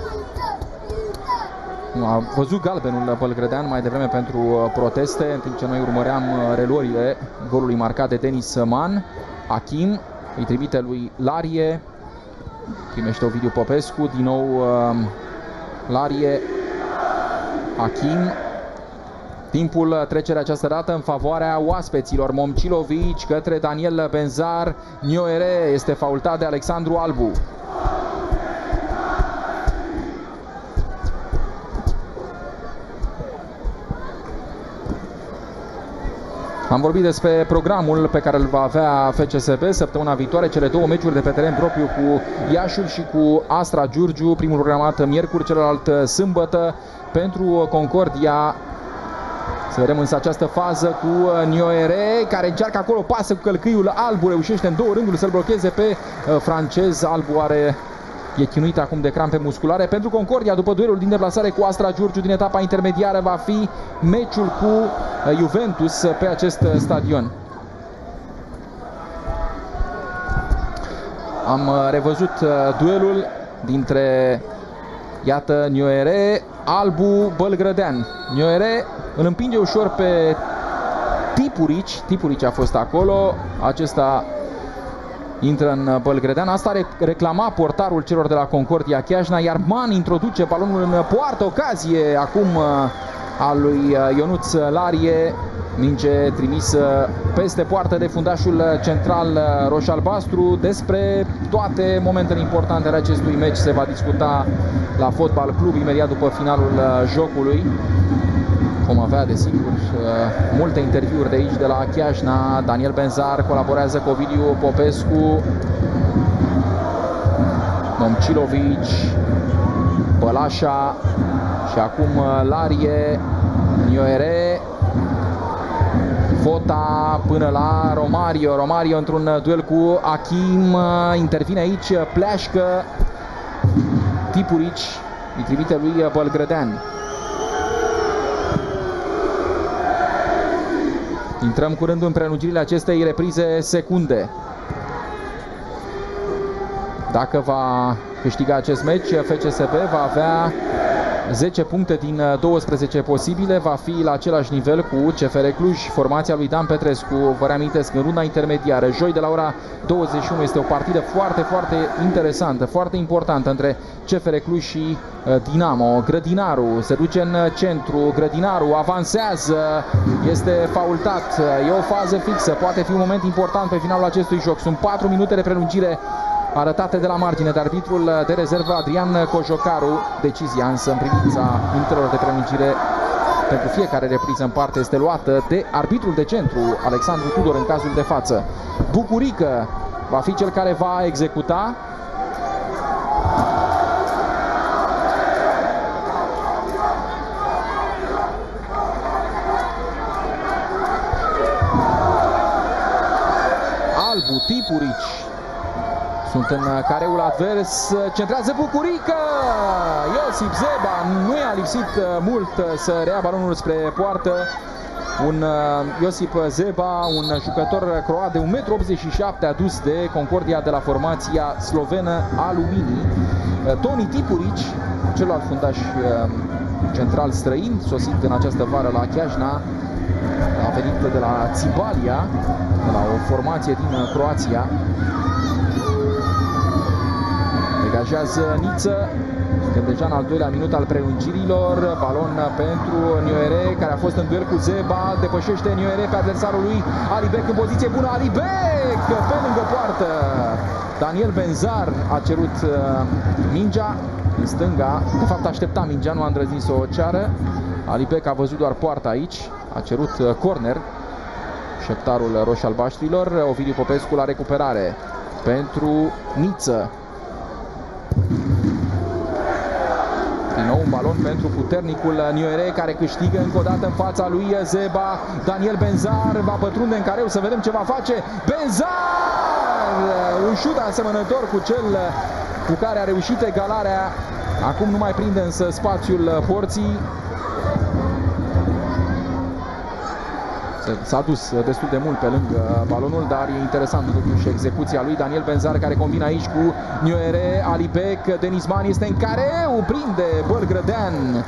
A văzut galbenul Bălgrădean mai devreme pentru proteste, în timp ce noi urmăream reluările golului marcat de Denis Man. Achim îi trimite lui Larie, primește Ovidiu Popescu, din nou Larie, Achim. Timpul trece această dată în favoarea oaspeților. Momcilovici către Daniel Benzar. Nioere este faultat de Alexandru Albu. Am vorbit despre programul pe care îl va avea FCSB săptămâna viitoare, cele două meciuri de pe teren propriu cu Iașul și cu Astra Giurgiu, primul programat miercuri, celălalt sâmbătă. Pentru Concordia să vedem însă această fază cu Nioere, care încearcă acolo, pasă cu călcâiul. Albu reușește în două rânduri să-l blocheze pe francez. Albu e chinuit acum de crampe musculare. Pentru Concordia, după duelul din deplasare cu Astra Giurgiu din etapa intermediară, va fi meciul cu Juventus pe acest stadion. Am revăzut duelul dintre, iată, Nioere, Albu, Bălgrădean. Nioere îl împinge ușor pe Tipurici. Tipurici a fost acolo. Acesta intră în Bălgrădean. Asta reclama portarul celor de la Concordia Chiajna, iar Man introduce balonul în poartă. Ocazie acum a lui Ionuț Larie. Minge trimisă peste poartă de fundașul central roș-albastru. Despre toate momentele importante ale acestui meci se va discuta la Fotbal Club imediat după finalul jocului. Vom avea, desigur, multe interviuri de aici, de la Chiajna. Daniel Benzar colaborează cu Ovidiu Popescu, Momcilovici, Bălașa și acum Larie, Nioere, Fota până la Romario. Romario într-un duel cu Achim, intervine aici, pleașcă. Tipurici îi trimite lui Bălgrădean. Intrăm curând în prelungirile acestei reprize secunde. Dacă va câștiga acest meci, FCSB va avea 10 puncte din 12 posibile, va fi la același nivel cu CFR Cluj. Formația lui Dan Petrescu, vă reamintesc, în runda intermediară, joi de la ora 21, este o partidă foarte, foarte interesantă, foarte importantă între CFR Cluj și Dinamo. Grădinaru se duce în centru, Grădinaru avansează, este faultat, e o fază fixă, poate fi un moment important pe finalul acestui joc. Sunt 4 minute de prelungire arătate de la margine de arbitrul de rezervă Adrian Cojocaru. Decizia însă în privința minutelor de prelungire pentru fiecare repriză în parte este luată de arbitrul de centru, Alexandru Tudor, în cazul de față. Bucurică va fi cel care va executa. Albu, Tipurici sunt în careul advers, centrează Bucurică, Iosip Zeba nu i-a lipsit mult să rea balonul spre poartă. Un Iosip Zeba, un jucător croat de 1,87 m, adus de Concordia de la formația slovenă Alumini. Toni Tipurici, celălalt fundaș central străin, sosit în această vară la Chiajna, a venit de la Țibalia, de la o formație din Croația. Degajează Niță. Suntem deja în al doilea minut al prelungirilor. Balon pentru Nioere, care a fost în duel cu Zeba. Depășește Nioere pe adversarul lui Alibek în poziție bună. Alibek pe lângă poartă. Daniel Benzar a cerut mingea în stânga. De fapt aștepta mingea, nu a îndrăznit să o ceară. Alibek a văzut doar poarta aici. A cerut corner. Șeptarul roș-albaștrilor. Ovidiu Popescu la recuperare pentru Niță. Din nou un balon pentru puternicul Nioere, care câștigă încă o dată în fața lui Zeba. Daniel Benzar va pătrunde în careu, să vedem ce va face. Benzar! Un un șut asemănător cu cel cu care a reușit egalarea. Acum nu mai prinde însă spațiul porții. S-a dus destul de mult pe lângă balonul, dar e interesant totuși execuția lui Daniel Benzar, care combina aici cu Nioere, Alibek, Denizman este în careu, prinde Bălgrădean.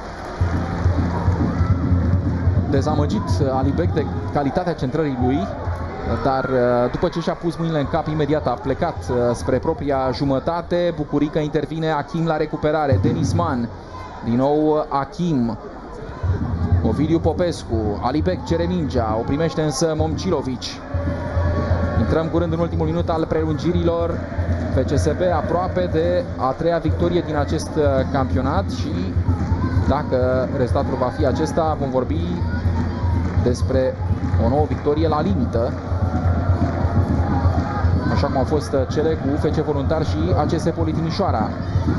Dezamăgit Alibek de calitatea centrării lui, dar după ce și-a pus mâinile în cap, imediat a plecat spre propria jumătate. Bucurică intervine, Achim la recuperare, Denizman, din nou Achim, Ovidiu Popescu, Alibek cere mingea, o primește însă Momcilovici. Intrăm curând în ultimul minut al prelungirilor. FCSB aproape de a treia victorie din acest campionat și dacă rezultatul va fi acesta, vom vorbi despre o nouă victorie la limită, așa cum au fost cele cu FC Voluntar și ACS Poli Timișoara.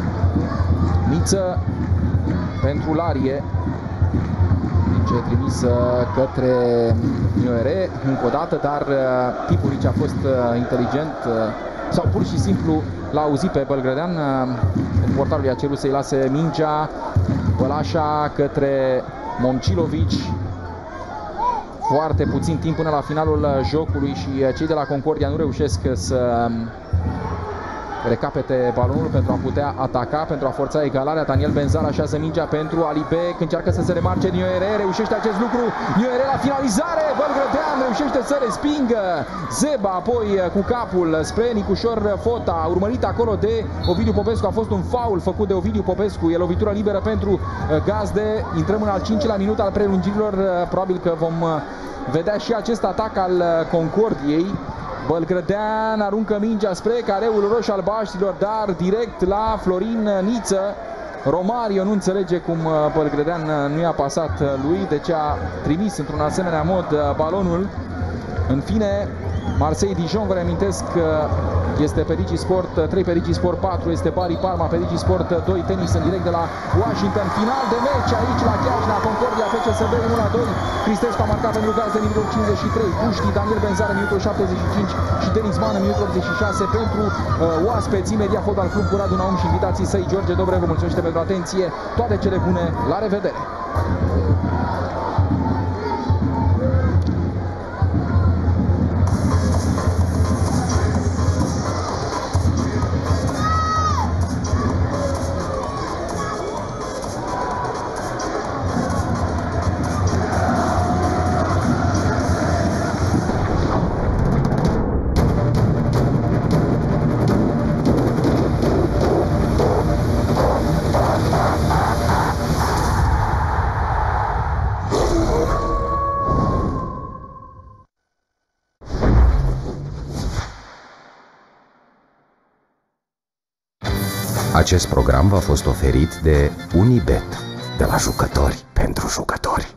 Niță pentru Larie, ce e trimis către Nioere încă o dată, dar Pipurici a fost inteligent sau pur și simplu l-a auzit pe Bălgrădean. Portarul i-a cerut să-i lase mingea. Bălașa către Momcilovici. Foarte puțin timp până la finalul jocului și cei de la Concordia nu reușesc să recapete balonul pentru a putea ataca, pentru a forța egalarea. Daniel Benzar așează mingea pentru Alibek, încearcă să se remarce Nioere, reușește acest lucru. Nioere la finalizare, Bălgrădean reușește să respingă. Zeba apoi cu capul spre Nicușor Fota, urmărit acolo de Ovidiu Popescu. A fost un faul făcut de Ovidiu Popescu, e lovitură liberă pentru gazde. Intrăm în al 5-lea minut al prelungirilor, probabil că vom vedea și acest atac al Concordiei. Bălgrădean aruncă mingea spre careul roșu-albaștilor, dar direct la Florin Niță. Romario nu înțelege cum Bălgrădean nu i-a pasat lui, de ce a trimis într-un asemenea mod balonul. În fine, Marseille-Dijon, vă reamintesc că este pe DigiSport 3, pe DigiSport 4 este Bari Parma, pe DigiSport 2 tenis în direct de la Washington. Final de meci aici la Chiajna, Concordia FCSB 1-2. Cristescu a marcat pentru gaz de minutul 53, Puști, Daniel Benzar în minutul 75 și Denizman în minutul 86 pentru oaspeți. Imediat Fotbal Club cu Radu Naum și invitații săi. George Dobrev vă mulțumește pentru atenție. Toate cele bune, la revedere! Acest program v-a fost oferit de Unibet, de la jucători pentru jucători.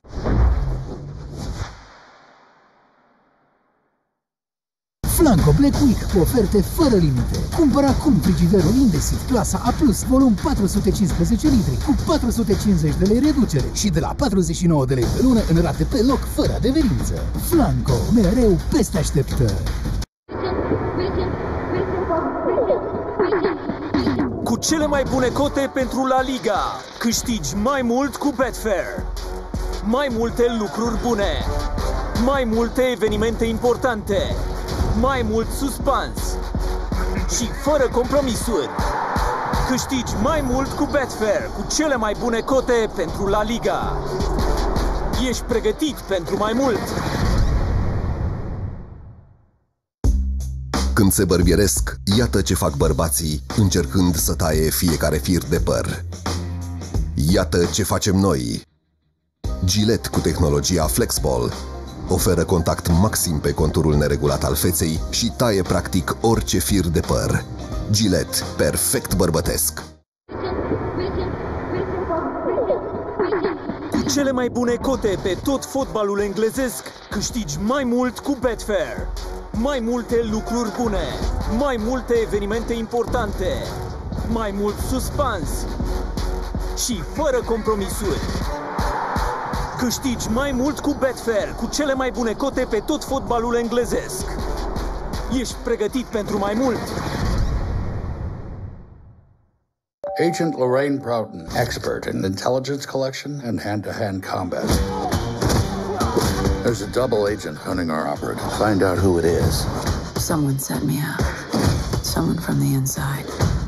Flanco Black Week cu oferte fără limite. Cumpăr acum frigiderul Indesit clasa A+, volum 415 litri cu 450 de lei reducere și de la 49 de lei pe lună în rate pe loc fără adeverință. Flanco, mereu peste așteptări. Cu cele mai bune cote pentru La Liga, câștigi mai mult cu Betfair. Mai multe lucruri bune, mai multe evenimente importante, mai mult suspans și fără compromisuri. Câștigi mai mult cu Betfair, cu cele mai bune cote pentru La Liga. Ești pregătit pentru mai mult? Când se bărbieresc, iată ce fac bărbații, încercând să taie fiecare fir de păr. Iată ce facem noi. Gillette cu tehnologia FlexBall oferă contact maxim pe conturul neregulat al feței și taie practic orice fir de păr. Gillette, perfect bărbătesc. Cu cele mai bune cote pe tot fotbalul englezesc, câștigi mai mult cu Betfair. Mai multe lucruri bune, mai multe evenimente importante, mai mult suspans și fără compromisuri. Câștigi mai mult cu Betfair, cu cele mai bune cote pe tot fotbalul englezesc. Ești pregătit pentru mai mult? Agent Lorraine Broughton, expert in intelligence collection and hand-to-hand combat. There's a double agent hunting our operative. Find out who it is. Someone set me up. Someone from the inside.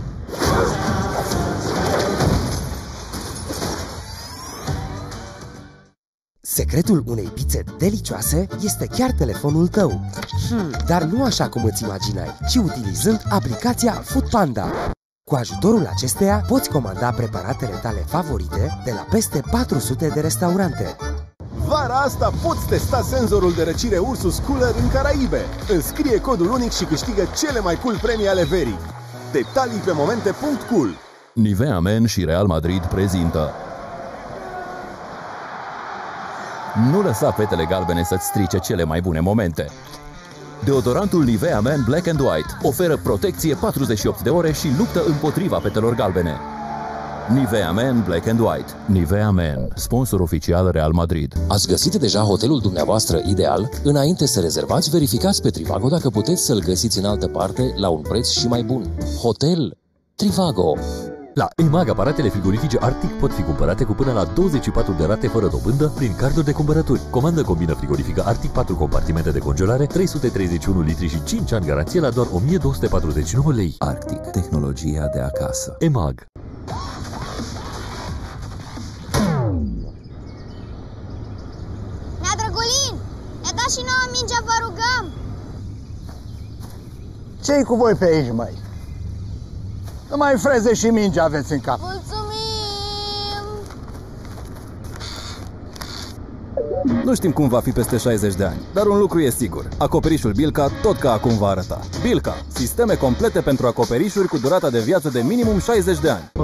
Secretul unei pizze delicioase este chiar telefonul tău. Dar nu așa cum îți imaginai, ci utilizând aplicația Foodpanda. Cu ajutorul acesteia poți comanda preparatele tale favorite de la peste 400 de restaurante. Vara asta poți testa senzorul de răcire Ursus Cooler în Caraibe. Înscrie codul unic și câștigă cele mai cool premii ale verii. Detalii pe momente.cool. Nivea Men și Real Madrid prezintă. Nu lăsa fetele galbene să-ți strice cele mai bune momente. Deodorantul Nivea Men Black and White oferă protecție 48 de ore și luptă împotriva fetelor galbene. Nivea Men Black and White. Nivea Men, sponsor oficial Real Madrid. Ați găsit deja hotelul dumneavoastră ideal? Înainte să rezervați, verificați pe Trivago dacă puteți să-l găsiți în altă parte la un preț și mai bun. Hotel Trivago. La EMAG, aparatele frigorifice Arctic pot fi cumpărate cu până la 24 de rate fără dobândă prin carduri de cumpărături. Comandă combină frigorifică Arctic, 4 compartimente de congelare, 331 litri și 5 ani garanție la doar 1249 lei. Arctic, tehnologia de acasă. EMAG. Nea Drăgulin, ne dați și nouă mingea, vă rugăm! Ce-i cu voi pe aici, măi? Numai freze și minge aveți în cap. Mulțumim! Nu știm cum va fi peste 60 de ani, dar un lucru e sigur. Acoperișul Bilca tot ca acum va arăta. Bilca, sisteme complete pentru acoperișuri cu durata de viață de minimum 60 de ani.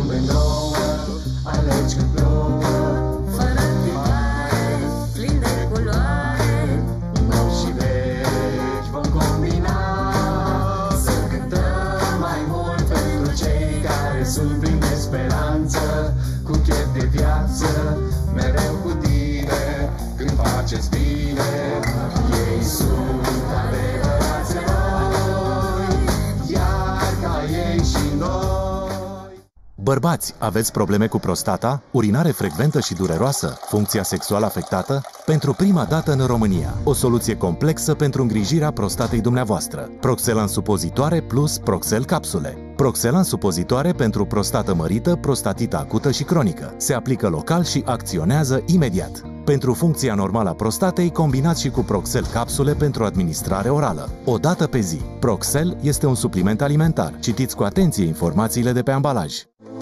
Sunt plin de speranță, cu chef de viață, mereu cu tine, când faceți bine. Ei sunt adevărați eroi, iar ca ei și noi. Bărbați, aveți probleme cu prostata? Urinare frecventă și dureroasă? Funcția sexuală afectată? Pentru prima dată în România, o soluție complexă pentru îngrijirea prostatei dumneavoastră. Proxelan supozitoare plus Proxel capsule. Proxelan supozitoare pentru prostată mărită, prostatită acută și cronică. Se aplică local și acționează imediat. Pentru funcția normală a prostatei, combinați și cu Proxel capsule pentru administrare orală. O dată pe zi. Proxel este un supliment alimentar. Citiți cu atenție informațiile de pe ambalaj.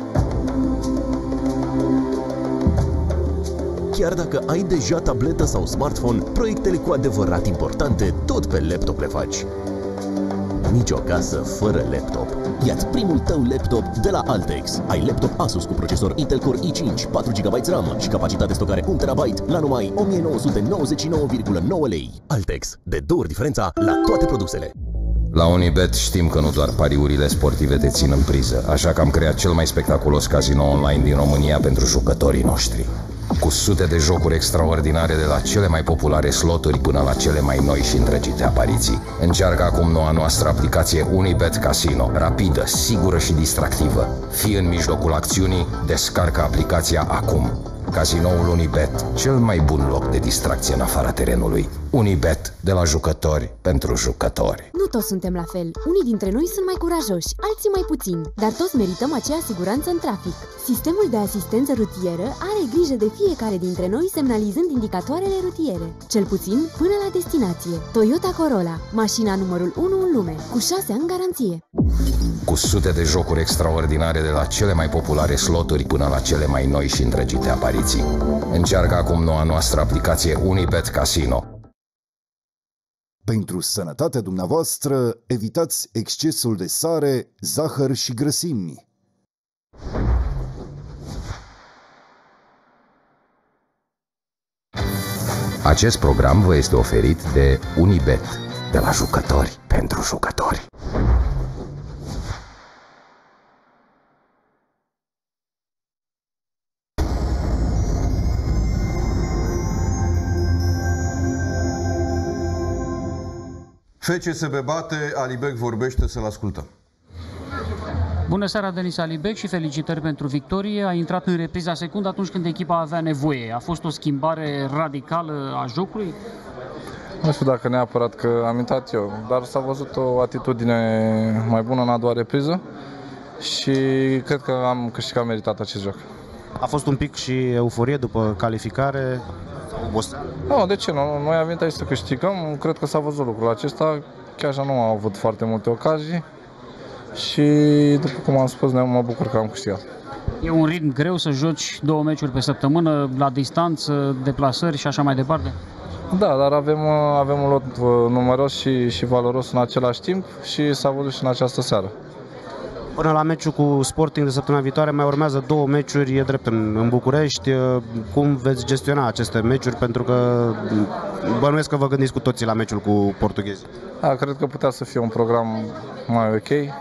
Chiar dacă ai deja tabletă sau smartphone, proiectele cu adevărat importante tot pe laptop le faci. Nici o casă fără laptop. Ia-ți primul tău laptop de la Altex. Ai laptop Asus cu procesor Intel Core i5, 4 GB RAM și capacitate de stocare 1 TB la numai 1999,9 lei. Altex. De 2 ori diferența la toate produsele. La Unibet știm că nu doar pariurile sportive te țin în priză, așa că am creat cel mai spectaculos casino online din România pentru jucătorii noștri. Cu sute de jocuri extraordinare de la cele mai populare sloturi până la cele mai noi și îndrăgite apariții. Încearcă acum noua noastră aplicație Unibet Casino. Rapidă, sigură și distractivă. Fii în mijlocul acțiunii, descarcă aplicația acum. Casinoul Unibet, cel mai bun loc de distracție în afara terenului. Unibet, de la jucători pentru jucători. Nu toți suntem la fel. Unii dintre noi sunt mai curajoși, alții mai puțin, dar toți merităm aceeași siguranță în trafic. Sistemul de asistență rutieră are grijă de fiecare dintre noi, semnalizând indicatoarele rutiere, cel puțin până la destinație. Toyota Corolla, mașina numărul 1 în lume, cu 6 ani garanție. Cu sute de jocuri extraordinare de la cele mai populare sloturi până la cele mai noi și îndrăgite apariții. Încearcă acum noua noastră aplicație Unibet Casino. Pentru sănătatea dumneavoastră, evitați excesul de sare, zahăr și grăsimi. Acest program vă este oferit de Unibet, de la jucători pentru jucători. FCSB bate, Alibek vorbește, să-l ascultăm. Bună seara, Denis Alibec, și felicitări pentru victorie. A intrat în repriza secundă atunci când echipa avea nevoie. A fost o schimbare radicală a jocului? Nu știu dacă neapărat că am intrat eu, dar s-a văzut o atitudine mai bună în a doua repriză și cred că am câștigat meritat acest joc. A fost un pic și euforie după calificare? Nu, de ce nu? Noi am venit aici să câștigăm, cred că s-a văzut lucrul acesta. Chiar așa nu am avut foarte multe ocazii și, după cum am spus, mă bucur că am câștigat. E un ritm greu să joci 2 meciuri pe săptămână, la distanță, deplasări și așa mai departe? Da, dar avem un lot numeros și valoros în același timp și s-a văzut și în această seară. Până la meciul cu Sporting de săptămâna viitoare mai urmează 2 meciuri, e drept, în București. Cum veți gestiona aceste meciuri? Pentru că bănuiesc că vă gândiți cu toții la meciul cu portughezii. Da, cred că putea să fie un program mai ok,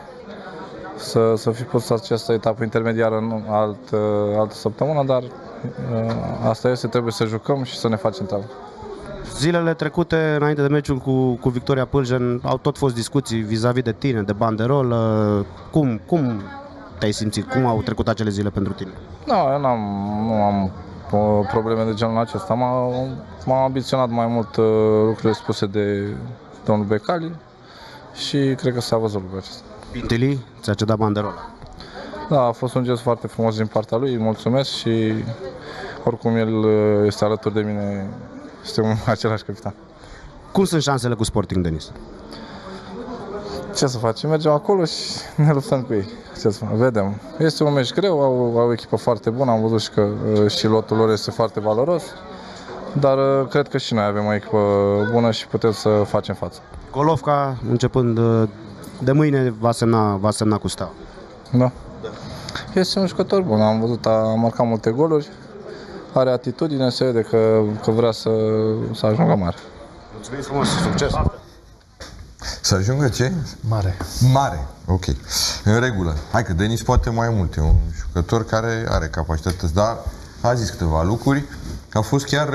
să fi pus această etapă intermediară în altă săptămână, dar asta este, trebuie să jucăm și să ne facem treaba. Zilele trecute, înainte de meciul cu Victoria Pâljen, au tot fost discuții vis-a-vis de tine, de banderol. Cum te-ai simțit? Cum au trecut acele zile pentru tine? Eu nu am probleme de genul acesta. M-am ambiționat mai mult lucrurile spuse de domnul Becali și cred că s-a văzut lucrul acesta. Pintili ți-a cedat banderola? Da, a fost un gest foarte frumos din partea lui, îi mulțumesc și oricum el este alături de mine. Suntem același capitan. Cum sunt șansele cu Sporting, Denis? Ce să facem? Mergem acolo și ne luptăm cu ei. Ce să vedem. Este un meci greu, au o echipă foarte bună, am văzut și că și lotul lor este foarte valoros, dar cred că și noi avem o echipă bună și putem să facem față. Golovka, începând de mâine, va semna cu Steaua. Da. Este un jucător bun, am văzut, a marcat multe goluri. Are atitudine, se vede că vrea să ajungă mare. Mulțumim frumos, succes! Să ajungă ce? Mare. Mare, ok. În regulă. Hai că Denis poate mai mult. E un jucător care are capacități, dar a zis câteva lucruri. A fost chiar...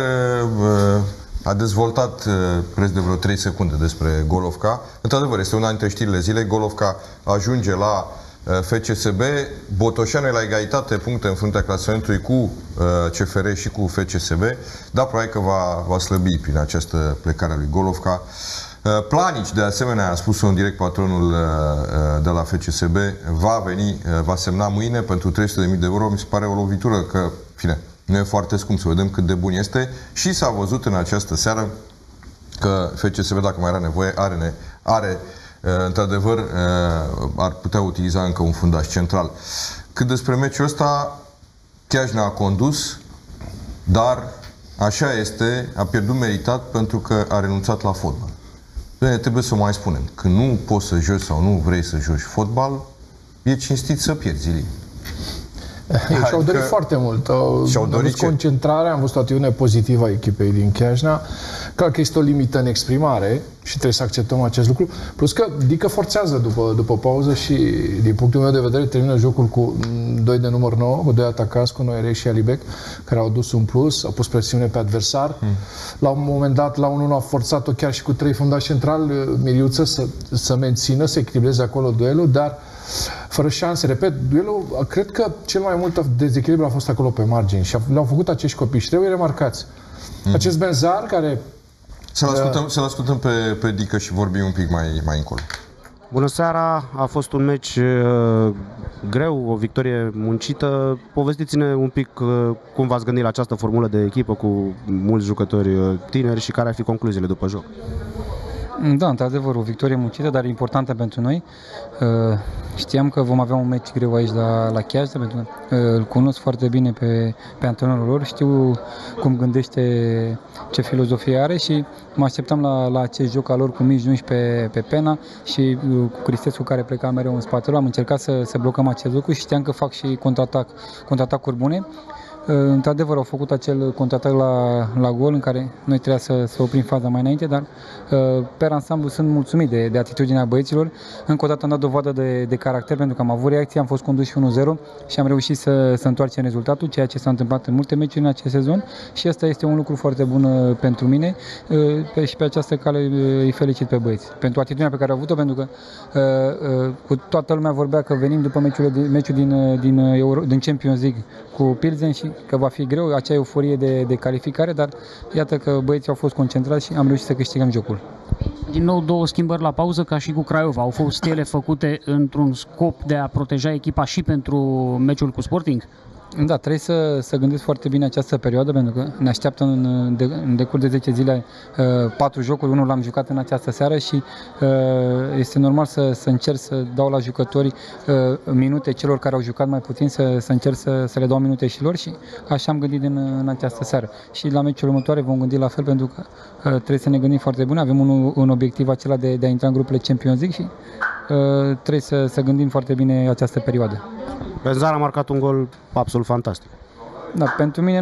a dezvoltat preț de vreo 3 secunde despre Golovka. Într-adevăr, este una dintre știrile zilei. Golovka ajunge la FCSB, Botoșanu e la egalitate puncte în fruntea clasamentului cu CFR și cu FCSB, dar probabil că va slăbi prin această plecare a lui Golovka. Planici, de asemenea, a spus-o în direct patronul de la FCSB, va semna mâine pentru 300.000 de euro. Mi se pare o lovitură că, fine, nu e foarte scump, să vedem cât de bun este. Și s-a văzut în această seară că FCSB, dacă mai era nevoie, are într-adevăr, ar putea utiliza încă un fundaș central. Cât despre meciul ăsta, Chiajna a condus, dar așa este, a pierdut meritat pentru că a renunțat la fotbal. Trebuie să mai spunem, când nu poți să joci sau nu vrei să joci fotbal, e cinstit să pierzi zilii. Ei și-au dorit foarte mult. Am văzut concentrarea, am văzut o atitudine pozitivă a echipei din Chiajna. Clar că este o limită în exprimare și trebuie să acceptăm acest lucru. Plus că Dică forțează după pauză și, din punctul meu de vedere, termină jocul cu 2 de număr 9, cu 2 atacați, cu Noerei și Alibec, care au adus un plus, au pus presiune pe adversar. La un moment dat, la 1-1 a forțat-o chiar și cu 3 fundași centrali, Miriuță, să mențină, să echilibreze acolo duelul, dar fără șanse. Repet, duelul, cred că cel mai mult dezechilibru a fost acolo pe margini și le-au făcut acești copii și trebuie remarcați. Acest Benzar care... Să-l ascultăm pe Dică și vorbim un pic mai încolo. Bună seara, a fost un meci greu, o victorie muncită. Povestiți-ne un pic cum v-ați gândit la această formulă de echipă cu mulți jucători tineri și care ar fi concluziile după joc. Da, într-adevăr, o victorie muncită, dar importantă pentru noi. Știam că vom avea un meci greu aici la Chiajna, pentru că îl cunosc foarte bine pe antrenorul lor, știu cum gândește, ce filozofie are și mă așteptam la acest joc al lor cu mici junși pe pena și cu Cristescu care pleca mereu în spatele. Am încercat să blocăm acest lucru și știam că fac și contraatacuri bune. Într-adevăr au făcut acel contraatac la gol în care noi trebuia să oprim faza mai înainte, dar pe ansamblu sunt mulțumit de atitudinea băieților. Încă o dată am dat dovadă de caracter pentru că am avut reacție, am fost conduși 1-0 și am reușit să întoarcem rezultatul, ceea ce s-a întâmplat în multe meciuri în acest sezon și asta este un lucru foarte bun pentru mine și pe această cale îi felicit pe băieți. Pentru atitudinea pe care au avut-o, pentru că cu toată lumea vorbea că venim după meciul din Champions League cu Pilsen și că va fi greu, acea euforie de calificare, dar iată că băieții au fost concentrați și am reușit să câștigăm jocul. Din nou 2 schimbări la pauză, ca și cu Craiova. Au fost ele făcute într-un scop de a proteja echipa și pentru meciul cu Sporting? Da, trebuie să gândesc foarte bine această perioadă, pentru că ne așteaptă în decurs de 10 zile 4 jocuri, unul l-am jucat în această seară și este normal să încerc să dau la jucători minute celor care au jucat mai puțin, să încerc să le dau minute și lor și așa am gândit în această seară. Și la meciul următoare vom gândi la fel, pentru că trebuie să ne gândim foarte bine. Avem un obiectiv acela de a intra în grupele Champions League și trebuie să gândim foarte bine această perioadă. Benzar a marcat un gol absolut fantastic. Da, pentru mine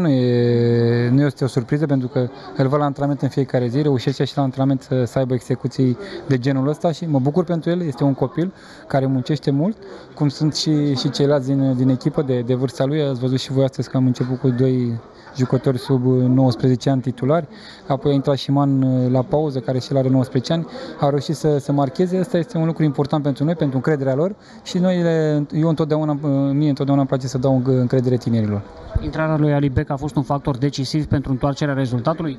nu este o surpriză, pentru că îl văd la antrenament în fiecare zi, reușește și la antrenament să aibă execuții de genul ăsta și mă bucur pentru el, este un copil care muncește mult, cum sunt și ceilalți din echipă de vârsta lui. Ați văzut și voi astăzi că am început cu 2 jucători sub 19 ani titulari, apoi a intrat și Man la pauză, care și el are 19 ani, a reușit să marcheze. Asta este un lucru important pentru noi, pentru încrederea lor și mie întotdeauna îmi place să dau încredere tinerilor. Intrarea lui Alibec a fost un factor decisiv pentru întoarcerea rezultatului?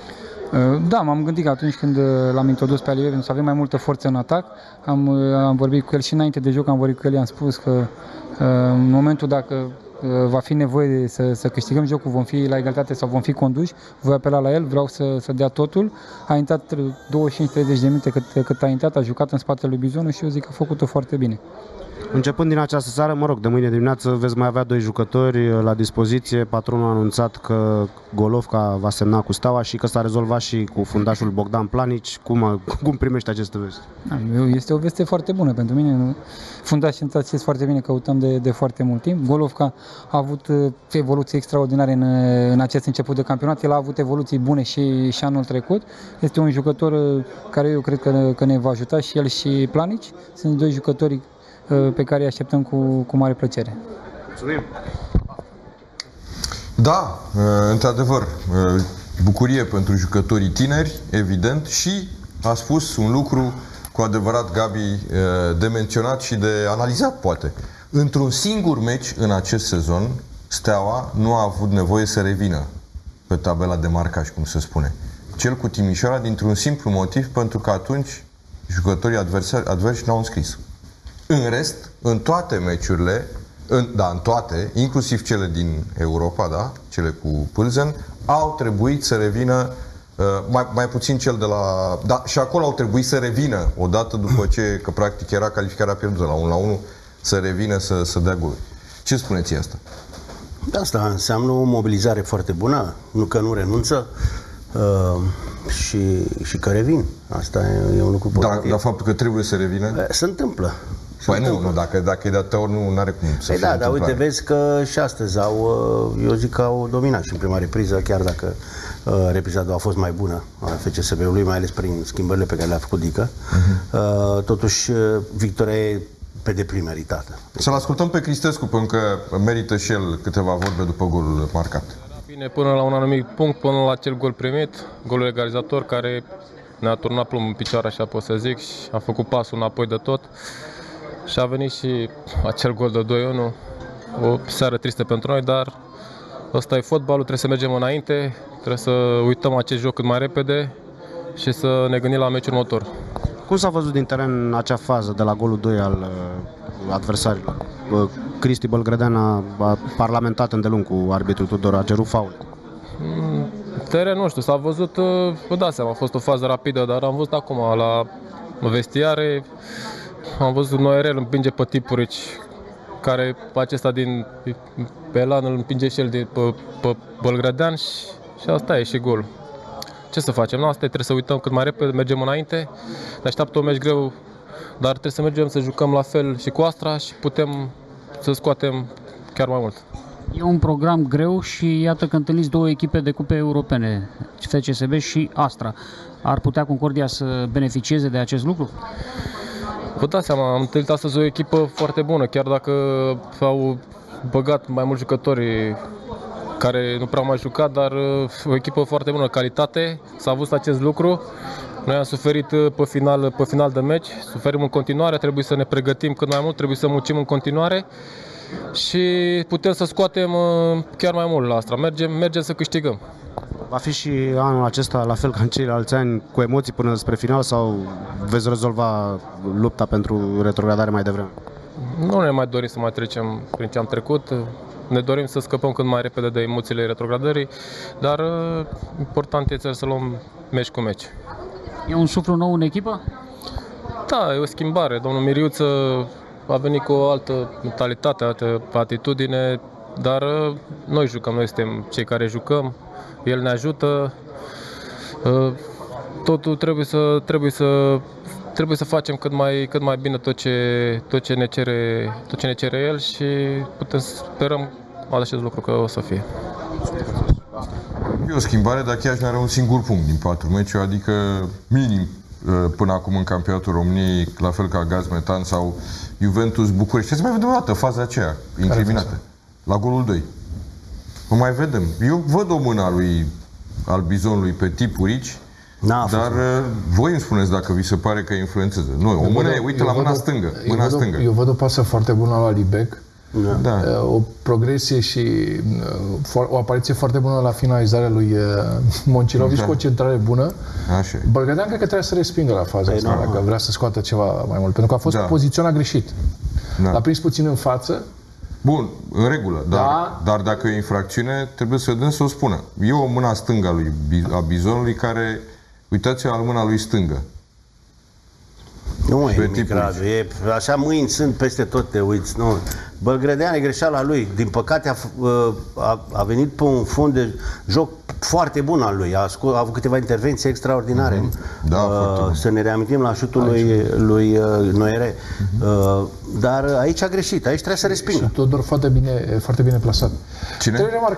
Da, m-am gândit că atunci când l-am introdus pe Alibec, pentru să avem mai multă forță în atac, am vorbit cu el și înainte de joc, am vorbit cu el, i-am spus că în momentul dacă va fi nevoie să câștigăm jocul, vom fi la egalitate sau vom fi conduși, voi apela la el, vreau să dea totul. A intrat 25-30 de minute cât a intrat, a jucat în spatele lui Bizonu și eu zic că a făcut-o foarte bine. Începând din această seară, de mâine dimineață veți mai avea 2 jucători la dispoziție. Patronul a anunțat că Golovca va semna cu Steaua și că s-a rezolvat și cu fundașul Bogdan Planici. Cum primești aceste veste? Este o veste foarte bună pentru mine. Fundașii știți foarte bine, căutăm de foarte mult timp. Golovca a avut evoluții extraordinare în acest început de campionat. El a avut evoluții bune și anul trecut. Este un jucător care eu cred că ne va ajuta, și el și Planici. Sunt 2 jucători pe care îi așteptăm cu mare plăcere. Mulțumim! Da, într-adevăr, bucurie pentru jucătorii tineri, evident, și a spus un lucru cu adevărat, Gabi, de menționat și de analizat, poate. Într-un singur meci în acest sezon, Steaua nu a avut nevoie să revină pe tabela de marcaj, cum se spune. Cel cu Timișoara, dintr-un simplu motiv, pentru că atunci jucătorii adversi n-au înscris. În rest, în toate meciurile, în toate, inclusiv cele din Europa, da, cele cu Pilsen, au trebuit să revină, mai puțin cel de la... Da, și acolo au trebuit să revină, odată după ce, că practic era calificarea pierdută la 1-1, să revină să dea goluri. Ce spuneți asta? Asta înseamnă o mobilizare foarte bună, că nu renunță și că revin. Asta e un lucru pozitiv. Dar faptul că trebuie să revină? Se întâmplă. Păi nu, dacă e de atâtea ori, nu are cum să fie. Dar uite, vezi că și astăzi eu zic că au dominat și în prima repriză, chiar dacă repriza a doua a fost mai bună a FCSB-ului, mai ales prin schimbările pe care le-a făcut Dică. Totuși, victoria e pe deplin meritată. Să-l ascultăm pe Cristescu, pentru că merită și el câteva vorbe după golul marcat. Bine, până la un anumit punct, până la acel gol primit, golul egalizator care ne-a turnat plumb în picioare, așa pot să zic, și a făcut pasul înapoi de tot. Și a venit și acel gol de 2-1, o seară tristă pentru noi, dar ăsta e fotbalul, trebuie să mergem înainte, trebuie să uităm acest joc cât mai repede și să ne gândim la meciul următor. Cum s-a văzut din teren acea fază de la golul 2 al adversarilor? Cristi Bălgrădean a parlamentat îndelung cu arbitrul Tudor, a cerut faul. Teren, nu știu, s-a văzut, vă dați seama, a fost o fază rapidă, dar am văzut acum la vestiare, am văzut Noerel împinge pe Tipurici, care acesta din Pelan îl împinge și el pe Bălgrădean și asta e și golul. Ce să facem? Asta trebuie să uităm cât mai repede, mergem înainte, ne așteaptă un meci greu, dar trebuie să mergem să jucăm la fel și cu Astra și putem să scoatem chiar mai mult. E un program greu și iată că întâlniți două echipe de cupe europene, FCSB și Astra. Ar putea Concordia să beneficieze de acest lucru? Vă dați seama, am întâlnit astăzi o echipă foarte bună, chiar dacă au băgat mai mulți jucători care nu prea au mai jucat, dar o echipă foarte bună, calitate, s-a văzut acest lucru. Noi am suferit pe final de meci, suferim în continuare, trebuie să ne pregătim cât mai mult, trebuie să muncim în continuare și putem să scoatem chiar mai mult la Astra. Mergem să câștigăm. Va fi și anul acesta, la fel ca în ceilalți ani, cu emoții până spre final sau veți rezolva lupta pentru retrogradare mai devreme? Nu ne mai dorim să mai trecem prin ce am trecut. Ne dorim să scăpăm cât mai repede de emoțiile retrogradării, dar important este să luăm meci cu meci. E un suflu nou în echipă? Da, e o schimbare. Domnul Miriuță a venit cu o altă mentalitate, altă atitudine, dar noi jucăm, noi suntem cei care jucăm, el ne ajută. Totul trebuie să facem cât mai bine tot ce ne cere el și sperăm acest lucru că o să fie. E o schimbare, dar Chiajna are un singur punct din 4 meciuri, adică minim până acum în campionatul României, la fel ca Gazmetan sau Juventus București. Să mai vedem o dată faza aceea incriminată, la golul 2. O mai vedem. Eu văd o mână al bizonului pe tipurici, dar voi îmi spuneți dacă vi se pare că influențează. Nu, o mână, uite la mâna stângă. Eu văd o pasă foarte bună la Libec. Da. O progresie și o apariție foarte bună la finalizarea lui Moncilovici, cu o centrare bună. Bălgădean cred că trebuie să respingă la faza asta, dacă vrea să scoată ceva mai mult, pentru că a fost poziționat greșit. L-a prins puțin în față. Bun, în regulă, dar dacă e o infracțiune, trebuie să vedem să o spună. E o mână stângă a bizonului care, uitați-vă la mâna lui stângă. Nu e nimic grav, așa mâini sunt peste tot, te uiți, nu. Bălgrădean e greșeala lui, din păcate a venit pe un fond de joc foarte bun al lui, a avut câteva intervenții extraordinare. Să ne reamintim la șutul lui Noere, dar aici a greșit, aici trebuie să respingă. Și Tudor foarte bine plasat. Cine?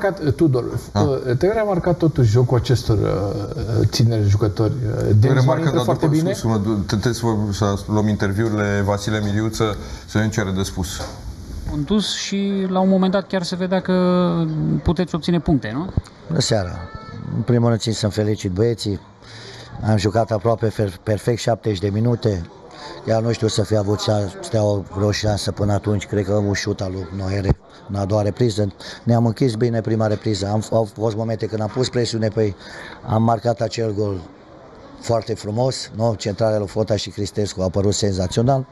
Trebuie remarcat totuși jocul acestor tineri jucători. Denisman intră foarte bine. Trebuie să luăm interviurile Vasile Miliuță, să vedem ce are de spus. Un dus și la un moment dat chiar se vedea că puteți obține puncte, nu? Bună seara! În primul rând țin să-mi felicit băieții. Am jucat aproape perfect 70 de minute. Iar nu știu să fi avut Steaua vreo șansă până atunci. Cred că un șut al lui Noere în a doua repriză. Ne-am închis bine prima repriză. Au fost momente când am pus presiune pe ei. Am marcat acel gol foarte frumos. Centrarea lui Fota și Cristescu a apărut senzațional.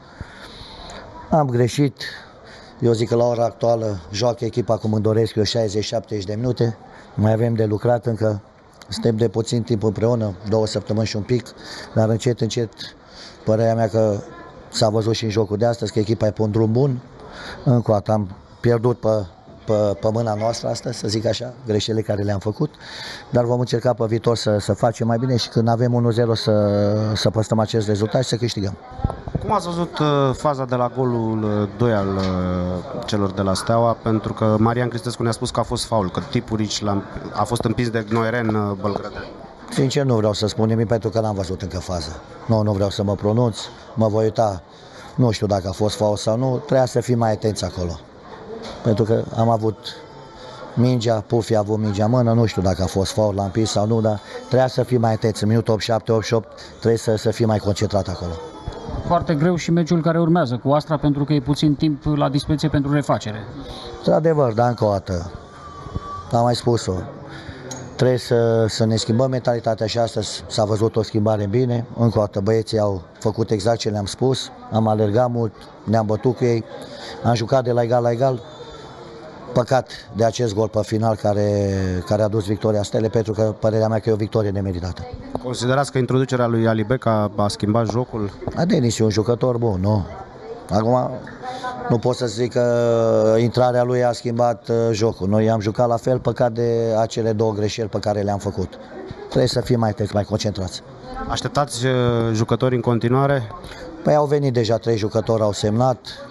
Am greșit. Eu zic că la ora actuală joacă echipa cum îmi doresc eu 60-70 de minute. Mai avem de lucrat încă. Suntem de puțin timp împreună, 2 săptămâni și un pic, dar încet, părerea mea că s-a văzut și în jocul de astăzi că echipa e pe un drum bun. Încă o dată am pierdut pe mâna noastră astăzi, să zic așa, greșelile care le-am făcut, dar vom încerca pe viitor să facem mai bine și când avem 1-0 să păstrăm acest rezultat și să câștigăm. Cum ați văzut faza de la golul 2 al celor de la Steaua? Pentru că Marian Cristescu ne-a spus că a fost faul, că Tipurici a fost împins de Noeren Bălgrădean. Sincer, nu vreau să spun nimic pentru că n-am văzut încă faza. Nu vreau să mă pronunț, mă voi uita. Nu știu dacă a fost faul sau nu, trebuia să fim mai atenți acolo. Pentru că am avut mingea, Pufi a avut mingea în mână, nu știu dacă a fost faul, l-am împins sau nu, dar trebuia să fim mai atenți. În minutul 87-88 trebuie să fim mai concentrat acolo. Foarte greu și meciul care urmează cu Astra pentru că e puțin timp la dispoziție pentru refacere. Într-adevăr, dar încă o dată, am mai spus-o, trebuie să ne schimbăm mentalitatea și astăzi s-a văzut o schimbare bine. Încă o dată băieții au făcut exact ce le-am spus, am alergat mult, ne-am bătut cu ei, am jucat de la egal la egal. Păcat de acest gol pe final care a dus victoria Stele, pentru că părerea mea că e o victorie nemeritată. Considerați că introducerea lui Alibec a schimbat jocul? Denis e un jucător bun, nu? Acum nu pot să zic că intrarea lui a schimbat jocul. Noi am jucat la fel, păcat de acele 2 greșeli pe care le-am făcut. Trebuie să fim mai concentrați. Așteptați jucători în continuare? Păi au venit deja 3 jucători, au semnat.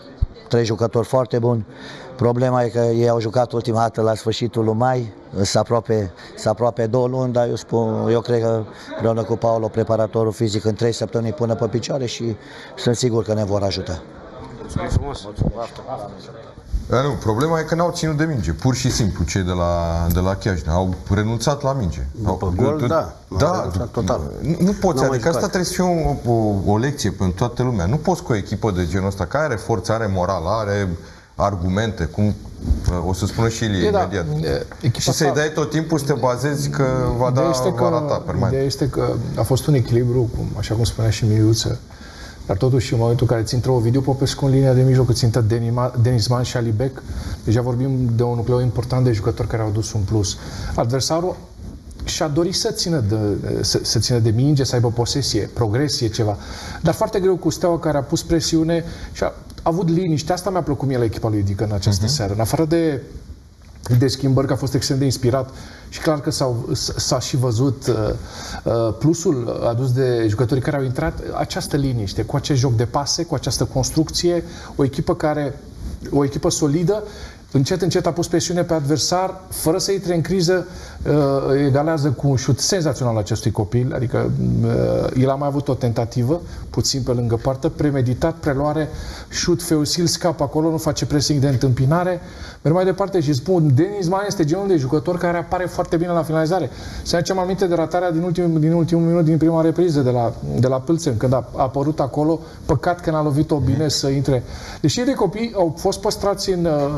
3 jucători foarte buni. Problema e că ei au jucat ultima dată la sfârșitul lui mai, sunt aproape 2 luni, dar eu cred că împreună cu Paolo, preparatorul fizic, în 3 săptămâni până pe picioare și sunt sigur că ne vor ajuta. Mulțumesc frumos! Nu, problema e că n-au ținut de minge, pur și simplu cei de la Chiajna. Au renunțat la minge. După gol, da, total. Nu poți, adică asta trebuie să fie o lecție pentru toată lumea. Nu poți cu o echipă de genul ăsta, care are forță, are moral, are argumente, cum o să spună și Ilie imediat. Și să-i dai tot timpul să te bazezi că va rata permanent. Ideea este că a fost un echilibru, așa cum spunea și Miuță, dar totuși în momentul în care ți intră Ovidiu Popescu în linia de mijloc, îți intră Denizman și Alibek, deja vorbim de un nucleu important de jucători care au dus un plus. Adversarul și-a dorit să țină de minge, să aibă posesie, progresie, ceva. Dar foarte greu cu Steaua, care a pus presiune și a avut liniște. Asta mi-a plăcut mie la echipa lui Dică în această seară. În afară de schimbări, că a fost extrem de inspirat și clar că s-a și văzut plusul adus de jucătorii care au intrat, această liniște, cu acest joc de pase, cu această construcție, o echipă solidă, încet, încet a pus presiune pe adversar, fără să intre în criză, egalează cu un șut senzațional acestui copil, adică el a mai avut o tentativă, puțin pe lângă poartă, premeditat, preluare, șut, Feusil scapă acolo, nu face pressing de întâmpinare, merg mai departe și spun, Denizman este genul de jucător care apare foarte bine la finalizare. Să ne facem aminte de ratarea din ultimul minut din prima repriză de la Pâlțen, când a apărut acolo, păcat că n-a lovit-o bine să intre. Deși de copii au fost păstrați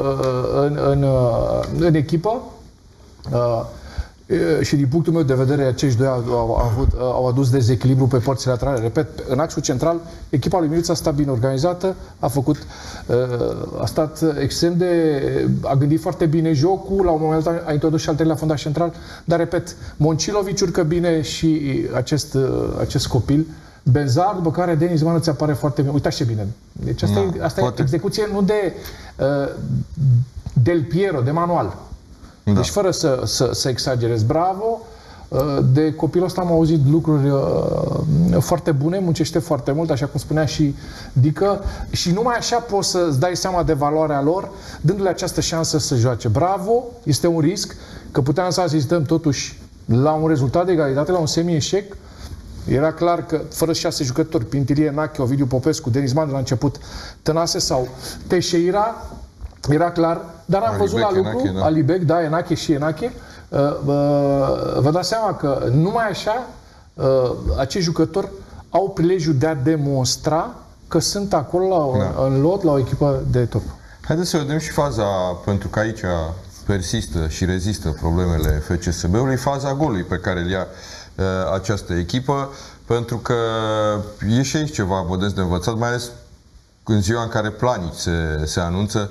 în echipă, și din punctul meu de vedere acești doi au adus dezechilibru pe părțile laterale. Repet, în axul central, echipa lui Milița a stat bine organizată, a stat extrem a gândit foarte bine jocul, la un moment dat a introdus și al treilea fundaș central, dar repet, Moncilovici urcă bine și acest copil, Benzar, după care Denizman îți apare foarte bine. Uitați ce bine. Deci asta e execuție nu de Del Piero, de manual. Da. Deci fără să exagerez, bravo. De copilul ăsta am auzit lucruri foarte bune, muncește foarte mult, așa cum spunea și Dică, și numai așa poți să-ți dai seama de valoarea lor, dându-le această șansă să joace. Bravo, este un risc, că puteam să asistăm totuși la un rezultat de egalitate, la un semi-eșec. Era clar că fără 6 jucători, Pintilie, Enache, Ovidiu Popescu, Denizman de la început, Tănase sau Teixeira, era clar, dar am văzut la lucru, da. Alibek, da, Enache și Enache, vă dați seama că numai așa acești jucători au prilejul de a demonstra că sunt acolo în lot la o echipă de top. Haideți să vedem și faza, pentru că aici persistă și rezistă problemele FCSB-ului, faza golului pe care îl ia această echipă, pentru că e și aici ceva modest de învățat, mai ales în ziua în care Planici se anunță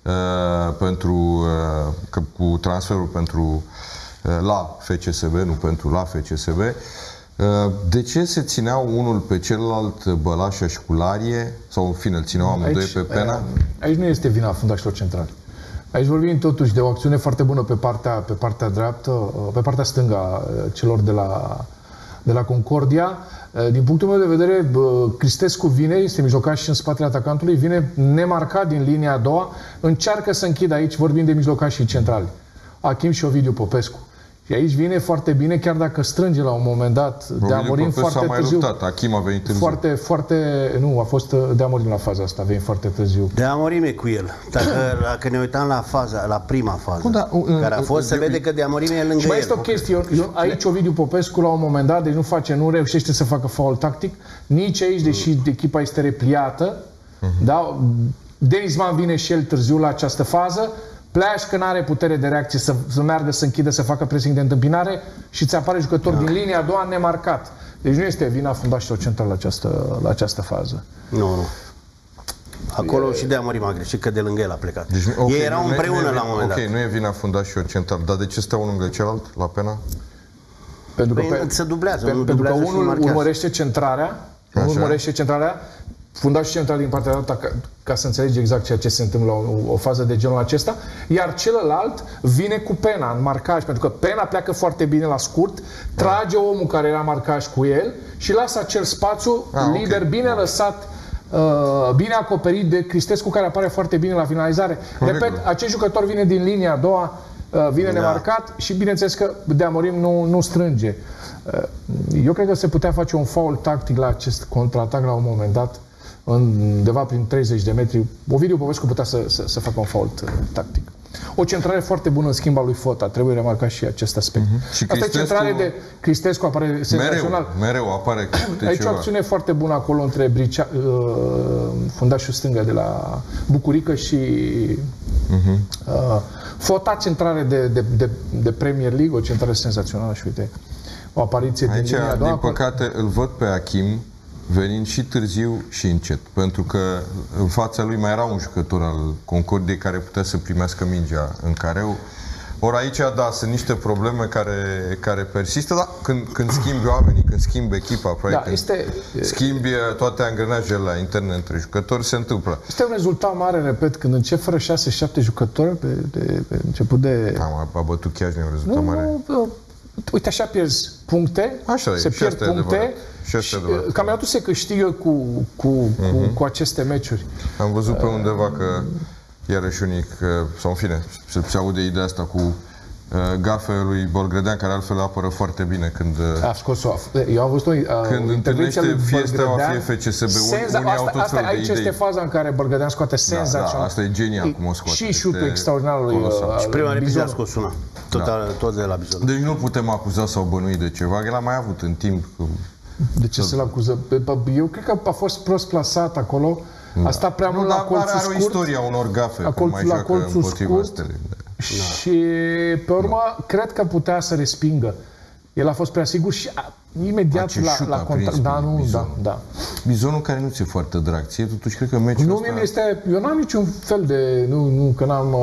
cu transferul la FCSB, nu pentru la FCSB. De ce se țineau unul pe celălalt, Bălașa și Cularie, sau în fine îl țineau amândoi pe Pena? Aici nu este vina fundașilor centrali. Aici vorbim totuși de o acțiune foarte bună pe partea dreaptă, pe partea stângă a celor de la Concordia. Din punctul meu de vedere, Cristescu vine, este mijlocaș în spatele atacantului, vine nemarcat din linia a doua, încearcă să închidă aici, vorbim de mijlocașii centrali, Achim și Ovidiu Popescu. Și aici vine foarte bine, chiar dacă strânge la un moment dat de Amorim foarte târziu. Achim a venit târziu. Nu, a fost de Amorim la faza asta, a venit foarte târziu. De Amorim e cu el. Dacă ne uitam la prima fază, care a fost, se vede că de Amorim e lângă el. Și mai este o chestie, aici Ovidiu Popescu la un moment dat, deci nu reușește să facă foul tactic, nici aici, deși echipa este repliată, da? Denizman vine și el târziu la această fază, Pleașcă că nu are putere de reacție să meargă, să închidă, să facă pressing de întâmpinare și ți apare jucător din linia a doua nemarcat. Deci nu este vina fundașilor centrali la această fază. Nu. Acolo și de Amorim a greșit, că de lângă el a plecat. Deci, ei erau împreună la un moment dat. Ok, nu e vina fundașilor centrali, dar de ce stă unul lângă celălalt la Pena? Pentru că se dublează. Pentru că unul urmărește centrarea, fundașul central din partea alta, ca să înțelegi exact ceea ce se întâmplă la o fază de genul acesta, iar celălalt vine cu Pena în marcaj, pentru că Pena pleacă foarte bine la scurt, trage omul care era marcaj cu el și lasă acel spațiu liber, bine lăsat bine acoperit de Cristescu, care apare foarte bine la finalizare. Corect. Repet, acest jucător vine din linia a doua, vine nemarcat și bineînțeles că De Amorim nu strânge. Eu cred că se putea face un foul tactic la acest contraatac la un moment dat, undeva prin 30 de metri. Ovidiu Popescu putea să facă un foul tactic. O centrare foarte bună în schimba lui Fota, trebuie remarcat și acest aspect. Și asta e centrare de Cristescu, apare senzațional. Mereu apare aici o acțiune foarte bună acolo între fundașul stângă de la Bucurică și Fota, centrare de Premier League, o centrare senzațională și uite, o apariție aici, din linia a doua. Din păcate, îl văd pe Achim venind și târziu și încet, pentru că în fața lui mai era un jucător al Concordiei care putea să primească mingea în careu. Ori aici, da, sunt niște probleme care persistă, dar când schimbi oamenii, când schimbi echipa, schimbi toate angrenajele la interne între jucători, se întâmplă. Este un rezultat mare, repet, când încep fără 6-7 jucători pe început de... A bătut chiar un rezultat mare. Uite, așa pierzi puncte, se pierd puncte. Campionatul se câștigă cu aceste meciuri. Am văzut pe undeva că iarăși unic, sau în fine, se aude ideea asta cu gafe lui Bolgredean, care altfel apără foarte bine când... A scos-o. Eu am văzut când întâlnește fie Steaua, fie FCSB, unii au tot felul de aici idei. este faza în care Bolgredean scoate senzațional. Da, asta e genial cum o scoate. Și șutul extraordinar lui și prima repriză a scos una. Tot de la Bizon. Deci nu putem acuza sau bănui de ceva, el a mai avut în timp. De ce să-l acuză? Eu cred că a fost prost plasat acolo. A stat prea mult la colțul scurt. Are o istorie a unor gafe, cum mai joacă împotriva Stelei. Și pe urmă, cred că putea să respingă. El a fost prea sigur și imediat la contact. Da. Bizonul care nu ți-e foarte drag. Ție, totuși, cred că meciul ăsta... Eu n-am niciun fel de... că n-am...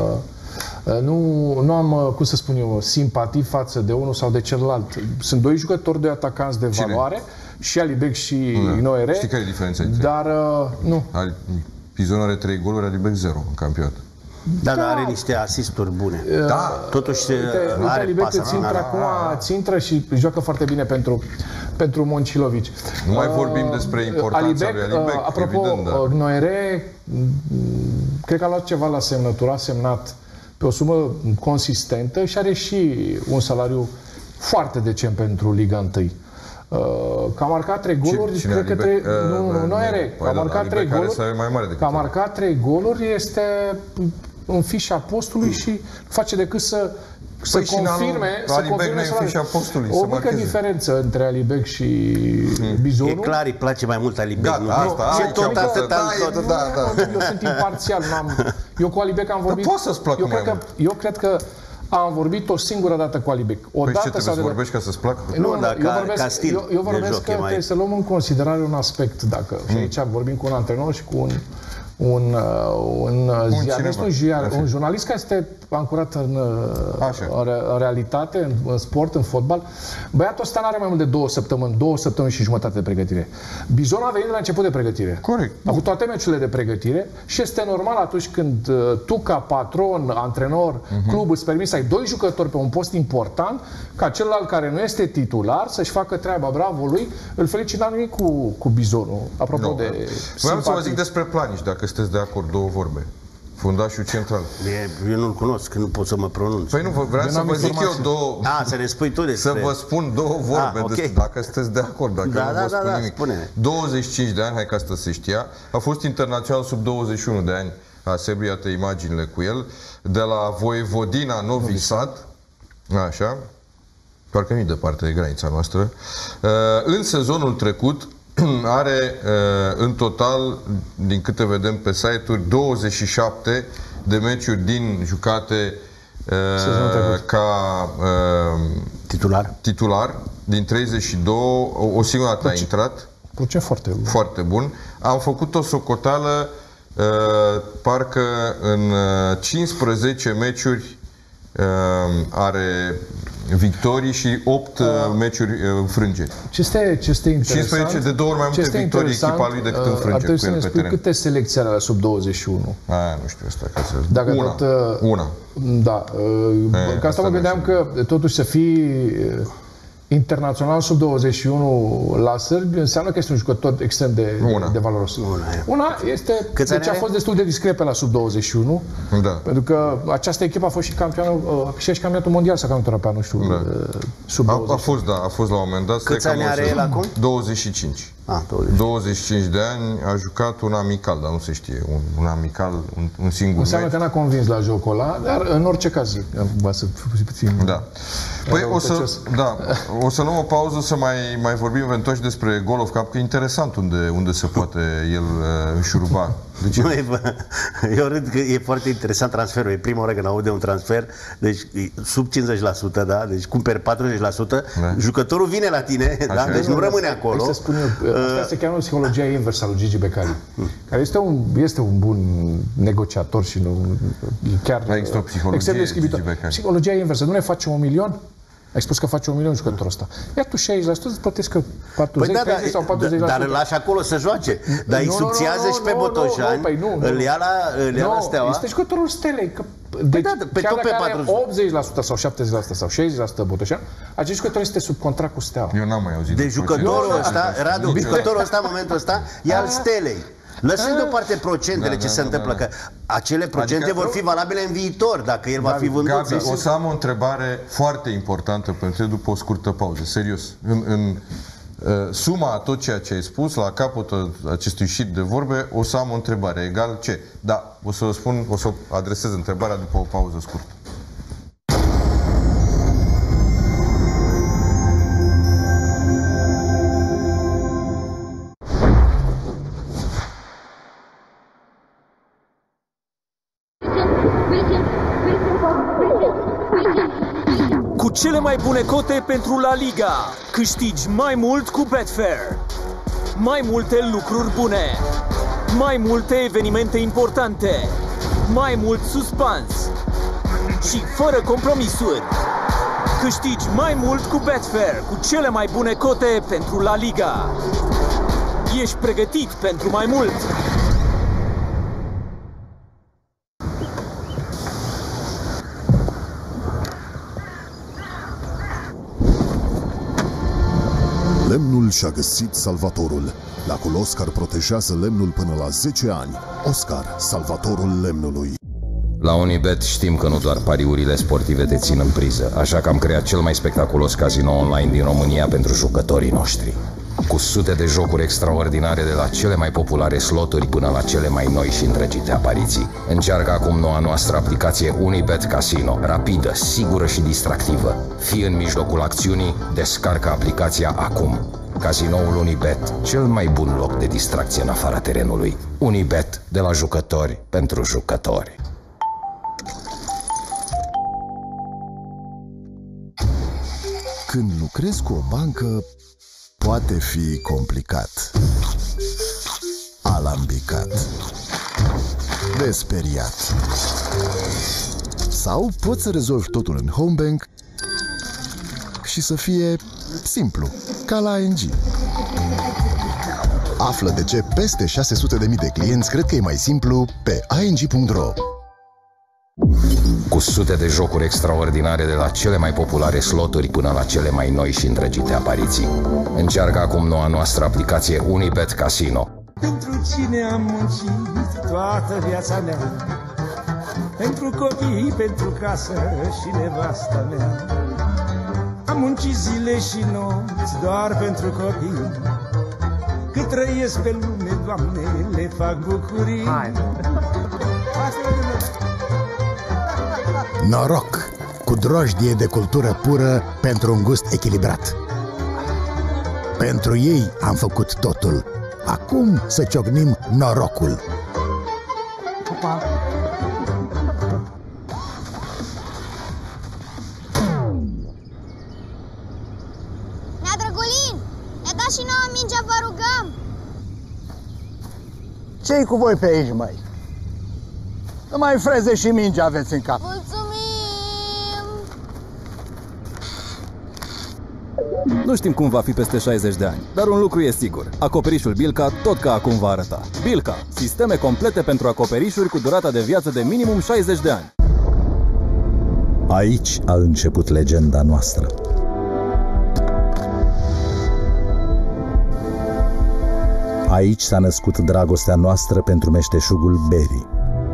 Nu am, cum să spun eu, simpatii față de unul sau de celălalt. Sunt doi jucători, doi atacanți de valoare, și Alibek și Noere. Știi care e diferența între Dar nu. Bizon are 3 goluri, Alibek 0 în campionat. Dar are niște asisturi bune. Totuși are Alibek țintră și joacă foarte bine pentru Moncilovici. Nu mai vorbim despre importanța lui Alibek. Apropo, evident, Noere, cred că a luat ceva la semnătură, a semnat pe o sumă consistentă și are și un salariu foarte decent pentru Liga 1. Că a marcat 3 goluri, cred că a marcat 3 goluri. Că a marcat 3 goluri, este în fișa postului și nu face decât să confirme salariul. O mică diferență între Alibek și Bizonul. E clar, îi place mai mult Alibek. Eu sunt imparțial. Eu cu Alibek am vorbit. Poți să-ți placă mai mult. Eu cred că am vorbit o singură dată cu Alibek. Păi ce, trebuie să vorbești ca să-ți placă? Eu vorbesc că trebuie să luăm în considerare un aspect. Și aici vorbim cu un antrenor și cu un jurnalist care este ancorat în realitate, în sport, în fotbal. Băiatul ăsta n-are mai mult de 2 săptămâni și jumătate de pregătire. Bizon a venit de la început de pregătire. Corect. A avut toate meciurile de pregătire și este normal atunci când tu, ca patron, antrenor, club, îți permiți să ai 2 jucători pe un post important, ca celălalt care nu este titular să-și facă treaba. Bravo lui. Îl felicit, n-am nimic cu Bizonul. Apropo de vreau să vă zic despre Planici, dacă sunteți de acord, 2 vorbe. Fundașul central. Eu nu-l cunosc, că nu pot să mă pronunț. Păi nu, vreau să vă zic eu 2... să ne spui tu despre... Să vă spun 2 vorbe, dacă sunteți de acord, dacă nu vă spun nimic. Spune-ne. 25 de ani, hai că asta se știa, a fost internațional sub 21 de ani, a iată imaginile cu el, de la Voievodina Novi Sad, așa, parcă nu-i departe de granița noastră, în sezonul trecut are în total, din câte vedem pe site-uri, 27 de meciuri jucate ca titular. Din 32, o singură dată a intrat. Procent foarte bun. Foarte bun. Am făcut o socoteală, parcă în 15 meciuri are victorii și 8 meciuri înfrângeri. Ce este interesant? 15 de 2 ori mai multe victorii echipa lui decât înfrângeri. Ar trebui să ne spui câte selecții are la sub 21. Nu știu asta. Una. Da. Ca asta mă gândeam că totuși să fii internațional sub 21 la sârbi înseamnă că este un jucător extrem de valoros. Una este, deci a fost destul de discret pe la sub 21, pentru că această echipă a fost și campionatul mondial sau campionatul european, nu știu, sub 21. A fost la un moment dat. Câți ani are el acum? 25. 25 de ani, a jucat un amical, dar nu se știe, un amical, un singur înseamnă că n-a convins la jocul ăla, dar în orice caz va să fie puțin. Da. Păi o să luăm o pauză să mai vorbim eventual și despre Goal of Cup, că e interesant unde se poate el înșuruba. Deci... Eu cred că e foarte interesant transferul. E prima oară când aud de un transfer, deci sub 50%, da? Deci cumperi 40%, jucătorul vine la tine, da? Deci nu rămâne acolo. Să spun eu, asta se cheamă psihologia inversă a lui Gigi Becali, care este un bun negociator și chiar există o psihologie Gigi Becali. Psihologia inversă, nu ne face 1 milion? Ai spus că face 1 milion jucătorul ăsta. Ia tu 60%, îți plătesc că 40, 30 sau 40%. Dar îl lași acolo să joace. Dar îi subțiază și pe Botoșani, îl ia la Steaua. Este jucătorul Stelei. Deci, chiar dacă are 80% sau 70% sau 60% Botoșani, acest jucător este sub contract cu Steaua. Eu n-am mai auzit. Deci jucătorul ăsta, Radu, jucătorul ăsta, în momentul ăsta, e al Stelei. Lăsând deoparte procentele, ce se întâmplă, că acele procente vor fi valabile în viitor, dacă el va fi vândut. Gabi, o să am o întrebare foarte importantă pentru tine după o scurtă pauză, serios. În suma a tot ceea ce ai spus, la capătul acestui șit de vorbe, o să am o întrebare. Egal ce? Da, o să adresez întrebarea după o pauză scurtă. Cele mai bune cote pentru La Liga. Câștigi mai mult cu Betfair. Mai multe lucruri bune. Mai multe evenimente importante. Mai mult suspans. Și fără compromisuri. Câștigi mai mult cu Betfair, cu cele mai bune cote pentru La Liga. Ești pregătit pentru mai mult? Lemnul și-a găsit salvatorul. Lacul Oscar protejează lemnul până la 10 ani. Oscar, salvatorul lemnului. La Unibet știm că nu doar pariurile sportive te țin în priză, așa că am creat cel mai spectaculos casino online din România pentru jucătorii noștri. Cu sute de jocuri extraordinare, de la cele mai populare sloturi până la cele mai noi și îndrăgite apariții. Încearcă acum noua noastră aplicație Unibet Casino. Rapidă, sigură și distractivă. Fii în mijlocul acțiunii, descarcă aplicația acum. Casinoul Unibet, cel mai bun loc de distracție în afara terenului. Unibet, de la jucători pentru jucători. Când lucrezi cu o bancă, poate fi complicat, alambicat, desperiat. Sau poți să rezolvi totul în Homebank și să fie simplu, ca la ING. Află de ce peste 600.000 de clienți cred că e mai simplu pe ing.ro. Cu sute de jocuri extraordinare, de la cele mai populare sloturi până la cele mai noi și îndrăgite apariții. Încearcă acum noua noastră aplicație Unibet Casino. Pentru cine am muncit toată viața mea, pentru copii, pentru casă și nevasta mea. Am muncit zile și nopți doar pentru copii. Cât trăiesc pe lume, Doamne, le fac bucurii. Noroc, cu drojdie de cultură pură pentru un gust echilibrat. Pentru ei am făcut totul. Acum să ciocnim norocul. Nea Drăgulin, ne dați și nouă mingea, vă rugăm. Ce-i cu voi pe aici, mai? Numai freze și minge aveți în cap. Mulțumim! Nu știm cum va fi peste 60 de ani, dar un lucru e sigur. Acoperișul Bilca tot ca acum va arăta. Bilca, sisteme complete pentru acoperișuri cu durata de viață de minimum 60 de ani. Aici a început legenda noastră. Aici s-a născut dragostea noastră pentru meșteșugul berii.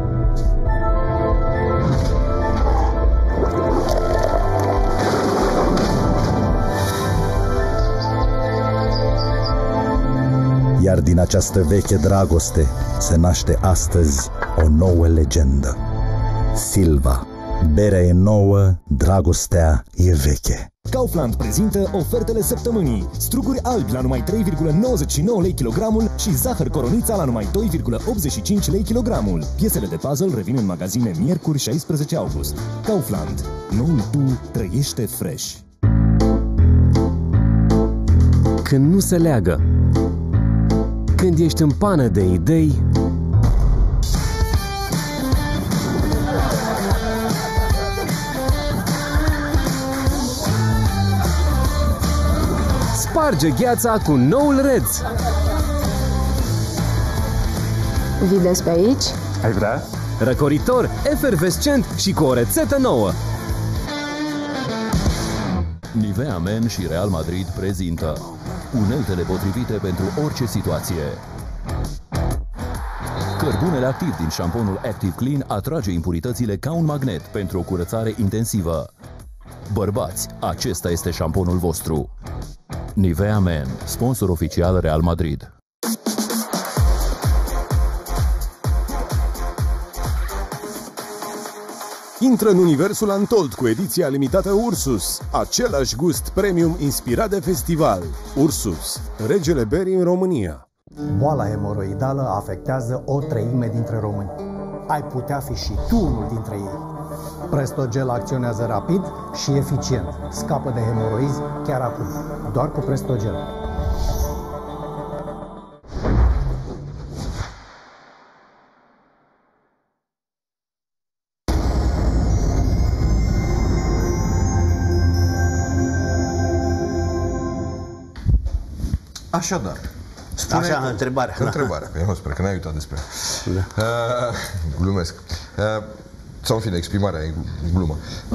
Iar din această veche dragoste se naște astăzi o nouă legendă. Silva. Berea e nouă, dragostea e veche. Kaufland prezintă ofertele săptămânii. Struguri albi la numai 3,99 lei kilogramul și zahăr Coronița la numai 2,85 lei kilogramul. Piesele de puzzle revin în magazine miercuri 16 august. Kaufland. Noul tu trăiește fresh. Când nu se leagă. Când ești în pană de idei, sparge gheața cu noul Redz. Vedeți pe aici? Ai vrea? Răcoritor, efervescent și cu o rețetă nouă. Nivea Men și Real Madrid prezintă uneltele potrivite pentru orice situație. Cărbunele activ din șamponul Active Clean atrage impuritățile ca un magnet pentru o curățare intensivă. Bărbați, acesta este șamponul vostru. Nivea Men, sponsor oficial Real Madrid. Intră în universul Untold cu ediția limitată Ursus, același gust premium inspirat de festival. Ursus, regele berii în România. Boala hemoroidală afectează o treime dintre români. Ai putea fi și tu unul dintre ei. Prestogel acționează rapid și eficient. Scapă de hemoroizi chiar acum, doar cu Prestogel. Așadar, așa, întrebarea. Întrebarea, că eu sper că n-ai uitat despre ea. Glumesc. Sau în fine, exprimarea e glumă.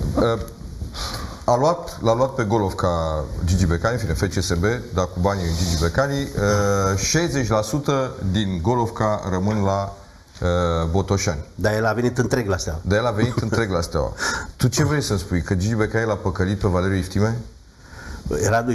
L-a luat pe Golovca Gigi Becali, în fine, FCSB, dar cu banii în Gigi Becali. 60% din Golovca rămân la Botoșani. Dar el a venit întreg la Steaua. Tu ce vrei să spui? Că Gigi Becali l-a păcălit pe Valeriu Iftime? Radu,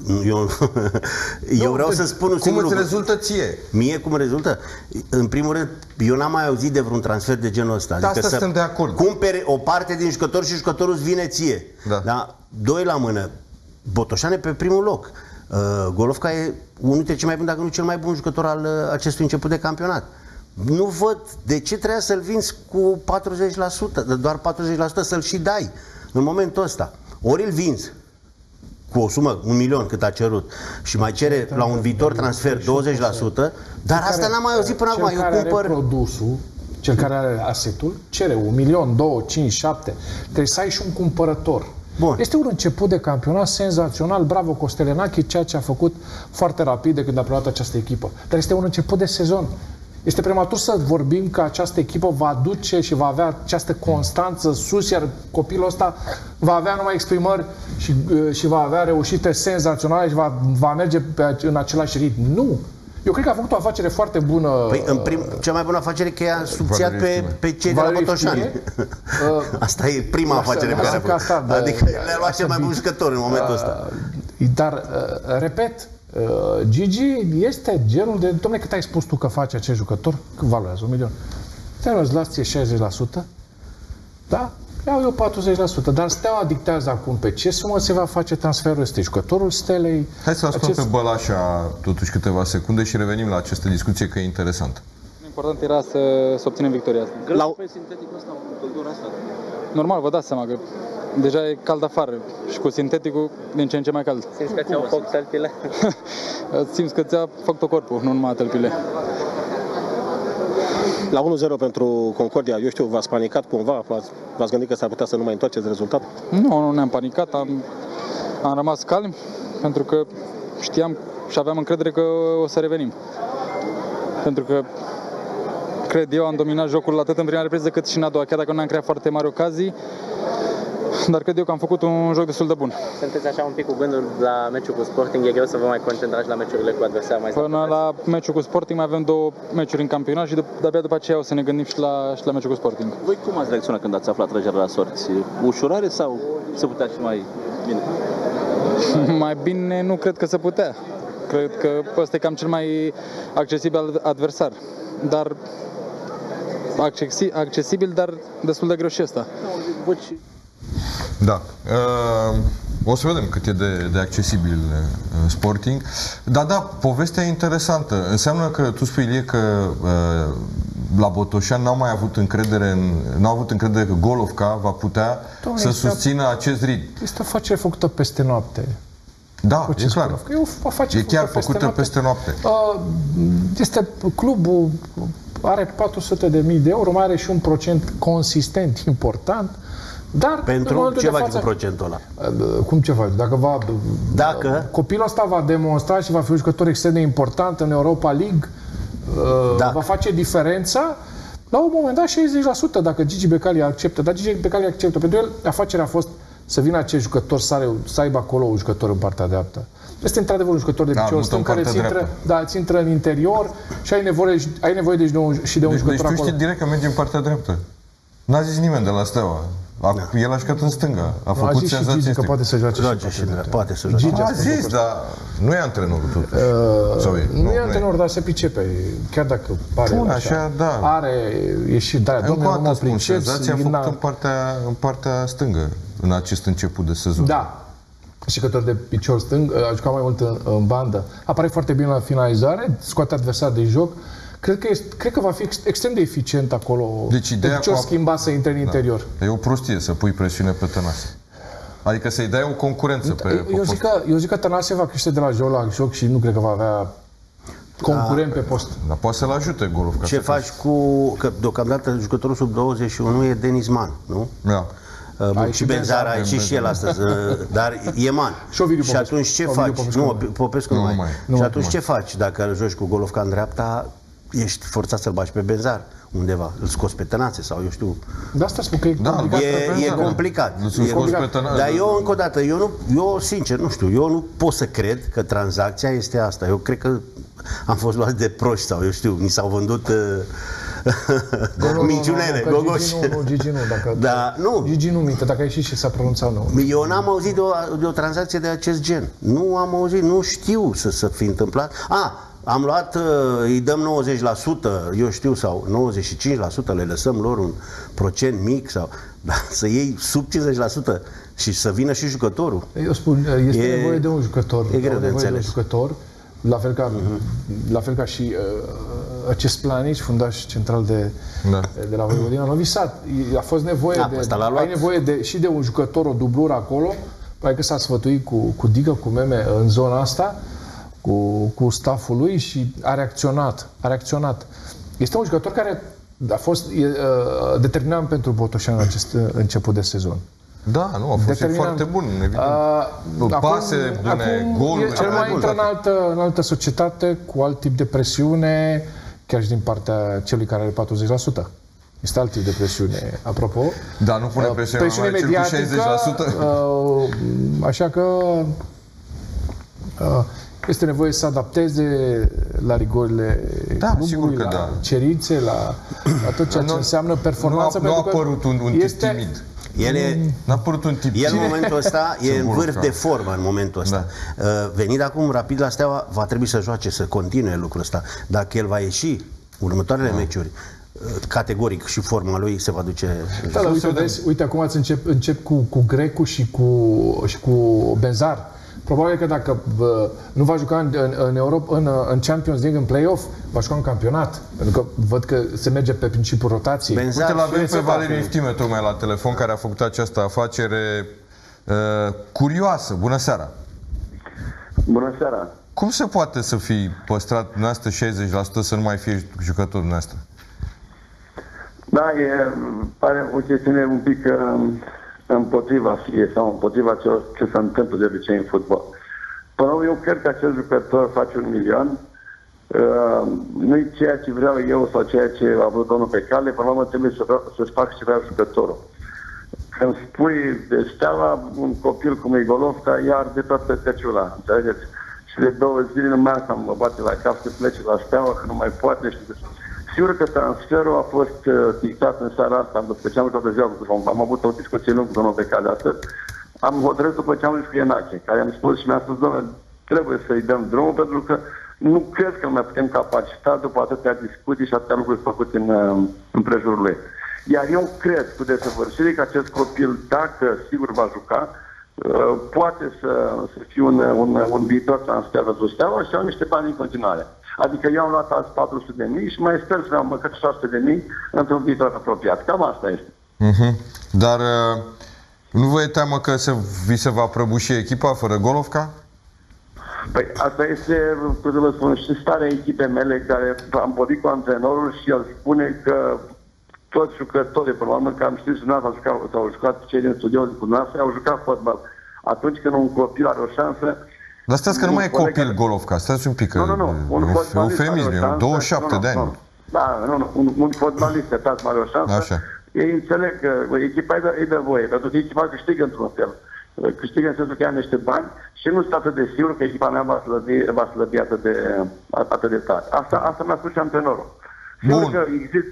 eu vreau să spun un singur lucru. Cum îți rezultă ție? Mie cum rezultă? În primul rând, eu n-am mai auzit de vreun transfer de genul ăsta. Adică asta suntem de acord. Cumpere o parte din jucător și jucătorul îți vine ție. Da? Doi la mână. Botoșani pe primul loc. Golovca e unul dintre cei mai buni, dacă nu cel mai bun jucător al acestui început de campionat. Nu văd de ce trebuia să-l vinzi cu 40%, doar 40% să-l și dai în momentul ăsta. Ori îl vinzi cu o sumă, 1 milion cât a cerut și mai cere la un viitor transfer 20%, dar asta n-am mai auzit până acum. Cel care are produsul, cel care are asetul, cere 1 milion, 2, 5, 7. Trebuie să ai și un cumpărător. Bun. Este un început de campionat senzațional, bravo Costelenache, ceea ce a făcut foarte rapid de când a preluat această echipă. Dar este un început de sezon. Este prematur să vorbim că această echipă va duce și va avea această constanță sus, iar copilul ăsta va avea numai exprimări și va avea reușite senzaționale și va merge în același ritm. Nu! Eu cred că a făcut o afacere foarte bună. Păi, cea mai bună afacere că i-a subțiat pe cei de la Botoșani. Asta e prima afacere pe care a făcut. Adică le-a luat cel mai bun jucător în momentul ăsta. Dar, repet, Gigi este genul de... Dom'le, cât ai spus tu că face acest jucător? Cât valorează? 1 milion. Te-ai luat ție 60%? Da? Iau eu 40%. Dar Steaua dictează acum pe ce sumă se va face transferul. Este jucătorul Stelei. Hai să ascultăm pe Bălașa totuși câteva secunde și revenim la această discuție, că e interesant. Important era să obținem victoria asta. Greu pe sinteticul ăsta, căldura asta. Normal, vă dați seama că deja e cald afară și cu sinteticul din ce în ce mai cald. Simți că ți-au făcut tălpile? Simți că ți-a făcut corpul, nu numai tălpile. La 1-0 pentru Concordia, eu știu, v-ați panicat cumva? V-ați gândit că s-ar putea să nu mai întoarceți rezultat? Nu ne-am panicat, am rămas calmi pentru că știam și aveam încredere că o să revenim. Pentru că cred eu am dominat jocul atât în prima repriză cât și în a doua, chiar dacă nu am creat foarte mari ocazii. dar cred eu că am făcut un joc destul de bun. Sunteți așa un pic cu gândul la meciul cu Sporting, e greu să vă mai concentrați la meciurile cu adversari mai Până la meciul cu Sporting mai avem 2 meciuri în campionat și de-abia după aceea o să ne gândim și la meciul cu Sporting. Voi cum ați reacționat când ați aflat tragerea la sorți? Ușurare sau se putea și mai bine? Mai bine nu cred că se putea. Cred că ăsta e cam cel mai accesibil adversar. Dar accesibil, dar destul de greu și ăsta. Da. O să vedem cât e de accesibil Sporting. Dar da, povestea e interesantă. Înseamnă că tu spui, Ilie, că la Botoșani n-au avut încredere că Golovka va putea să susțină acest ritm. Este o afacere făcută peste noapte. Da, e clar. E chiar făcută peste noapte. Este clubul, are 400.000 de euro, mai are și un procent consistent, important. Dar pentru ce faci cu procentul ăla? Cum ce faci? Dacă copilul ăsta va demonstra și va fi un jucător extrem de important în Europa League, va face diferența, la un moment dat 60%, dacă Gigi Becali acceptă. Dar Gigi Becali acceptă. Pentru el, afacerea a fost să vină acest jucător, să aibă acolo un jucător în partea dreaptă. Este într-adevăr un jucător de picior stâng care îți intră în interior și ai nevoie și de un jucător acolo. Deci tu știi direct că merge în partea dreaptă. N-a zis nimeni de la Steaua. El a jucat în stânga. A făcut senzație că poate să joace și poate să joace. A zis, dar nu e antrenorul totuși. Nu e antrenor, dar se pricepe. Chiar dacă pare așa, da. Are ieșit, da, domnule, nu mă pricep. Senzația a făcut în partea stângă în acest început de sezon. Da. Jucător de picior stâng, a jucat mai mult în bandă. Apare foarte bine la finalizare, scoate adversar de joc. Cred că va fi extrem de eficient acolo. Deci ideea picior schimbat să intre în interior. E o prostie să pui presiune pe Tănase. Adică să-i dai o concurență pe eu zic că Tănase va crește de la joc la joc și nu cred că va avea concurent pe post. Dar poate să-l ajute Golovka. Ce faci că deocamdată jucătorul sub 21 e Denis Man, nu? Da. Și Benzar a ieșit și el astăzi, dar e Man. Și atunci ce faci? Nu, Popescu nu mai. Și atunci ce faci dacă joci cu Golovka în dreapta? Ești forțat să-l bagi pe Benzar undeva, îl scoți pe Tănase sau eu știu. De asta spun că e complicat. E complicat. Dar eu încă o dată, eu sincer, nu știu, eu nu pot să cred că tranzacția este asta. Eu cred că am fost luat de proști sau eu știu, mi s-au vândut minciunele, gogoși. Gigi nu. Gigi nu minte, dacă a ieșit și s-a pronunțat nou. Eu n-am auzit de o tranzacție de acest gen. Nu am auzit, nu știu să fi întâmplat. Am luat, îi dăm 90%, eu știu, sau 95%, le lăsăm lor un procent mic, sau să iei sub 50% și să vină și jucătorul. Eu spun, este nevoie de un jucător. E greu de înțeles. La fel ca și acest Planici, fundaș central de la Voivodina Novi Sad. A fost nevoie și de un jucător, o dublură acolo, că s-a sfătuit cu Digă, cu Meme în zona asta, cu stafful lui și a reacționat. Este un jucător care a fost determinant pentru Botoșani în acest început de sezon. Da, nu, a fost foarte bun, evident. Pase, goluri. El mai intră în altă societate, cu alt tip de presiune, chiar și din partea celui care are 40%. Este alt tip de presiune, apropo. Da, nu pune presiune mediatică, cu 60%. Așa că este nevoie să adapteze la rigorile clubului, la cerințe, la tot ceea ce înseamnă performanță. Nu a apărut un tip timid. N-a apărut un tip. El în momentul ăsta e în vârf de formă în momentul ăsta. Venit acum rapid la Steaua, va trebui să joace, să continue lucrul ăsta. Dacă el va ieși următoarele meciuri, categoric și forma lui se va duce. Uite, acum încep cu Grecu și cu Benzar. Probabil că dacă nu va juca în Europa, în Champions League, în play-off, va juca în campionat. Pentru că văd că se merge pe principiul rotației. Uite, l-avem pe Valeriu Iftime tocmai la telefon, care a făcut această afacere curioasă. Bună seara! Bună seara! Cum se poate să fii păstrat dumneavoastră 60% să nu mai fie jucător dumneavoastră? Da, pare o chestiune un pic împotriva fie sau împotriva celor ce se întâmplă de obicei în fotbal. Până la urmă, eu cred că acel jucător face 1 milion. Nu-i ceea ce vreau eu sau ceea ce a vrut domnul pe cale. Până la urmă trebuie să-și facă ce vrea jucătorul. când spui de Steaua, un copil cum e Golovca, iar de toată căciula, înțelegeți? Și de 2 zile numai asta mă bate la cap să plece la Steaua, că nu mai poate. Sigur că transferul a fost dictat în seara asta, după ce am văzut toată ziua, am avut o discuție lungă cu domnul Becali astăzi, am hotărât după ce am zis cu Ienache, care am spus și mi-a spus, domnule, trebuie să-i dăm drumul, pentru că nu cred că mai putem capacita după atâtea discuții și atâtea lucruri făcute în prejurul lui. Iar eu cred cu desăvârșire că acest copil, dacă sigur va juca, poate să fie un viitor transfer pentru Steaua și au niște bani în continuare. Adică eu am luat azi 400.000 și mai sper să am măcar 600.000 într-un viitor apropiat. Cam asta este. Dar nu vă e teamă că vi se va prăbuși echipa fără Golovca? Păi asta este, cum să vă spun, și starea echipei mele, care am vorbit cu antrenorul și el spune că toți jucătorii, până la urmă, că am știut și dumneavoastră s-au jucat cei din studio cu dumneavoastră, au jucat fotbal. Atunci când un copil are o șansă... Dar stați că nu mai e copil Golovca, stați un pic, nu. eufemism, 27 de ani. Da, un fotbalist setat mai are o șansă. Așa. Ei înțeleg că echipa îi dă voie, pentru că echipa câștigă într-un fel. Câștigă în sensul că ia niște bani și nu sunt atât de sigur că echipa mea va slăbi atât de tare. Asta mi-a spus și antrenorul. Sigur că există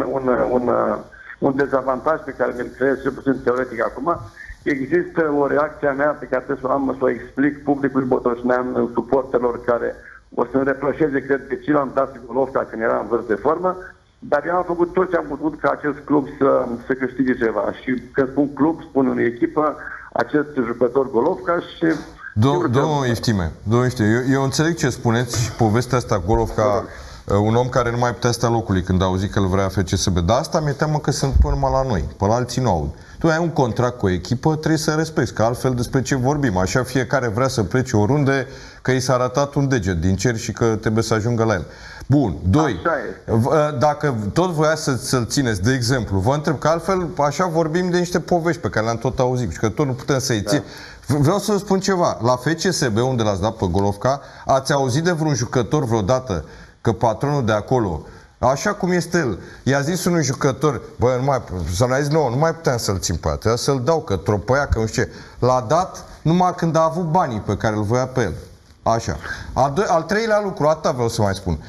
un dezavantaj pe care mi-l creez, cel puțin teoretic acum. Există o reacție a mea pe care trebuie să o explic publicului botoșnean, suporterilor care o să-mi reproșeze, cred că ce l-am dat Golovca când era în vârstă de formă, dar eu am făcut tot ce am putut ca acest club să câștige ceva. Și când spun club, spun în echipă, acest jucător Golovca și... Domnul Iftime, eu înțeleg ce spuneți și povestea asta Golovca, un om care nu mai putea sta locului când a auzit că îl vrea FCSB. Dar asta mi-e teamă că sunt până la noi, pe la alții nu aud. Tu ai un contract cu o echipă, trebuie să respecti, că altfel despre ce vorbim. Așa fiecare vrea să plece oriunde, că i s-a arătat un deget din cer și că trebuie să ajungă la el. Bun, 2. Dacă tot voia să-l țineți, de exemplu, vă întreb că altfel așa vorbim de niște povești pe care le-am tot auzit și că tot nu putem să-i țin. Vreau să vă spun ceva. La FCSB, unde l-ați dat pe Golovca, ați auzit de vreun jucător vreodată că patronul de acolo, așa cum este el, i-a zis unui jucător, bă, să-mi a zis, nu mai puteam să-l țin pe atât, să-l dau, că tropăia, că nu știu ce. L-a dat numai când a avut banii pe care îl voia pe el. Așa. Al treilea lucru, atâta vreau să mai spun.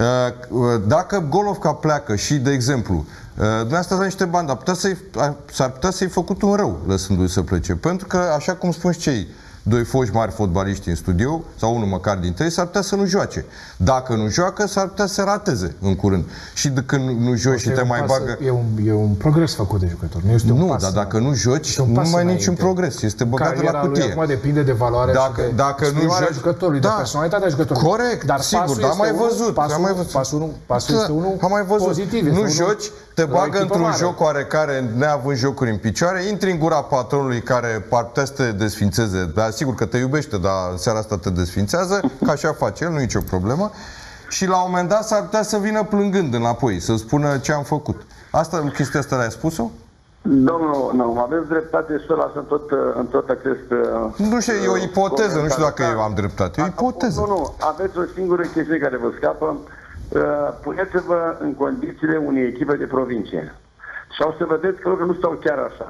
Dacă Golovca pleacă și, de exemplu, dumneavoastră are niște bani, dar s-ar putea să-i făcut un rău lăsându-i să plece. Pentru că, așa cum spun și cei 2 foști mari fotbaliști în studio, sau unul măcar dintre ei, s-ar putea să nu joace. Dacă nu joacă, s-ar putea să rateze în curând. Și de când nu joci și te mai bagă... E un progres făcut de jucător. Nu, dar dacă nu joci, nu mai e niciun progres. Este băgat la cutie. Acum depinde de valoarea dacă nu joci jucătorului, de personalitatea jucătorului. Corect, dar sigur, dar am mai văzut. Pasul este unul pozitiv. Nu joci, te bagă într-un joc oarecare, neavând jocuri în picioare, intri în gura patronului care ar putea să te desfințeze. Dar sigur că te iubește, dar în seara asta te desfințează, că așa face el, nu e nicio problemă. Și la un moment dat s-ar putea să vină plângând înapoi, să spună ce am făcut. Chestia asta le-ai spus-o? Domnul, nu, aveți dreptate și ăla în tot acest... Nu știu, e o ipoteză, nu știu dacă eu am dreptate, e o ipoteză. Nu, aveți o singură chestie care vă scapă. Puneți-vă în condițiile unei echipe de provincie. Și o să vedeți că lucrurile nu stau chiar așa.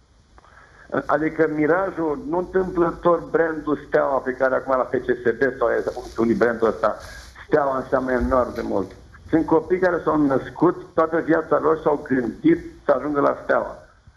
Adică mirajul, nu întâmplător brandul Steaua pe care acum la FCSB sau unii brandul ăsta, Steaua înseamnă enorm de mult. Sunt copii care s-au născut, toată viața lor s-au gândit să ajungă la Steaua.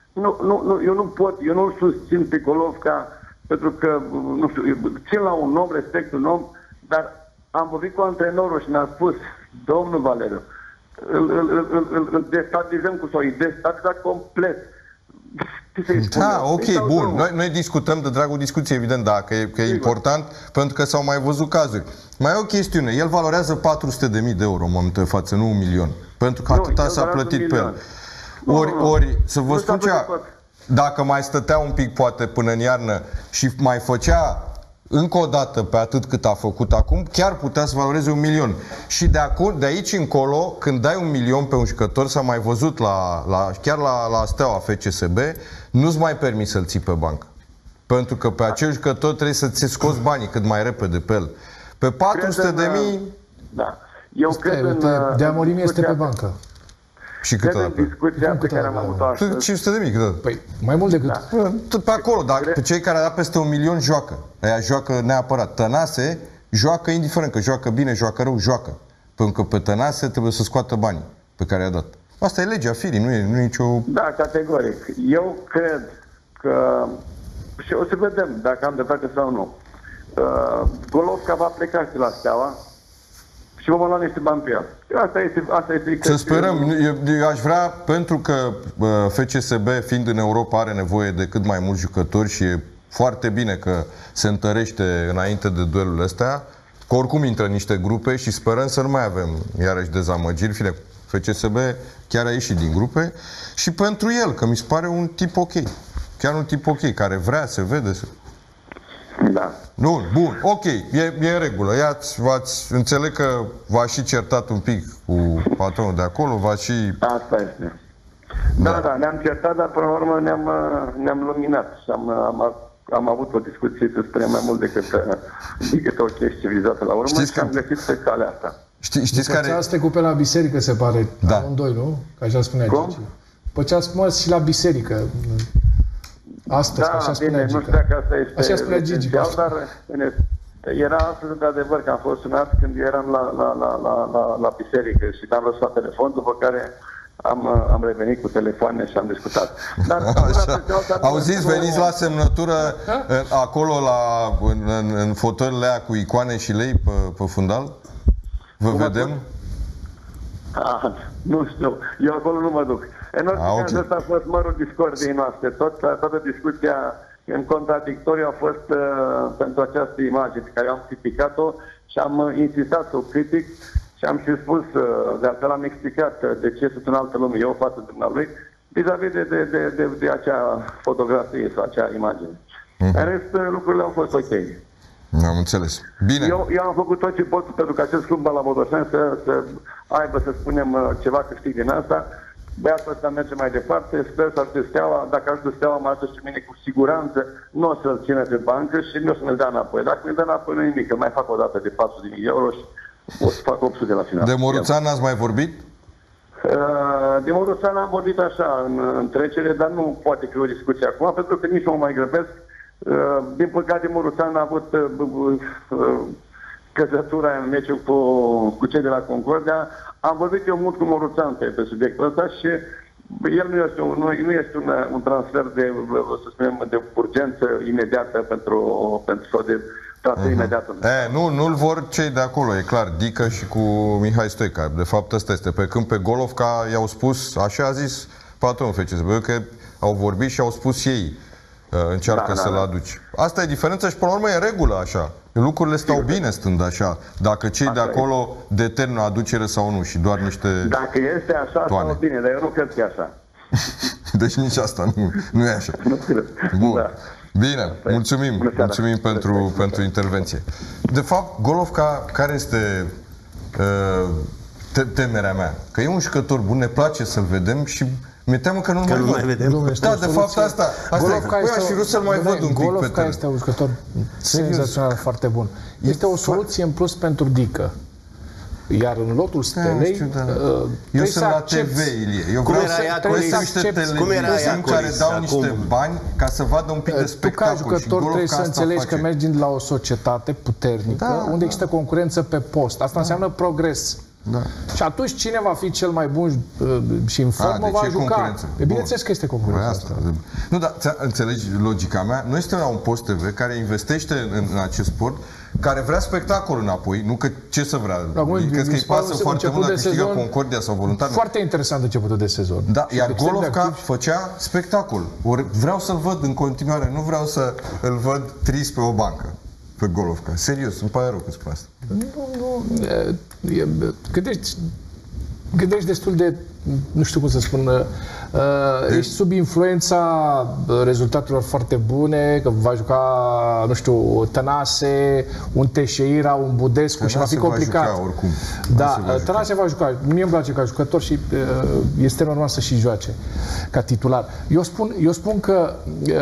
Eu nu susțin pe Golovca pentru că, nu știu, țin la un om, respect un om, dar am vorbit cu antrenorul și mi-a spus, domnul Valeriu, îl destabilizăm cu sau îi destabilizăm complet. Da, ok, bun. Noi discutăm de dragul discuției, evident, da, că e important, pentru că s-au mai văzut cazuri. Mai e o chestiune. El valorează 400.000 de euro în momentul de față, nu 1 milion. Pentru că atâta s-a plătit pe el. Ori, să vă spun cea, dacă mai stătea un pic, poate, până în iarnă și mai făcea încă o dată pe atât cât a făcut acum, chiar putea să valoreze 1 milion. Și de aici încolo, când dai 1 milion pe un jucător, s-a mai văzut chiar la Steaua FCSB, nu-ți mai permis să-l ții pe bancă. Pentru că pe acel jucător trebuie să-ți scoți banii cât mai repede pe el. Pe 400.000... Da. Eu cred De Amorim este pe bancă. Și cât în discuția pe care am avut-o astăzi. 500.000, da. Păi, mai mult decât. Da. Tot pe acolo, dar pe cei care au dat peste 1.000.000 joacă. Aia joacă neapărat. Tănase joacă indiferent, că joacă bine, joacă rău, joacă. Pentru că pe Tănase trebuie să scoată banii pe care i-a dat. Asta e legea firii, nu e nicio... Da, categoric. Eu cred că, și o să vedem dacă am dreptate sau nu, Golovka va pleca și la Steaua și vom lua niște bani pe el. Asta este să sperăm. Eu aș vrea, pentru că FCSB, fiind în Europa, are nevoie de cât mai mulți jucători și e foarte bine că se întărește înainte de duelul ăsta, că oricum intră în niște grupe și sperăm să nu mai avem iarăși dezamăgiri. Fine, FCSB chiar a ieșit din grupe și pentru el, că mi se pare un tip ok. Chiar un tip ok, care vrea, se vede. Da. Bun, ok, e în regulă. Înțeleg că v-a și certat un pic cu patronul de acolo, v-a și... Asta este. Da, ne-am certat, dar până la urmă ne-am luminat și am avut o discuție despre mai mult decât o chestie vizată la urmă și am găsit pe calea asta. Știți care... Ați trecut pe la biserică, se pare, amândoi, nu? Că așa spunea Gigi. Păi ce ați mers și la biserică astăzi, da, așa spunea Gigi. Nu știu dacă asta este așa spunea Gigi. Dar era astăzi, într-adevăr, că am fost sunat când eram la biserică și am lăsat telefon, după care am revenit cu telefoane și am discutat. Dar auziți, veniți la semnătură acolo în fotolele aia cu icoane și lei pe fundal? Vă vedem? Nu știu, eu acolo nu mă duc. În orice caz, ăsta a fost mărul discordiei noastre. Toată discuția în contradictoriu a fost pentru această imagine pe care am criticat-o și am insistat să o critic și am și spus, de altfel am explicat de ce sunt în altă lume, eu față de dumnealui, vis-a-vis de acea fotografie sau acea imagine. În rest, lucrurile au fost ok. Am înțeles. Bine. Eu am făcut tot ce pot pentru că acest club la Botoșani să aibă, să spunem, ceva câștig din asta. Băiatul ăsta merge mai departe, sper să ajute Steaua. Dacă ajută Steaua, mă ajută și mine cu siguranță. Nu o să-l țină pe bancă și nu o să ne-l dea înapoi. Dacă mi-l dă înapoi, nu nimic, îl mai fac o dată de 400.000 de euro și o să fac 800 la final. De Moruțan n-ați mai vorbit? De Moruțan am vorbit așa, în trecere, dar nu poate fi o discuție acum, pentru că nici nu mă mai grăbesc. Din păcate, Moruțan a avut căzătura în meciul cu cei de la Concordia. Am vorbit eu mult cu Moruțan pe subiectul ăsta și el nu este un transfer de, să spunem, de urgență imediată pentru de transfer imediată. Nu-l vor cei de acolo, e clar, Dică și cu Mihai Stoica. De fapt, ăsta este. Pe când pe Golovka i-au spus, așa a zis patronul FCSB, că au vorbit și au spus ei. Încearcă să-l aduci. Asta e diferența și până la urmă e în regulă așa. Lucrurile stau bine stând așa. Dacă cei de acolo determină aducere sau nu și doar niște Dacă este așa, stau bine, dar eu nu cred că e așa. Deci nici asta nu e așa. Nu cred. Bun. Da. Bine, mulțumim pentru intervenție. De fapt, Golovka, care este temerea mea? Că e un jucător bun, ne place să-l vedem și mi-e teamă că nu mai vedem. Da, de fapt asta aș fi vrut să-l mai văd un pic pe Golovka este un jucător senzațional, foarte bun. Este o soluție în plus pentru Dică. Iar în lotul Stelei eu sunt la TV, Ilie. Eu vreau să niște televiziuni care dau niște bani ca să vadă un pic de spectacol. Tu ca jucător trebuie să înțelegi că mergi la o societate puternică unde există concurență pe post. Asta înseamnă progres. Da. Și atunci cine va fi cel mai bun și în formă va juca. Bineînțeles că este concurența asta. Nu, dar înțelegi logica mea? Noi suntem la un post TV care investește în acest sport, care vrea spectacol înapoi, nu că ce să vrea. Crezi că îi pasă foarte mult dacă câștigă Concordia sau Voluntar? Foarte interesant începutul de sezon. Da, iar Golovka făcea spectacol. Vreau să-l văd în continuare, nu vreau să îl văd trist pe o bancă. Pe Golovka. Serios, îmi pare rău că spun asta. Gândești destul de, nu știu cum să spun, ești sub influența rezultatelor foarte bune, că va juca, nu știu, Tănase, un Teixeira, un Budescu și va fi complicat. Va juca oricum. Da, Tănase va juca. Mie îmi place ca jucător și este normal să și joace ca titular. Eu spun că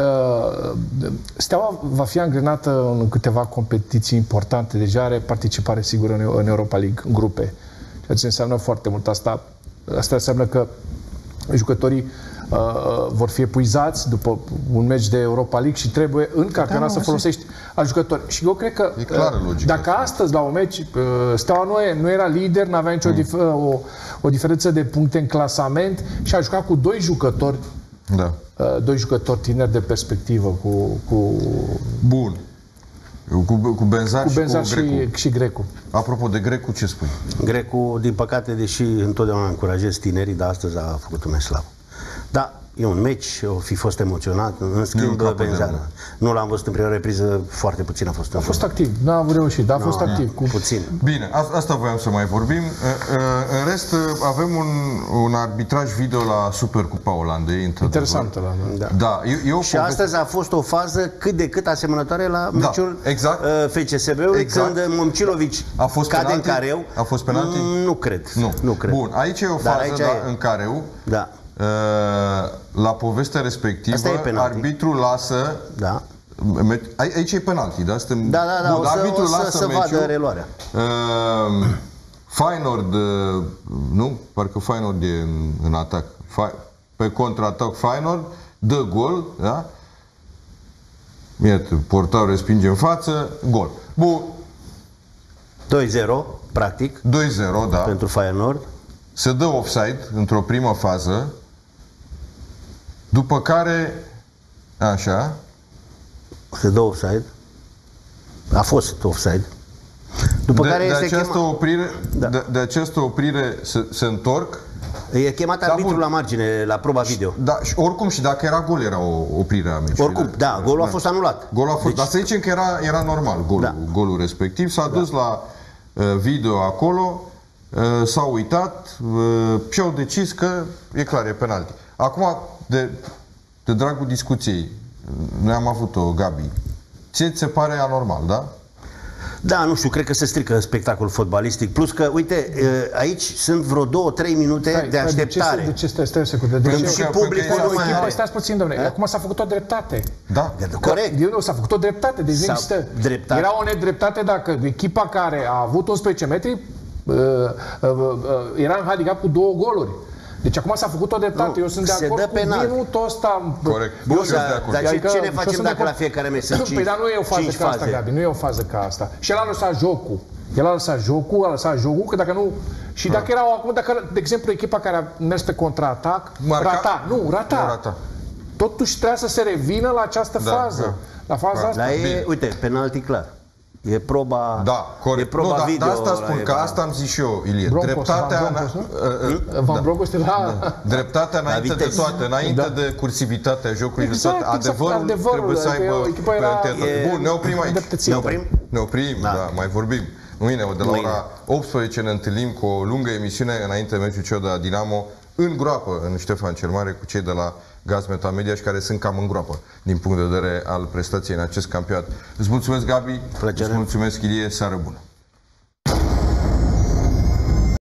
Steaua va fi angrenată în câteva competiții importante. Deja are participare sigură în Europa League, în grupe. Ceea ce înseamnă foarte mult. Asta Asta înseamnă că jucătorii vor fi epuizați după un meci de Europa League și trebuie în campionat să folosești al jucători. Și eu cred că dacă astăzi la un meci Steaua nu era lider, n-avea nicio o diferență de puncte în clasament și a jucat cu doi jucători, doi jucători tineri de perspectivă, Bun. Cu Benzar și Grecu. Apropo de Grecu, ce spui? Grecu, din păcate, deși întotdeauna încurajez tinerii, dar astăzi a făcut un meci slab. Da, e un meci, o fi fost emoționat, în schimb Benzar. Nu l-am văzut în prima repriză, foarte puțin a fost. A fost activ, n-a avut reușit, dar a fost activ. Puțin. Bine, asta voiam să mai vorbim. În rest, avem un arbitraj video la Supercupa Olandei. Interesant. Da. Și astăzi a fost o fază cât de cât asemănătoare la meciul FCSB-ului, când Momcilovic cade în careu. A fost penalti? Nu cred. Nu cred. Bun, aici e o fază în careu. Da. La povestea respectivă, arbitrul lasă... Da. Aici e penalti, da? Da, o să vadă reluarea. Feyenoord, nu? Parcă Feyenoord e în atac. Pe contraatac Feyenoord, dă gol, da? Iată, portarul respinge în față, gol. Bun. 2-0, practic. 2-0, da. Pentru Feyenoord. Se dă offside într-o primă fază, după care, așa... Se dă offside. A fost offside. După care de această oprire se întorc. E chemat arbitrul la margine, la proba video. Da, și oricum și dacă era gol, era o oprire a meciului. Oricum, da, golul a fost anulat. Golul a fost, dar să zicem că era normal golul respectiv. S-a dus la video acolo, s-au uitat și au decis că e clar, e penalti. Acum, de dragul discuției, noi am avut-o, Gabi. Ție ți se pare anormal, da? Da, nu știu, cred că se strică spectacolul fotbalistic. Plus că, uite, aici sunt vreo 2-3 minute de așteptare. De ce stai o secundă? Și publicul nu mai are. Stați puțin, domnule. Acum s-a făcut o dreptate. Da. Corect. S-a făcut o dreptate. Deci nu există. Era o nedreptate dacă echipa care a avut 11 metri era în handicap cu 2 goluri. Deci acum s-a făcut o dreptate. Eu sunt de acord cu minutul ăsta. Corect. Dar ce ne facem dacă la fiecare meci sunt 5 faze? Păi dar nu e o fază ca asta, Gabi. Nu e o fază ca asta. Și el a lăsat jocul. A lăsat jocul, că dacă nu... Și dacă erau acum, dacă, de exemplu, echipa care a mers pe contraatac, rata. Totuși trebuia să se revină la această fază. La faza asta. Uite, penalti clar. E proba, corect. E proba video. Dar asta spun, că asta am zis și eu, Ilie. Dreptatea înainte de toate, înainte de cursivitatea jocului, de toate. Adevărul trebuie să aibă prioritate. Bun, ne oprim aici. Ne oprim, da, mai vorbim. Mâine, de la ora 18, ne întâlnim cu o lungă emisiune înainte de meciul cel de la Dinamo, în groapă, în Ștefan cel Mare, cu cei de la Gaz Metal Media și care sunt cam în groapă din punct de vedere al prestației în acest campionat. Îți mulțumesc, Gabi. Îți mulțumesc, Ilie. Seară bună.